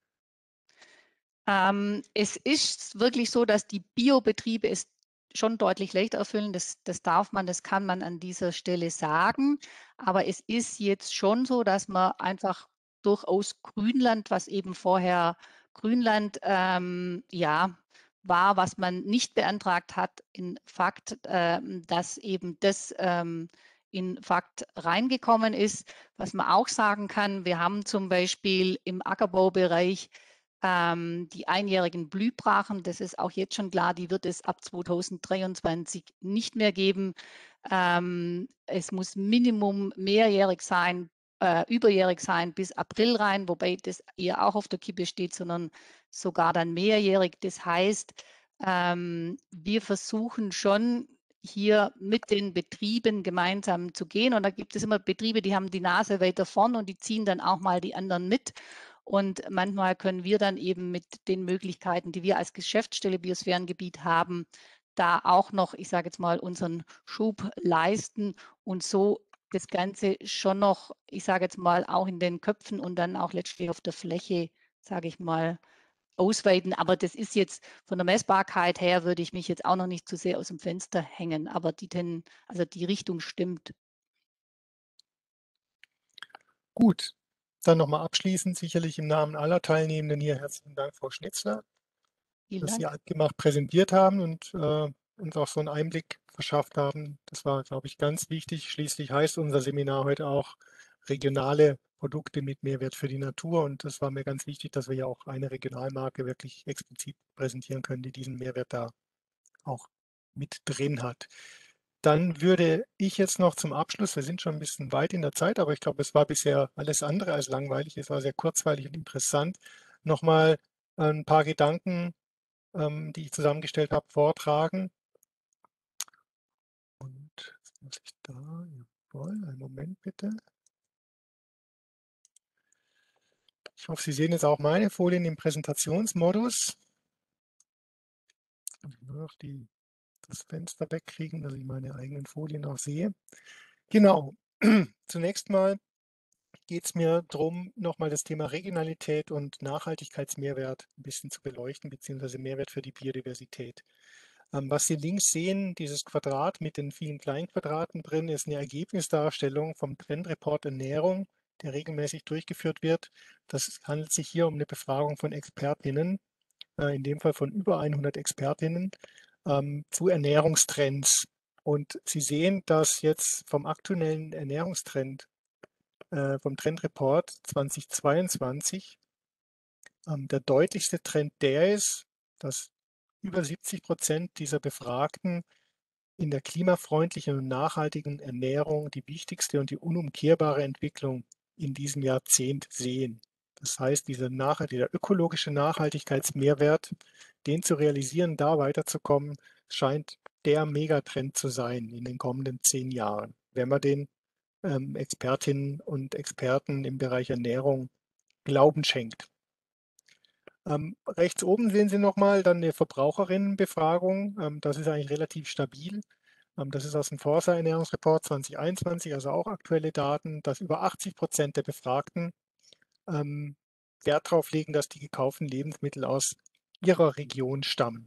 F: Ähm, es ist wirklich so, dass die Biobetriebe es schon deutlich leichter erfüllen. Das, das darf man, das kann man an dieser Stelle sagen. Aber es ist jetzt schon so, dass man einfach durchaus Grünland, was eben vorher Grünland ähm, ja, war, was man nicht beantragt hat, in Fakt, ähm, dass eben das ähm, in Fakt reingekommen ist. Was man auch sagen kann, wir haben zum Beispiel im Ackerbaubereich ähm, die einjährigen Blühbrachen, das ist auch jetzt schon klar, die wird es ab zweitausenddreiundzwanzig nicht mehr geben. Ähm, es muss Minimum mehrjährig sein, äh, überjährig sein bis April rein, wobei das eher auch auf der Kippe steht, sondern sogar dann mehrjährig. Das heißt, ähm, wir versuchen schon hier mit den Betrieben gemeinsam zu gehen. Und da gibt es immer Betriebe, die haben die Nase weiter vorn und die ziehen dann auch mal die anderen mit. Und manchmal können wir dann eben mit den Möglichkeiten, die wir als Geschäftsstelle Biosphärengebiet haben, da auch noch, ich sage jetzt mal, unseren Schub leisten und so das Ganze schon noch, ich sage jetzt mal, auch in den Köpfen und dann auch letztlich auf der Fläche, sage ich mal, ausweiten. Aber das ist jetzt von der Messbarkeit her, würde ich mich jetzt auch noch nicht zu sehr aus dem Fenster hängen. Aber die, ten, also die Richtung stimmt.
A: Gut, dann nochmal abschließend, sicherlich im Namen aller Teilnehmenden hier herzlichen Dank, Frau Schnitzler,
F: Vielen
A: dass Sie
F: Dank.
A: Alpgemacht präsentiert haben und äh, uns auch so einen Einblick verschafft haben. Das war, glaube ich, ganz wichtig. Schließlich heißt unser Seminar heute auch regionale Produkte mit Mehrwert für die Natur. Und das war mir ganz wichtig, dass wir ja auch eine Regionalmarke wirklich explizit präsentieren können, die diesen Mehrwert da auch mit drin hat. Dann würde ich jetzt noch zum Abschluss, wir sind schon ein bisschen weit in der Zeit, aber ich glaube, es war bisher alles andere als langweilig. Es war sehr kurzweilig und interessant. Nochmal ein paar Gedanken, ähm, die ich zusammengestellt habe, vortragen. Und jetzt muss ich da, jawohl, einen Moment bitte. Ich hoffe, Sie sehen jetzt auch meine Folien im Präsentationsmodus. Ich muss nur noch die, das Fenster wegkriegen, dass ich meine eigenen Folien auch sehe. Genau. Zunächst mal geht es mir darum, nochmal das Thema Regionalität und Nachhaltigkeitsmehrwert ein bisschen zu beleuchten, beziehungsweise Mehrwert für die Biodiversität. Ähm, was Sie links sehen, dieses Quadrat mit den vielen Kleinquadraten drin, ist eine Ergebnisdarstellung vom Trendreport Ernährung, der regelmäßig durchgeführt wird. Das handelt sich hier um eine Befragung von Expertinnen, äh, in dem Fall von über hundert Expertinnen, ähm, zu Ernährungstrends. Und Sie sehen, dass jetzt vom aktuellen Ernährungstrend vom Trendreport zweitausendzweiundzwanzig ähm, der deutlichste Trend der ist, dass über siebzig Prozent dieser Befragten in der klimafreundlichen und nachhaltigen Ernährung die wichtigste und die unumkehrbare Entwicklung in diesem Jahrzehnt sehen. Das heißt, dieser, nach, dieser ökologische Nachhaltigkeitsmehrwert, den zu realisieren, da weiterzukommen, scheint der Megatrend zu sein in den kommenden zehn Jahren, wenn man den ähm, Expertinnen und Experten im Bereich Ernährung Glauben schenkt. Ähm, rechts oben sehen Sie nochmal dann eine Verbraucherinnenbefragung. Ähm, das ist eigentlich relativ stabil. Ähm, das ist aus dem Forsa Ernährungsreport zwanzig einundzwanzig, also auch aktuelle Daten, dass über achtzig Prozent der Befragten ähm, Wert darauf legen, dass die gekauften Lebensmittel aus ihrer Region stammen.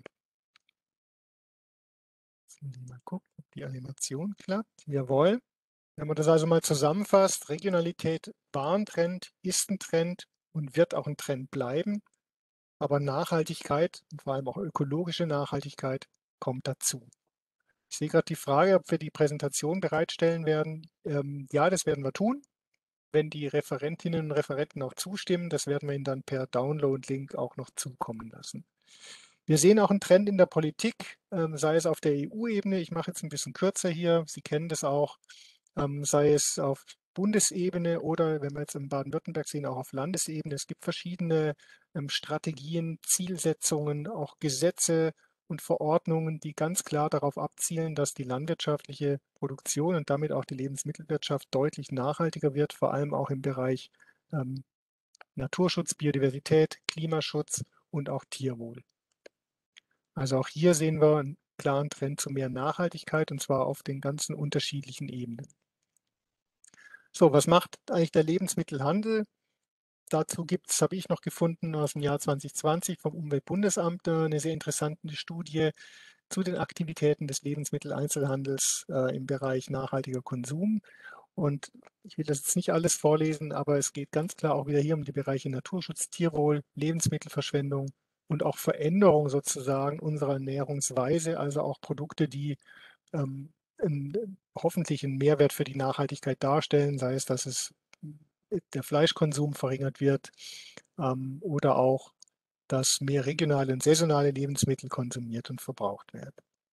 A: Jetzt muss ich mal gucken, ob die Animation klappt. Jawohl. Wenn man das also mal zusammenfasst, Regionalität war ein Trend, ist ein Trend und wird auch ein Trend bleiben. Aber Nachhaltigkeit und vor allem auch ökologische Nachhaltigkeit kommt dazu. Ich sehe gerade die Frage, ob wir die Präsentation bereitstellen werden. Ähm, ja, das werden wir tun, wenn die Referentinnen und Referenten auch zustimmen. Das werden wir Ihnen dann per Download-Link auch noch zukommen lassen. Wir sehen auch einen Trend in der Politik, ähm, sei es auf der E U-Ebene. Ich mache jetzt ein bisschen kürzer hier. Sie kennen das auch. Ähm, sei es auf Bundesebene oder, wenn wir jetzt in Baden-Württemberg sehen, auch auf Landesebene. Es gibt verschiedene ähm, Strategien, Zielsetzungen, auch Gesetze und Verordnungen, die ganz klar darauf abzielen, dass die landwirtschaftliche Produktion und damit auch die Lebensmittelwirtschaft deutlich nachhaltiger wird, vor allem auch im Bereich ähm, Naturschutz, Biodiversität, Klimaschutz und auch Tierwohl. Also auch hier sehen wir einen klaren Trend zu mehr Nachhaltigkeit, und zwar auf den ganzen unterschiedlichen Ebenen. So, was macht eigentlich der Lebensmittelhandel? Dazu gibt es, habe ich noch gefunden, aus dem Jahr zwanzig zwanzig vom Umweltbundesamt äh, eine sehr interessante Studie zu den Aktivitäten des Lebensmitteleinzelhandels äh, im Bereich nachhaltiger Konsum. Und ich will das jetzt nicht alles vorlesen, aber es geht ganz klar auch wieder hier um die Bereiche Naturschutz, Tierwohl, Lebensmittelverschwendung und auch Veränderung sozusagen unserer Ernährungsweise, also auch Produkte, die ähm, in, hoffentlich einen Mehrwert für die Nachhaltigkeit darstellen, sei es, dass es der Fleischkonsum verringert wird ähm, oder auch, dass mehr regionale und saisonale Lebensmittel konsumiert und verbraucht werden.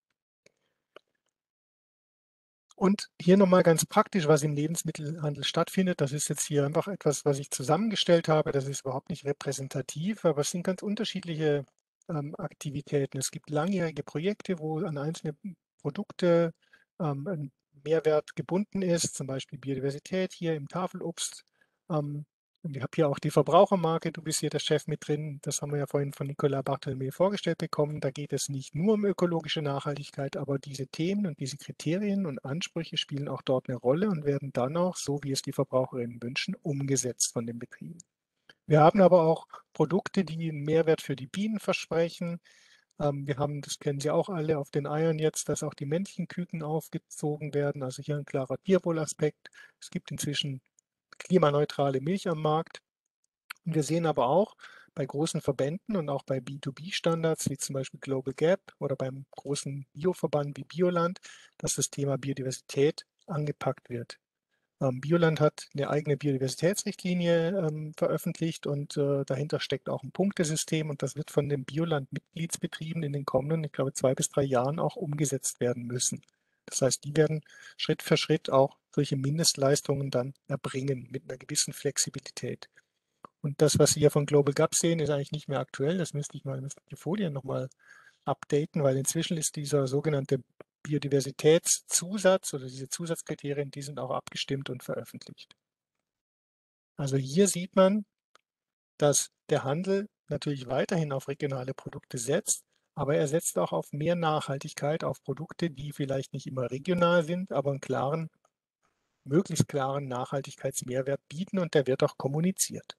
A: Und hier nochmal ganz praktisch, was im Lebensmittelhandel stattfindet. Das ist jetzt hier einfach etwas, was ich zusammengestellt habe. Das ist überhaupt nicht repräsentativ, aber es sind ganz unterschiedliche ähm, Aktivitäten. Es gibt langjährige Projekte, wo an einzelne Produkte ähm, ein Mehrwert gebunden ist, zum Beispiel Biodiversität hier im Tafelobst. Ähm, und ich habe hier auch die Verbrauchermarke, du bist hier der Chef mit drin. Das haben wir ja vorhin von Nicolas Barthelemy vorgestellt bekommen. Da geht es nicht nur um ökologische Nachhaltigkeit, aber diese Themen und diese Kriterien und Ansprüche spielen auch dort eine Rolle und werden dann auch, so wie es die Verbraucherinnen wünschen, umgesetzt von den Betrieben. Wir haben aber auch Produkte, die einen Mehrwert für die Bienen versprechen. Ähm, wir haben, das kennen Sie auch alle, auf den Eiern jetzt, dass auch die männlichen Küken aufgezogen werden. Also hier ein klarer Tierwohlaspekt. Es gibt inzwischen klimaneutrale Milch am Markt. Und wir sehen aber auch bei großen Verbänden und auch bei B zwei B Standards, wie zum Beispiel Global Gap oder beim großen Bioverband wie Bioland, dass das Thema Biodiversität angepackt wird. Ähm, Bioland hat eine eigene Biodiversitätsrichtlinie ähm, veröffentlicht und äh, dahinter steckt auch ein Punktesystem und das wird von den Bioland-Mitgliedsbetrieben in den kommenden, ich glaube, zwei bis drei Jahren auch umgesetzt werden müssen. Das heißt, die werden Schritt für Schritt auch solche Mindestleistungen dann erbringen mit einer gewissen Flexibilität. Und das, was Sie hier von Global Gap sehen, ist eigentlich nicht mehr aktuell. Das müsste ich mal, müsste die Folien nochmal updaten, weil inzwischen ist dieser sogenannte Biodiversitätszusatz oder diese Zusatzkriterien, die sind auch abgestimmt und veröffentlicht. Also hier sieht man, dass der Handel natürlich weiterhin auf regionale Produkte setzt, aber er setzt auch auf mehr Nachhaltigkeit, auf Produkte, die vielleicht nicht immer regional sind, aber einen klaren, möglichst klaren Nachhaltigkeitsmehrwert bieten und der wird auch kommuniziert.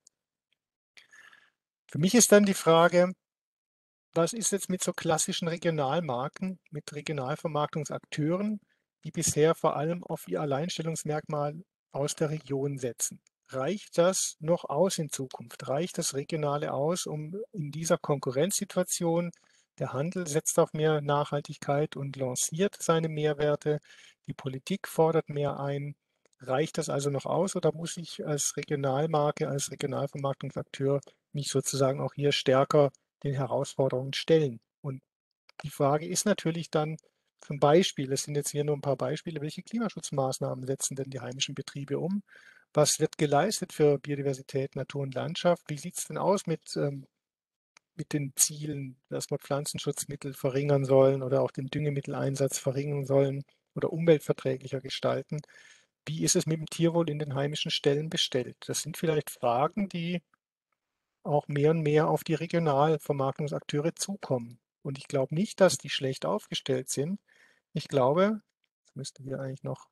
A: Für mich ist dann die Frage, was ist jetzt mit so klassischen Regionalmarken, mit Regionalvermarktungsakteuren, die bisher vor allem auf ihr Alleinstellungsmerkmal aus der Region setzen? Reicht das noch aus in Zukunft? Reicht das Regionale aus, um in dieser Konkurrenzsituation, der Handel setzt auf mehr Nachhaltigkeit und lanciert seine Mehrwerte, die Politik fordert mehr ein. Reicht das also noch aus oder muss ich als Regionalmarke, als Regionalvermarktungsakteur mich sozusagen auch hier stärker den Herausforderungen stellen? Und die Frage ist natürlich dann zum Beispiel, es sind jetzt hier nur ein paar Beispiele, welche Klimaschutzmaßnahmen setzen denn die heimischen Betriebe um? Was wird geleistet für Biodiversität, Natur und Landschaft? Wie sieht es denn aus mit, ähm, mit den Zielen, dass wir Pflanzenschutzmittel verringern sollen oder auch den Düngemitteleinsatz verringern sollen oder umweltverträglicher gestalten? Wie ist es mit dem Tierwohl in den heimischen Ställen bestellt? Das sind vielleicht Fragen, die auch mehr und mehr auf die Regionalvermarktungsakteure zukommen. Und ich glaube nicht, dass die schlecht aufgestellt sind. Ich glaube, es müsste hier eigentlich noch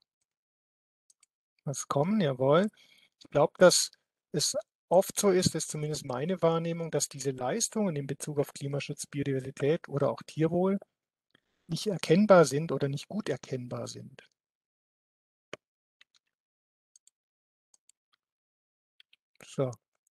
A: was kommen, jawohl. Ich glaube, dass es oft so ist, ist zumindest meine Wahrnehmung, dass diese Leistungen in Bezug auf Klimaschutz, Biodiversität oder auch Tierwohl nicht erkennbar sind oder nicht gut erkennbar sind. So.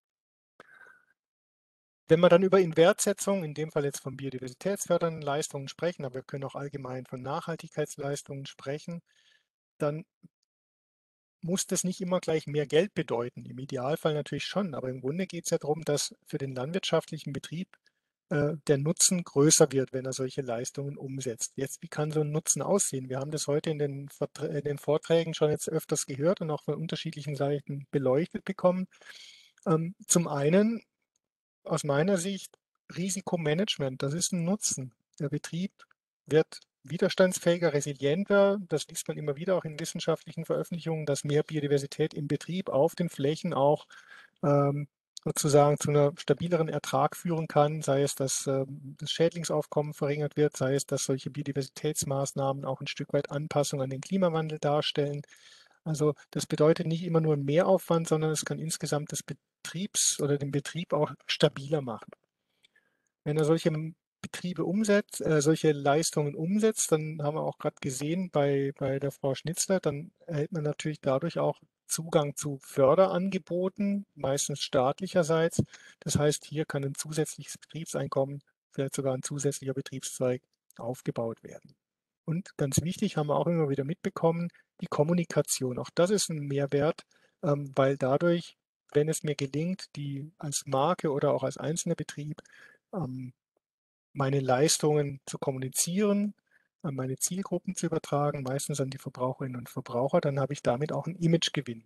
A: Wenn wir dann über Inwertsetzung, in dem Fall jetzt von biodiversitätsfördernden Leistungen sprechen, aber wir können auch allgemein von Nachhaltigkeitsleistungen sprechen, dann muss das nicht immer gleich mehr Geld bedeuten. Im Idealfall natürlich schon, aber im Grunde geht es ja darum, dass für den landwirtschaftlichen Betrieb äh, der Nutzen größer wird, wenn er solche Leistungen umsetzt. Jetzt, wie kann so ein Nutzen aussehen? Wir haben das heute in den, in den Vorträgen schon jetzt öfters gehört und auch von unterschiedlichen Seiten beleuchtet bekommen. Ähm, zum einen aus meiner Sicht Risikomanagement, das ist ein Nutzen. Der Betrieb wird widerstandsfähiger, resilienter. Das liest man immer wieder auch in wissenschaftlichen Veröffentlichungen, dass mehr Biodiversität im Betrieb auf den Flächen auch ähm, sozusagen zu einer stabileren Ertrag führen kann, sei es, dass ähm, das Schädlingsaufkommen verringert wird, sei es, dass solche Biodiversitätsmaßnahmen auch ein Stück weit Anpassung an den Klimawandel darstellen. Also das bedeutet nicht immer nur einen Mehraufwand, sondern es kann insgesamt das Betriebs- oder den Betrieb auch stabiler machen. Wenn er solche Betriebe umsetzt, äh, solche Leistungen umsetzt, dann haben wir auch gerade gesehen bei, bei der Frau Schnitzler, dann erhält man natürlich dadurch auch Zugang zu Förderangeboten, meistens staatlicherseits. Das heißt, hier kann ein zusätzliches Betriebseinkommen, vielleicht sogar ein zusätzlicher Betriebszweig aufgebaut werden. Und ganz wichtig, haben wir auch immer wieder mitbekommen, die Kommunikation. Auch das ist ein Mehrwert, ähm, weil dadurch, wenn es mir gelingt, die als Marke oder auch als einzelner Betrieb ähm, meine Leistungen zu kommunizieren, an meine Zielgruppen zu übertragen, meistens an die Verbraucherinnen und Verbraucher, dann habe ich damit auch einen Imagegewinn.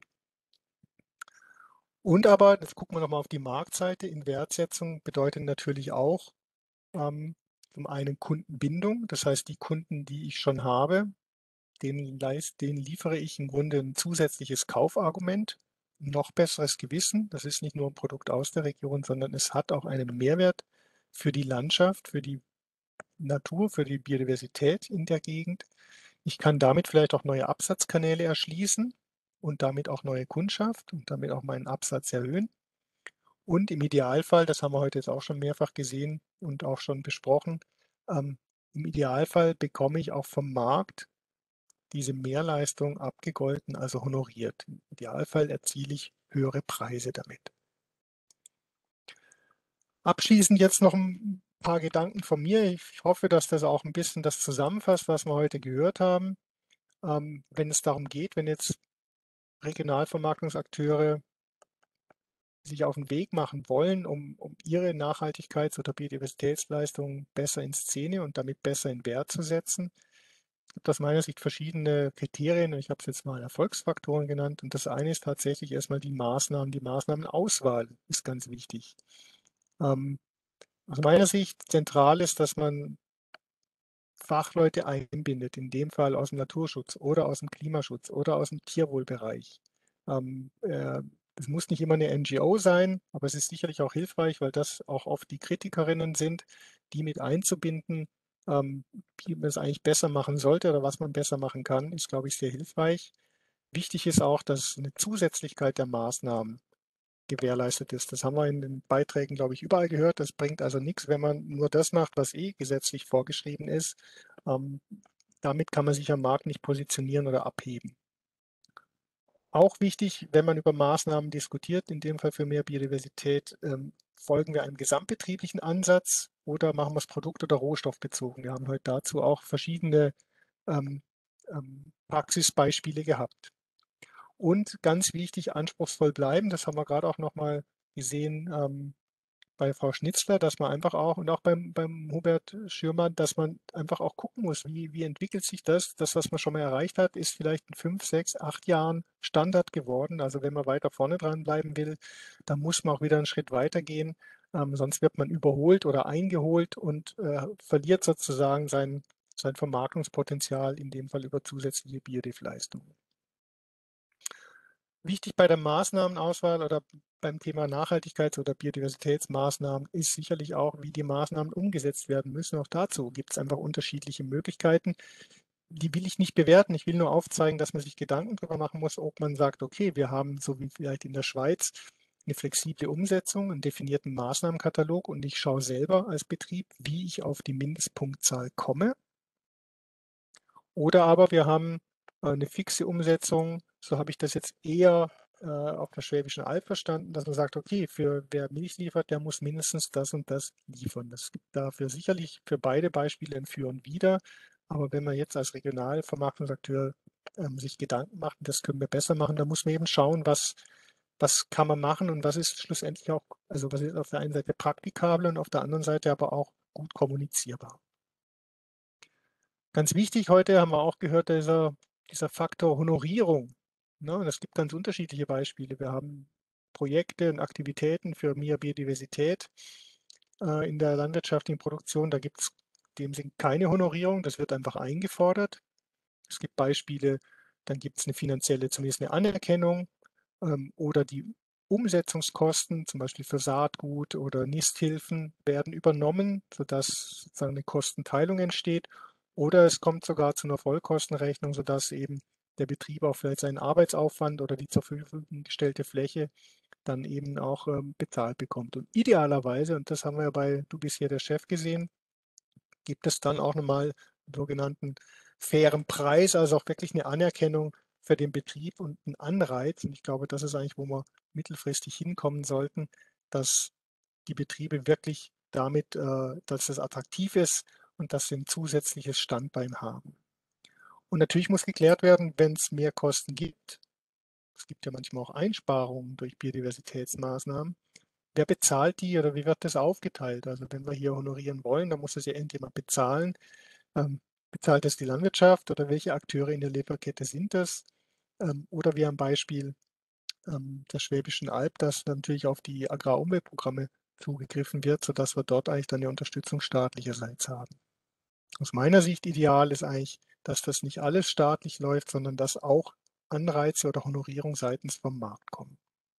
A: Und aber, jetzt gucken wir nochmal auf die Marktseite, in Wertsetzung bedeutet natürlich auch ähm, zum einen Kundenbindung, das heißt die Kunden, die ich schon habe, denen, leist, denen liefere ich im Grunde ein zusätzliches Kaufargument, noch besseres Gewissen. Das ist nicht nur ein Produkt aus der Region, sondern es hat auch einen Mehrwert für die Landschaft, für die Natur, für die Biodiversität in der Gegend. Ich kann damit vielleicht auch neue Absatzkanäle erschließen und damit auch neue Kundschaft und damit auch meinen Absatz erhöhen. Und im Idealfall, das haben wir heute jetzt auch schon mehrfach gesehen und auch schon besprochen, ähm, im Idealfall bekomme ich auch vom Markt diese Mehrleistung abgegolten, also honoriert. Im Idealfall erziele ich höhere Preise damit. Abschließend jetzt noch ein paar Gedanken von mir. Ich hoffe, dass das auch ein bisschen das zusammenfasst, was wir heute gehört haben. Ähm, wenn es darum geht, wenn jetzt Regionalvermarktungsakteure sich auf den Weg machen wollen, um, um ihre Nachhaltigkeits- oder Biodiversitätsleistungen besser in Szene und damit besser in Wert zu setzen, gibt aus meiner Sicht verschiedene Kriterien. Ich habe es jetzt mal Erfolgsfaktoren genannt. Und das eine ist tatsächlich erstmal die Maßnahmen. Die Maßnahmenauswahl ist ganz wichtig. Ähm, aus meiner Sicht zentral ist, dass man Fachleute einbindet, in dem Fall aus dem Naturschutz oder aus dem Klimaschutz oder aus dem Tierwohlbereich. Ähm, äh, es muss nicht immer eine N G O sein, aber es ist sicherlich auch hilfreich, weil das auch oft die Kritikerinnen sind, die mit einzubinden, ähm, wie man es eigentlich besser machen sollte oder was man besser machen kann, ist, glaube ich, sehr hilfreich. Wichtig ist auch, dass eine Zusätzlichkeit der Maßnahmen gewährleistet ist. Das haben wir in den Beiträgen, glaube ich, überall gehört. Das bringt also nichts, wenn man nur das macht, was eh gesetzlich vorgeschrieben ist. Ähm, damit kann man sich am Markt nicht positionieren oder abheben. Auch wichtig, wenn man über Maßnahmen diskutiert, in dem Fall für mehr Biodiversität, ähm, folgen wir einem gesamtbetrieblichen Ansatz oder machen wir es produkt- oder rohstoffbezogen. Wir haben heute dazu auch verschiedene ähm, ähm, Praxisbeispiele gehabt. Und ganz wichtig, anspruchsvoll bleiben. Das haben wir gerade auch nochmal gesehen ähm, bei Frau Schnitzler, dass man einfach auch, und auch beim, beim Hubert Schürmann, dass man einfach auch gucken muss, wie, wie entwickelt sich das. Das, was man schon mal erreicht hat, ist vielleicht in fünf, sechs, acht Jahren Standard geworden. Also wenn man weiter vorne dran bleiben will, dann muss man auch wieder einen Schritt weiter gehen. Ähm, sonst wird man überholt oder eingeholt und äh, verliert sozusagen sein, sein Vermarktungspotenzial, in dem Fall über zusätzliche Biodiv-Leistungen. Wichtig bei der Maßnahmenauswahl oder beim Thema Nachhaltigkeits- oder Biodiversitätsmaßnahmen ist sicherlich auch, wie die Maßnahmen umgesetzt werden müssen. Auch dazu gibt es einfach unterschiedliche Möglichkeiten. Die will ich nicht bewerten. Ich will nur aufzeigen, dass man sich Gedanken darüber machen muss, ob man sagt, okay, wir haben, so wie vielleicht in der Schweiz, eine flexible Umsetzung, einen definierten Maßnahmenkatalog und ich schaue selber als Betrieb, wie ich auf die Mindestpunktzahl komme. Oder aber wir haben äh, eine fixe Umsetzung, so habe ich das jetzt eher äh, auf der Schwäbischen Alb verstanden, dass man sagt, okay, für wer Milch liefert, der muss mindestens das und das liefern. Es gibt dafür sicherlich für beide Beispiele ein Für und Wider. Aber wenn man jetzt als Regionalvermarktungsakteur ähm, sich Gedanken macht, das können wir besser machen, dann muss man eben schauen, was, was kann man machen und was ist schlussendlich auch, also was ist auf der einen Seite praktikabel und auf der anderen Seite aber auch gut kommunizierbar. Ganz wichtig heute haben wir auch gehört, dieser, dieser Faktor Honorierung. Ne? Und es gibt ganz unterschiedliche Beispiele. Wir haben Projekte und Aktivitäten für mehr Biodiversität äh, in der landwirtschaftlichen Produktion. Da gibt es in dem Sinn keine Honorierung, das wird einfach eingefordert. Es gibt Beispiele, dann gibt es eine finanzielle, zumindest eine Anerkennung ähm, oder die Umsetzungskosten, zum Beispiel für Saatgut oder Nisthilfen, werden übernommen, sodass sozusagen eine Kostenteilung entsteht. Oder es kommt sogar zu einer Vollkostenrechnung, sodass eben der Betrieb auch vielleicht seinen Arbeitsaufwand oder die zur Verfügung gestellte Fläche dann eben auch ähm, bezahlt bekommt. Und idealerweise, und das haben wir ja bei Du bist hier der Chef gesehen, gibt es dann auch nochmal einen sogenannten fairen Preis, also auch wirklich eine Anerkennung für den Betrieb und einen Anreiz. Und ich glaube, das ist eigentlich, wo wir mittelfristig hinkommen sollten, dass die Betriebe wirklich damit, äh, dass es attraktiv ist und dass sie ein zusätzliches Standbein haben. Und natürlich muss geklärt werden, wenn es mehr Kosten gibt. Es gibt ja manchmal auch Einsparungen durch Biodiversitätsmaßnahmen. Wer bezahlt die oder wie wird das aufgeteilt? Also wenn wir hier honorieren wollen, dann muss es ja irgendjemand bezahlen. Ähm, bezahlt das die Landwirtschaft oder welche Akteure in der Lieferkette sind das? Ähm, oder wie am Beispiel ähm, der Schwäbischen Alb, dass natürlich auf die Agrarumweltprogramme zugegriffen wird, sodass wir dort eigentlich dann eine Unterstützung staatlicherseits haben. Aus meiner Sicht ideal ist eigentlich, dass das nicht alles staatlich läuft, sondern dass auch Anreize oder Honorierung seitens vom Markt kommen.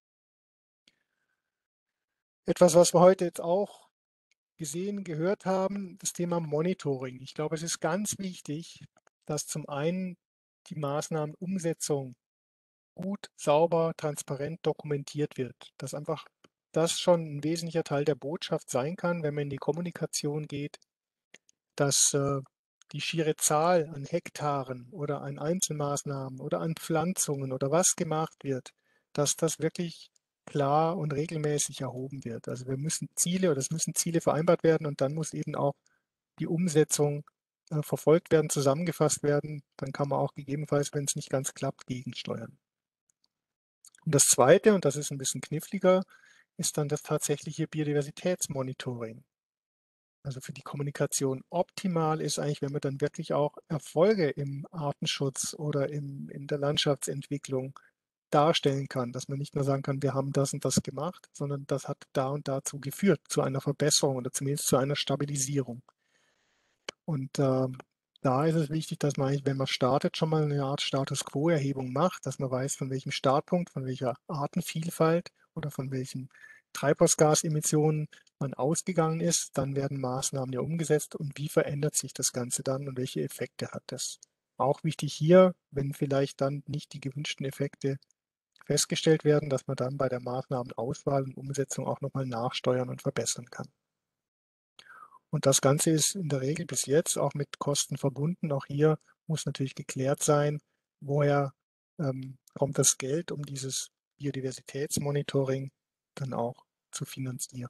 A: Etwas, was wir heute jetzt auch gesehen, gehört haben, das Thema Monitoring. Ich glaube, es ist ganz wichtig, dass zum einen die Maßnahmenumsetzung gut, sauber, transparent dokumentiert wird. Dass einfach das schon ein wesentlicher Teil der Botschaft sein kann, wenn man in die Kommunikation geht, dass äh, die schiere Zahl an Hektaren oder an Einzelmaßnahmen oder an Pflanzungen oder was gemacht wird, dass das wirklich klar und regelmäßig erhoben wird. Also wir müssen Ziele oder es müssen Ziele vereinbart werden und dann muss eben auch die Umsetzung äh, verfolgt werden, zusammengefasst werden. Dann kann man auch gegebenenfalls, wenn es nicht ganz klappt, gegensteuern. Und das Zweite, und das ist ein bisschen kniffliger, ist dann das tatsächliche Biodiversitätsmonitoring. Also für die Kommunikation optimal ist eigentlich, wenn man dann wirklich auch Erfolge im Artenschutz oder im, in der Landschaftsentwicklung darstellen kann, dass man nicht nur sagen kann, wir haben das und das gemacht, sondern das hat da und dazu geführt, zu einer Verbesserung oder zumindest zu einer Stabilisierung. Und äh, da ist es wichtig, dass man eigentlich, wenn man startet, schon mal eine Art Status Quo-Erhebung macht, dass man weiß, von welchem Startpunkt, von welcher Artenvielfalt oder von welchen Treibhausgasemissionen man ausgegangen ist. Dann werden Maßnahmen ja umgesetzt und wie verändert sich das Ganze dann und welche Effekte hat das? Auch wichtig hier, wenn vielleicht dann nicht die gewünschten Effekte festgestellt werden, dass man dann bei der Maßnahmenauswahl und Umsetzung auch nochmal nachsteuern und verbessern kann. Und das Ganze ist in der Regel bis jetzt auch mit Kosten verbunden. Auch hier muss natürlich geklärt sein, woher ähm, kommt das Geld, um dieses Biodiversitätsmonitoring dann auch zu finanzieren.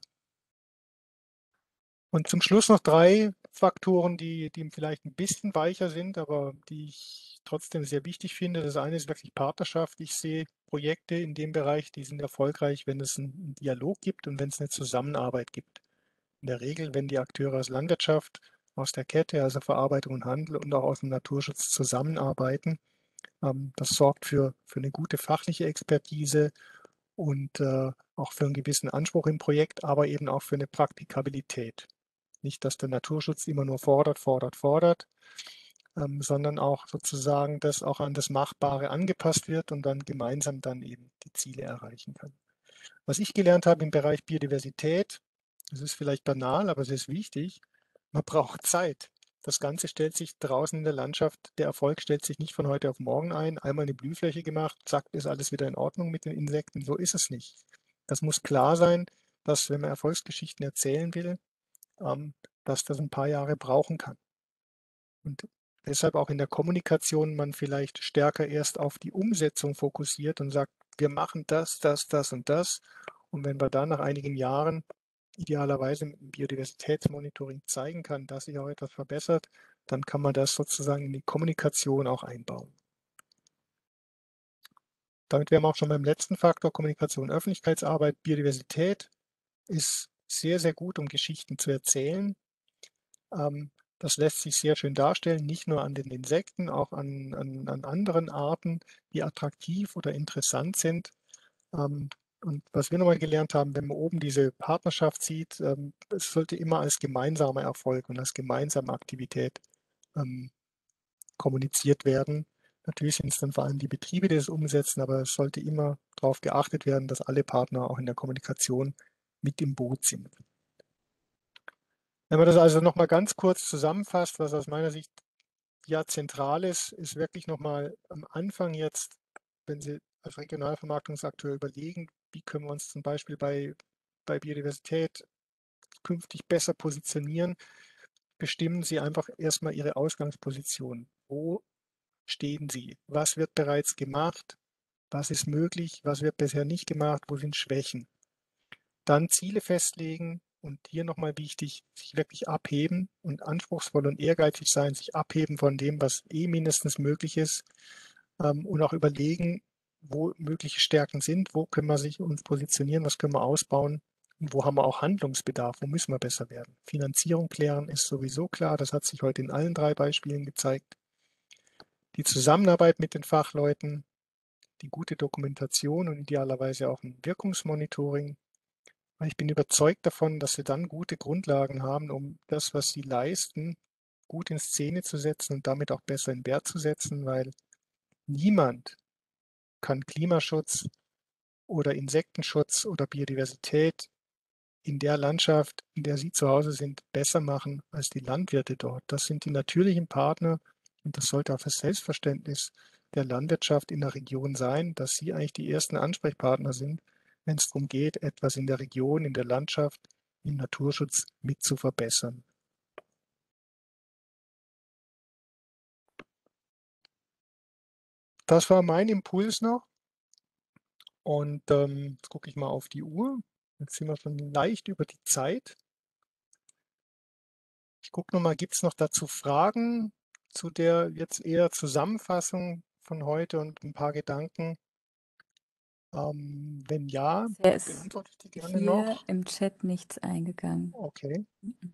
A: Und zum Schluss noch drei Faktoren, die, die vielleicht ein bisschen weicher sind, aber die ich trotzdem sehr wichtig finde. Das eine ist wirklich Partnerschaft. Ich sehe Projekte in dem Bereich, die sind erfolgreich, wenn es einen Dialog gibt und wenn es eine Zusammenarbeit gibt. In der Regel, wenn die Akteure aus Landwirtschaft, aus der Kette, also Verarbeitung und Handel und auch aus dem Naturschutz zusammenarbeiten. Ähm, das sorgt für, für eine gute fachliche Expertise und äh, auch für einen gewissen Anspruch im Projekt, aber eben auch für eine Praktikabilität. Nicht, dass der Naturschutz immer nur fordert, fordert, fordert, ähm, sondern auch sozusagen, dass auch an das Machbare angepasst wird und dann gemeinsam dann eben die Ziele erreichen kann. Was ich gelernt habe im Bereich Biodiversität, das ist vielleicht banal, aber es ist wichtig, man braucht Zeit. Das Ganze stellt sich draußen in der Landschaft, der Erfolg stellt sich nicht von heute auf morgen ein, einmal eine Blühfläche gemacht, zack, ist alles wieder in Ordnung mit den Insekten. So ist es nicht. Das muss klar sein, dass wenn man Erfolgsgeschichten erzählen will, ähm, dass das ein paar Jahre brauchen kann. Und deshalb auch in der Kommunikation man vielleicht stärker erst auf die Umsetzung fokussiert und sagt, wir machen das, das, das und das. Und wenn wir dann nach einigen Jahren idealerweise mit dem Biodiversitätsmonitoring zeigen kann, dass sich auch etwas verbessert, dann kann man das sozusagen in die Kommunikation auch einbauen. Damit wären wir auch schon beim letzten Faktor, Kommunikation, Öffentlichkeitsarbeit. Biodiversität ist sehr, sehr gut, um Geschichten zu erzählen. Ähm, das lässt sich sehr schön darstellen, nicht nur an den Insekten, auch an, an, an anderen Arten, die attraktiv oder interessant sind. Ähm, und was wir nochmal gelernt haben, wenn man oben diese Partnerschaft sieht, ähm, es sollte immer als gemeinsamer Erfolg und als gemeinsame Aktivität ähm, kommuniziert werden. Natürlich sind es dann vor allem die Betriebe, die das umsetzen, aber es sollte immer darauf geachtet werden, dass alle Partner auch in der Kommunikation mit im Boot sind. Wenn man das also nochmal ganz kurz zusammenfasst, was aus meiner Sicht ja zentral ist, ist wirklich nochmal am Anfang jetzt, wenn Sie als Regionalvermarktungsakteur überlegen, wie können wir uns zum Beispiel bei, bei Biodiversität künftig besser positionieren, bestimmen Sie einfach erstmal Ihre Ausgangsposition. Wo stehen Sie? Was wird bereits gemacht? Was ist möglich? Was wird bisher nicht gemacht? Wo sind Schwächen? Dann Ziele festlegen und hier nochmal wichtig, sich wirklich abheben und anspruchsvoll und ehrgeizig sein, sich abheben von dem, was eh mindestens möglich ist, ähm, und auch überlegen, wo mögliche Stärken sind, wo können wir sich uns positionieren, was können wir ausbauen und wo haben wir auch Handlungsbedarf, wo müssen wir besser werden. Finanzierung klären ist sowieso klar, das hat sich heute in allen drei Beispielen gezeigt. Die Zusammenarbeit mit den Fachleuten, die gute Dokumentation und idealerweise auch ein Wirkungsmonitoring. Ich bin überzeugt davon, dass sie dann gute Grundlagen haben, um das, was sie leisten, gut in Szene zu setzen und damit auch besser in Wert zu setzen, weil niemand kann Klimaschutz oder Insektenschutz oder Biodiversität in der Landschaft, in der Sie zu Hause sind, besser machen als die Landwirte dort. Das sind die natürlichen Partner und das sollte auch das Selbstverständnis der Landwirtschaft in der Region sein, dass Sie eigentlich die ersten Ansprechpartner sind, wenn es darum geht, etwas in der Region, in der Landschaft, im Naturschutz mit zu verbessern. Das war mein Impuls noch. Und ähm, jetzt gucke ich mal auf die Uhr. Jetzt sind wir schon leicht über die Zeit. Ich gucke nochmal, gibt es noch dazu Fragen zu der jetzt eher Zusammenfassung von heute und ein paar Gedanken? Ähm, wenn ja,
G: Bisher ist
A: beantworte ich die gerne
G: hier
A: noch.
G: im Chat nichts eingegangen.
A: Okay.
G: Mhm.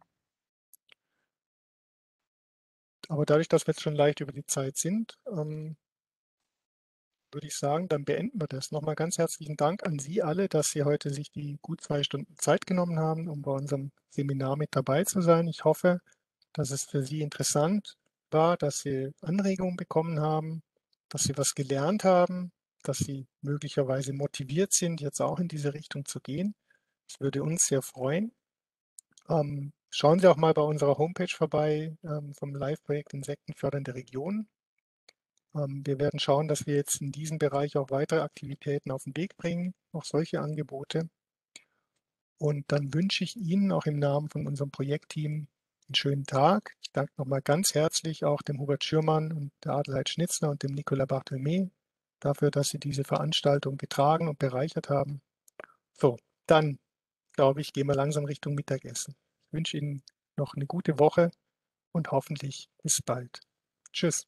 A: Aber dadurch, dass wir jetzt schon leicht über die Zeit sind, ähm, würde ich sagen, dann beenden wir das. Nochmal ganz herzlichen Dank an Sie alle, dass Sie heute sich die gut zwei Stunden Zeit genommen haben, um bei unserem Seminar mit dabei zu sein. Ich hoffe, dass es für Sie interessant war, dass Sie Anregungen bekommen haben, dass Sie was gelernt haben, dass Sie möglicherweise motiviert sind, jetzt auch in diese Richtung zu gehen. Das würde uns sehr freuen. Ähm, schauen Sie auch mal bei unserer Homepage vorbei ähm, vom Live-Projekt Insektenfördernde Region. Ähm, wir werden schauen, dass wir jetzt in diesem Bereich auch weitere Aktivitäten auf den Weg bringen, auch solche Angebote. Und dann wünsche ich Ihnen auch im Namen von unserem Projektteam einen schönen Tag. Ich danke nochmal ganz herzlich auch dem Hubert Schürmann und der Adelheid Schnitzler und dem Nicolas Barthelme dafür, dass sie diese Veranstaltung getragen und bereichert haben. So, dann glaube ich, gehen wir langsam Richtung Mittagessen. Ich wünsche Ihnen noch eine gute Woche und hoffentlich bis bald. Tschüss.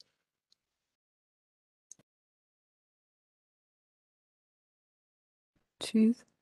G: Tschüss.